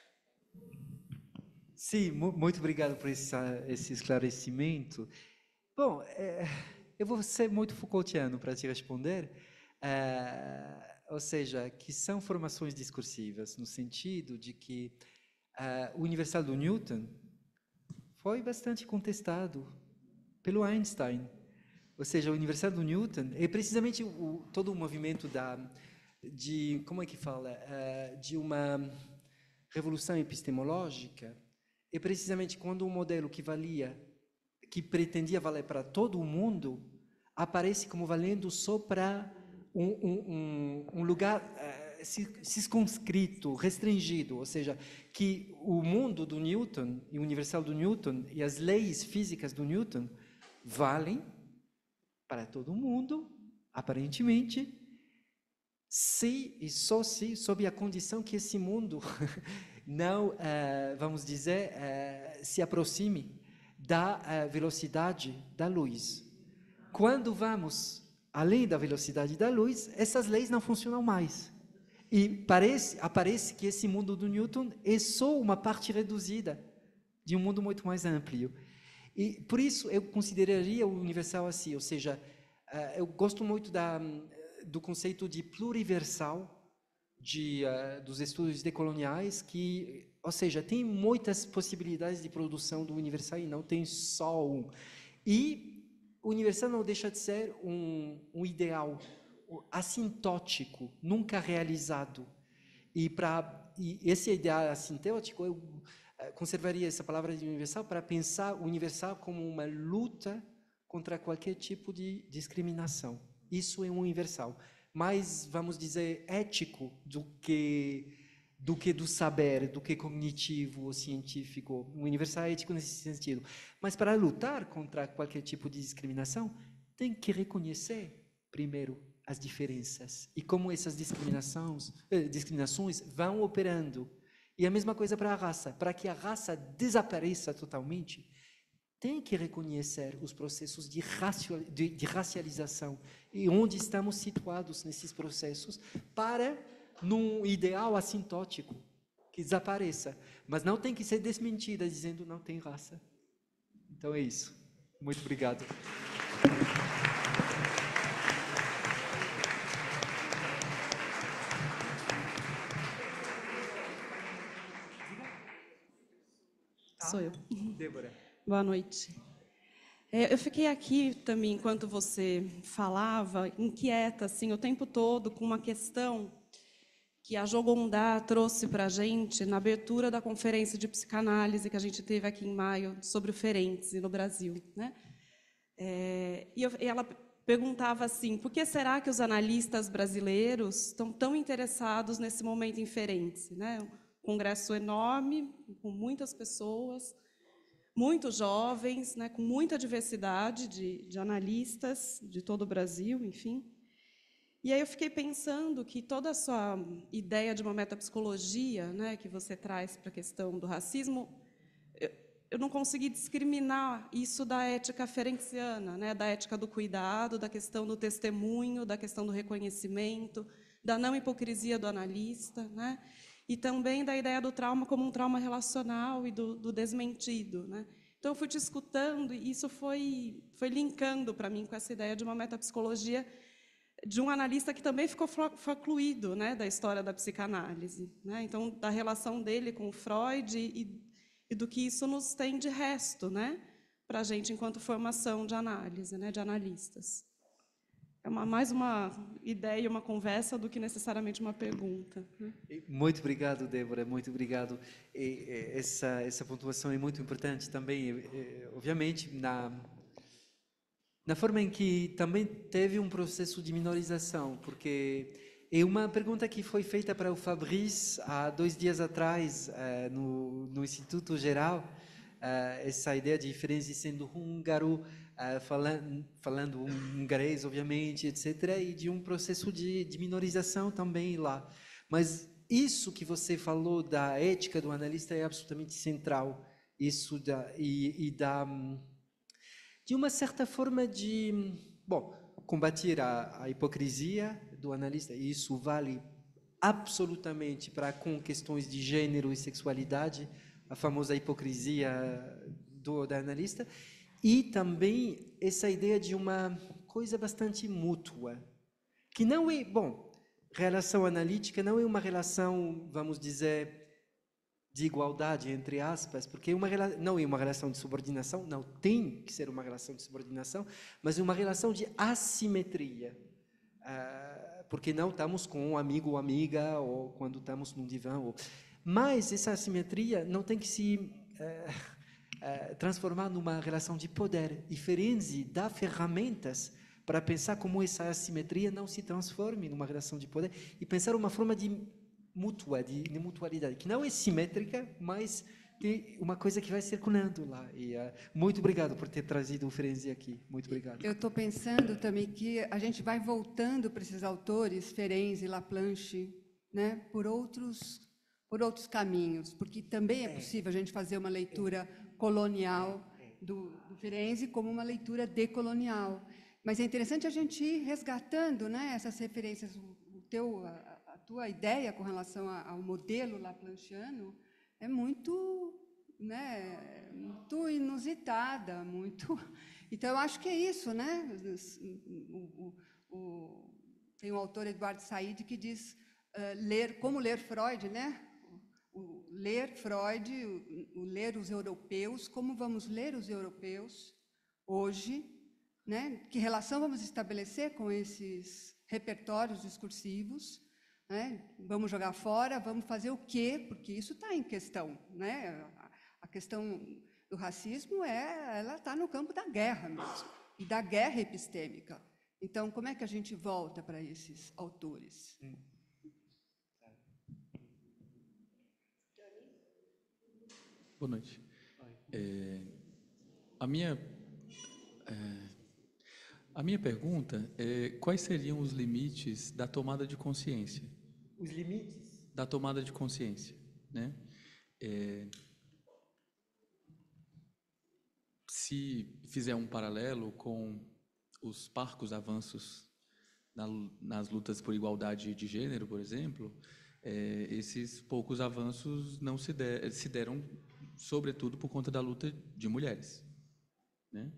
Sim, muito obrigado por esse, esse esclarecimento. Bom, é, eu vou ser muito Foucaultiano para te responder. Uh, ou seja, que são formações discursivas, no sentido de que uh, o universal do Newton foi bastante contestado pelo Einstein. Ou seja, o universal do Newton é precisamente o, todo o movimento da, de, como é que fala, uh, de uma revolução epistemológica, é precisamente quando um modelo que valia, que pretendia valer para todo o mundo, aparece como valendo só para Um, um, um lugar uh, circunscrito, restringido, ou seja, que o mundo do Newton, e o universal do Newton, e as leis físicas do Newton valem para todo mundo, aparentemente, se e só se, sob a condição que esse mundo não, uh, vamos dizer, uh, se aproxime da uh, velocidade da luz. Quando vamos além da velocidade da luz, essas leis não funcionam mais. E parece, aparece que esse mundo do Newton é só uma parte reduzida de um mundo muito mais amplo. E, por isso, eu consideraria o universal assim, ou seja, uh, eu gosto muito da, do conceito de pluriversal de, uh, dos estudos decoloniais, que ou seja, tem muitas possibilidades de produção do universal e não tem só um. E o universal não deixa de ser um, um ideal assintótico, nunca realizado. E, pra, e esse ideal assintótico, eu conservaria essa palavra de universal para pensar o universal como uma luta contra qualquer tipo de discriminação. Isso é um universal. Mais, vamos dizer, ético do que do que do saber, do que cognitivo ou científico. O universal é ético nesse sentido. Mas para lutar contra qualquer tipo de discriminação, tem que reconhecer, primeiro, as diferenças e como essas discriminações, eh, discriminações vão operando. E a mesma coisa para a raça. Para que a raça desapareça totalmente, tem que reconhecer os processos de, racial, de, de racialização e onde estamos situados nesses processos para, num ideal assintótico, que desapareça. Mas não tem que ser desmentida dizendo não tem raça. Então é isso. Muito obrigado. Sou eu. Débora. Boa noite. É, eu fiquei aqui também, enquanto você falava, inquieta assim, o tempo todo com uma questão que a Jogondá trouxe para a gente na abertura da conferência de psicanálise que a gente teve aqui em maio sobre o Ferenczi no Brasil, né? É, e, eu, e ela perguntava assim, por que será que os analistas brasileiros estão tão interessados nesse momento em Ferenczi, né? Um congresso enorme, com muitas pessoas, muitos jovens, né, com muita diversidade de, de analistas de todo o Brasil, enfim. E aí eu fiquei pensando que toda a sua ideia de uma metapsicologia, né, que você traz para a questão do racismo, eu, eu não consegui discriminar isso da ética ferenciana, né, da ética do cuidado, da questão do testemunho, da questão do reconhecimento, da não hipocrisia do analista, né, e também da ideia do trauma como um trauma relacional e do, do desmentido, né? Então, eu fui te escutando e isso foi, foi linkando para mim com essa ideia de uma metapsicologia de um analista que também ficou facluído, né, da história da psicanálise, né? Então, da relação dele com o Freud e, e do que isso nos tem de resto, né, para a gente enquanto formação de análise, né, de analistas. É uma, mais uma ideia, uma conversa do que necessariamente uma pergunta. Muito obrigado, Débora, muito obrigado. E, essa, essa pontuação é muito importante também, obviamente, na, na forma em que também teve um processo de minorização, porque é uma pergunta que foi feita para o Fabrice há dois dias atrás, no, no Instituto Geral, essa ideia de Ferenczi sendo húngaro, Uh, falando, falando hungarês, obviamente, etcétera, e de um processo de, de minorização também lá. Mas isso que você falou da ética do analista é absolutamente central. Isso da, e, e da, de uma certa forma de, bom, combater a, a hipocrisia do analista, e isso vale absolutamente para com questões de gênero e sexualidade, a famosa hipocrisia do, do analista, e também essa ideia de uma coisa bastante mútua, que não é, bom, relação analítica não é uma relação, vamos dizer, de igualdade, entre aspas, porque é uma, não é uma relação de subordinação, não tem que ser uma relação de subordinação, mas é uma relação de assimetria, uh, porque não estamos com um amigo ou amiga, ou quando estamos num divã, ou... mas essa assimetria não tem que se... Uh, Uh, transformar numa relação de poder. E Ferenczi dá ferramentas para pensar como essa assimetria não se transforme numa relação de poder e pensar uma forma de mútua, de, de mutualidade, que não é simétrica, mas tem uma coisa que vai circulando lá. E, uh, muito obrigado por ter trazido o Ferenczi aqui. Muito obrigado. Eu estou pensando também que a gente vai voltando para esses autores, Ferenczi, Laplanche, né, por outros, por outros caminhos, porque também é possível a gente fazer uma leitura colonial do, do Ferenczi como uma leitura decolonial. Mas é interessante a gente ir resgatando, né, essas referências. O, o teu, a, a tua ideia com relação a, ao modelo laplanchiano é muito, né, muito inusitada, muito... Então, eu acho que é isso, né? O, o, o, tem um autor, Eduardo Said, que diz uh, ler, como ler Freud, né? O, ler Freud, o, o ler os europeus, como vamos ler os europeus hoje, né? Que relação vamos estabelecer com esses repertórios discursivos, né? Vamos jogar fora, vamos fazer o quê? Porque isso está em questão, né? A, a questão do racismo é, ela está no campo da guerra mesmo, e da guerra epistêmica. Então, como é que a gente volta para esses autores? Hum. Boa noite. É, a minha é, a minha pergunta é quais seriam os limites da tomada de consciência? Os limites da tomada de consciência, né? É, se fizer um paralelo com os parcos avanços na, nas lutas por igualdade de gênero, por exemplo, é, esses poucos avanços não se, der, se deram sobretudo por conta da luta de mulheres, né?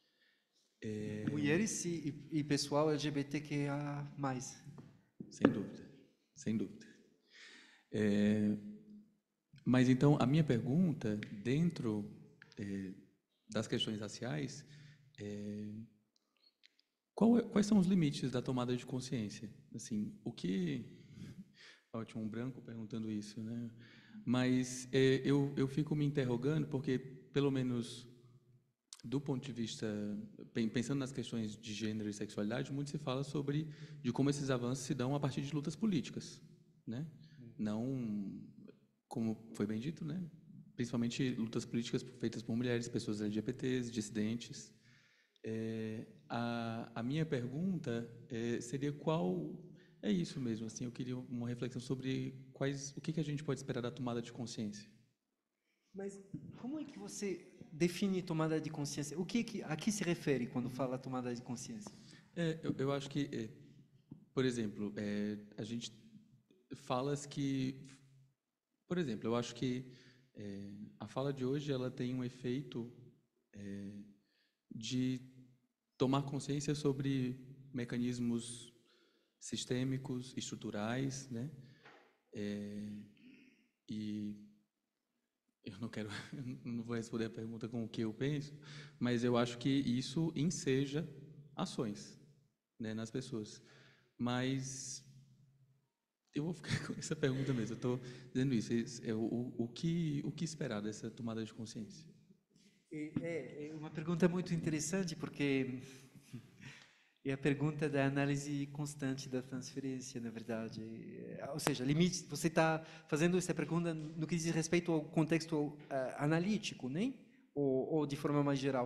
É... Mulheres e, e pessoal L G B T Q I A mais. Sem dúvida, sem dúvida. É... Mas então a minha pergunta dentro é, das questões raciais é, qual é, quais são os limites da tomada de consciência? Assim, o que ótimo, um branco perguntando isso, né? Mas é, eu, eu fico me interrogando porque, pelo menos do ponto de vista, pensando nas questões de gênero e sexualidade, muito se fala sobre de como esses avanços se dão a partir de lutas políticas, né? Não, como foi bem dito, né? Principalmente lutas políticas feitas por mulheres, pessoas L G B Ts, dissidentes. É, a, a minha pergunta é, seria qual... É isso mesmo, assim, eu queria uma reflexão sobre quais, o que, que a gente pode esperar da tomada de consciência. Mas como é que você define tomada de consciência? O que, que a que se refere quando fala tomada de consciência? É, eu, eu acho que, é, por exemplo, é, a gente fala que, por exemplo, eu acho que é, a fala de hoje ela tem um efeito é, de tomar consciência sobre mecanismos sistêmicos, estruturais, né? É, e eu não quero, não vou responder a pergunta com o que eu penso, mas eu acho que isso enseja ações, né, nas pessoas. Mas eu vou ficar com essa pergunta mesmo. Eu estou dizendo isso. É o, o, o que o que esperar dessa tomada de consciência? É, é uma pergunta muito interessante porque é a pergunta da análise constante da transferência, na verdade. Ou seja, limite, você está fazendo essa pergunta no que diz respeito ao contexto uh, analítico, né? Ou, ou de forma mais geral?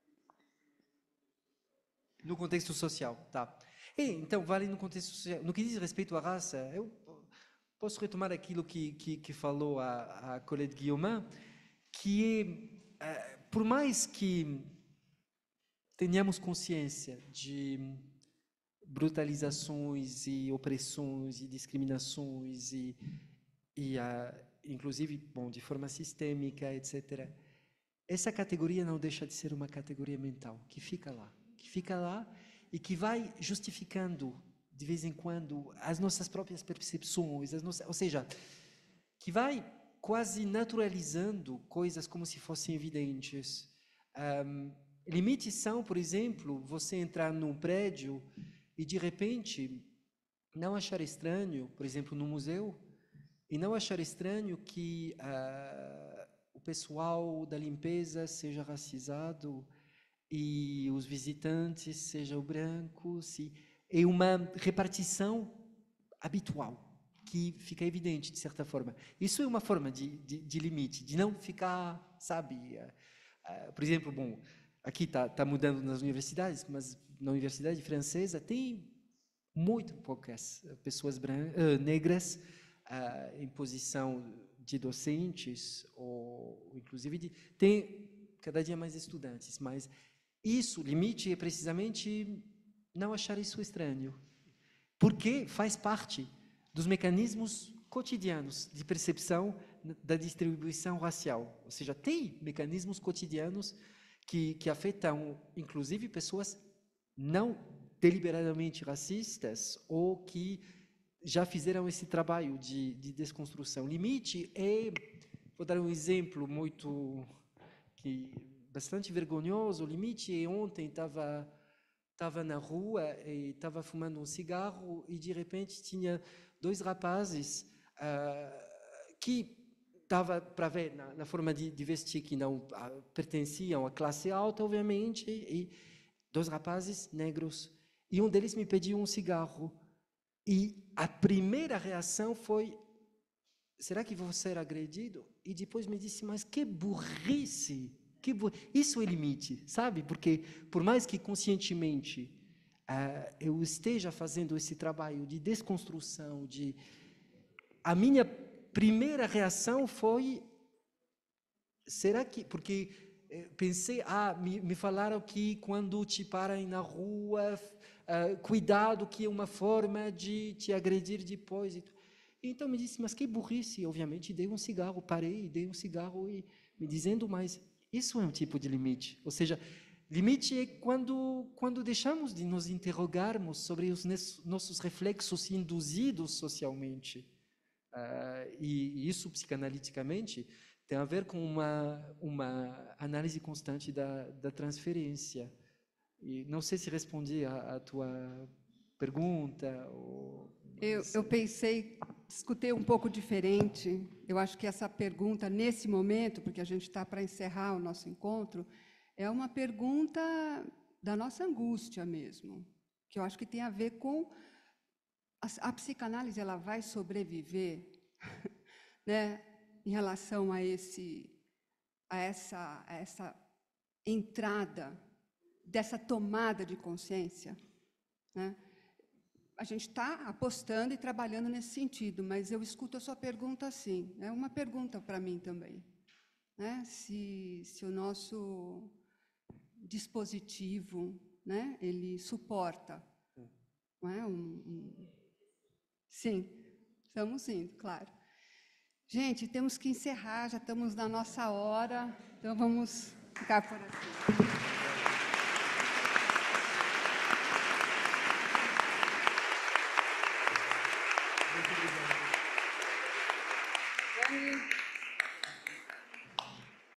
No contexto social, tá. E, então, vale no contexto social. No que diz respeito à raça, eu posso retomar aquilo que, que, que falou a, a Colette Guillaumin, que é, uh, por mais que tenhamos consciência de brutalizações e opressões e discriminações e, e a, inclusive, bom, de forma sistêmica, etcétera. Essa categoria não deixa de ser uma categoria mental que fica lá, que fica lá e que vai justificando de vez em quando as nossas próprias percepções, as nossas, ou seja, que vai quase naturalizando coisas como se fossem evidentes. Um, Limites são, por exemplo, você entrar num prédio e, de repente, não achar estranho, por exemplo, no museu, e não achar estranho que uh, o pessoal da limpeza seja racizado e os visitantes sejam brancos. E é uma repartição habitual, que fica evidente, de certa forma. Isso é uma forma de, de, de limite, de não ficar, sabe... Uh, uh, por exemplo, bom... Aqui está tá mudando nas universidades, mas na universidade francesa tem muito poucas pessoas brancas, uh, negras uh, em posição de docentes, ou inclusive de, tem cada dia mais estudantes, mas isso, limite é precisamente não achar isso estranho, porque faz parte dos mecanismos cotidianos de percepção da distribuição racial, ou seja, tem mecanismos cotidianos Que, que afetam, inclusive, pessoas não deliberadamente racistas ou que já fizeram esse trabalho de, de desconstrução. Limite é vou dar um exemplo muito que bastante vergonhoso. O limite é ontem estava estava na rua e estava fumando um cigarro e de repente tinha dois rapazes uh, que estava para ver na, na forma de, de vestir que não uh, pertenciam à classe alta, obviamente, e dois rapazes negros. E um deles me pediu um cigarro. E a primeira reação foi: será que vou ser agredido? E depois me disse: mas que burrice! Que bu... Isso é limite, sabe? Porque, por mais que conscientemente uh, eu esteja fazendo esse trabalho de desconstrução, de... a minha primeira reação foi: será que... Porque pensei, ah, me, me falaram que quando te parem na rua, uh, cuidado, que é uma forma de te agredir depois. Então me disse: mas que burrice! Obviamente dei um cigarro, parei, dei um cigarro e me dizendo: mas isso é um tipo de limite. Ou seja, limite é quando, quando deixamos de nos interrogarmos sobre os nossos reflexos induzidos socialmente. Uh, e isso, psicanaliticamente, tem a ver com uma, uma análise constante da, da transferência. E não sei se respondi à tua pergunta. Ou... Eu, eu pensei, escutei um pouco diferente. Eu acho que essa pergunta, nesse momento, porque a gente está para encerrar o nosso encontro, é uma pergunta da nossa angústia mesmo, que eu acho que tem a ver com... A, a psicanálise ela vai sobreviver né, em relação a, esse, a, essa, a essa entrada, dessa tomada de consciência, né? A gente está apostando e trabalhando nesse sentido, mas eu escuto a sua pergunta assim, é uma pergunta para mim também, né? Se, se o nosso dispositivo, né, ele suporta, não é? um, um... Sim, estamos indo, claro. Gente, temos que encerrar, já estamos na nossa hora, então vamos ficar por aqui.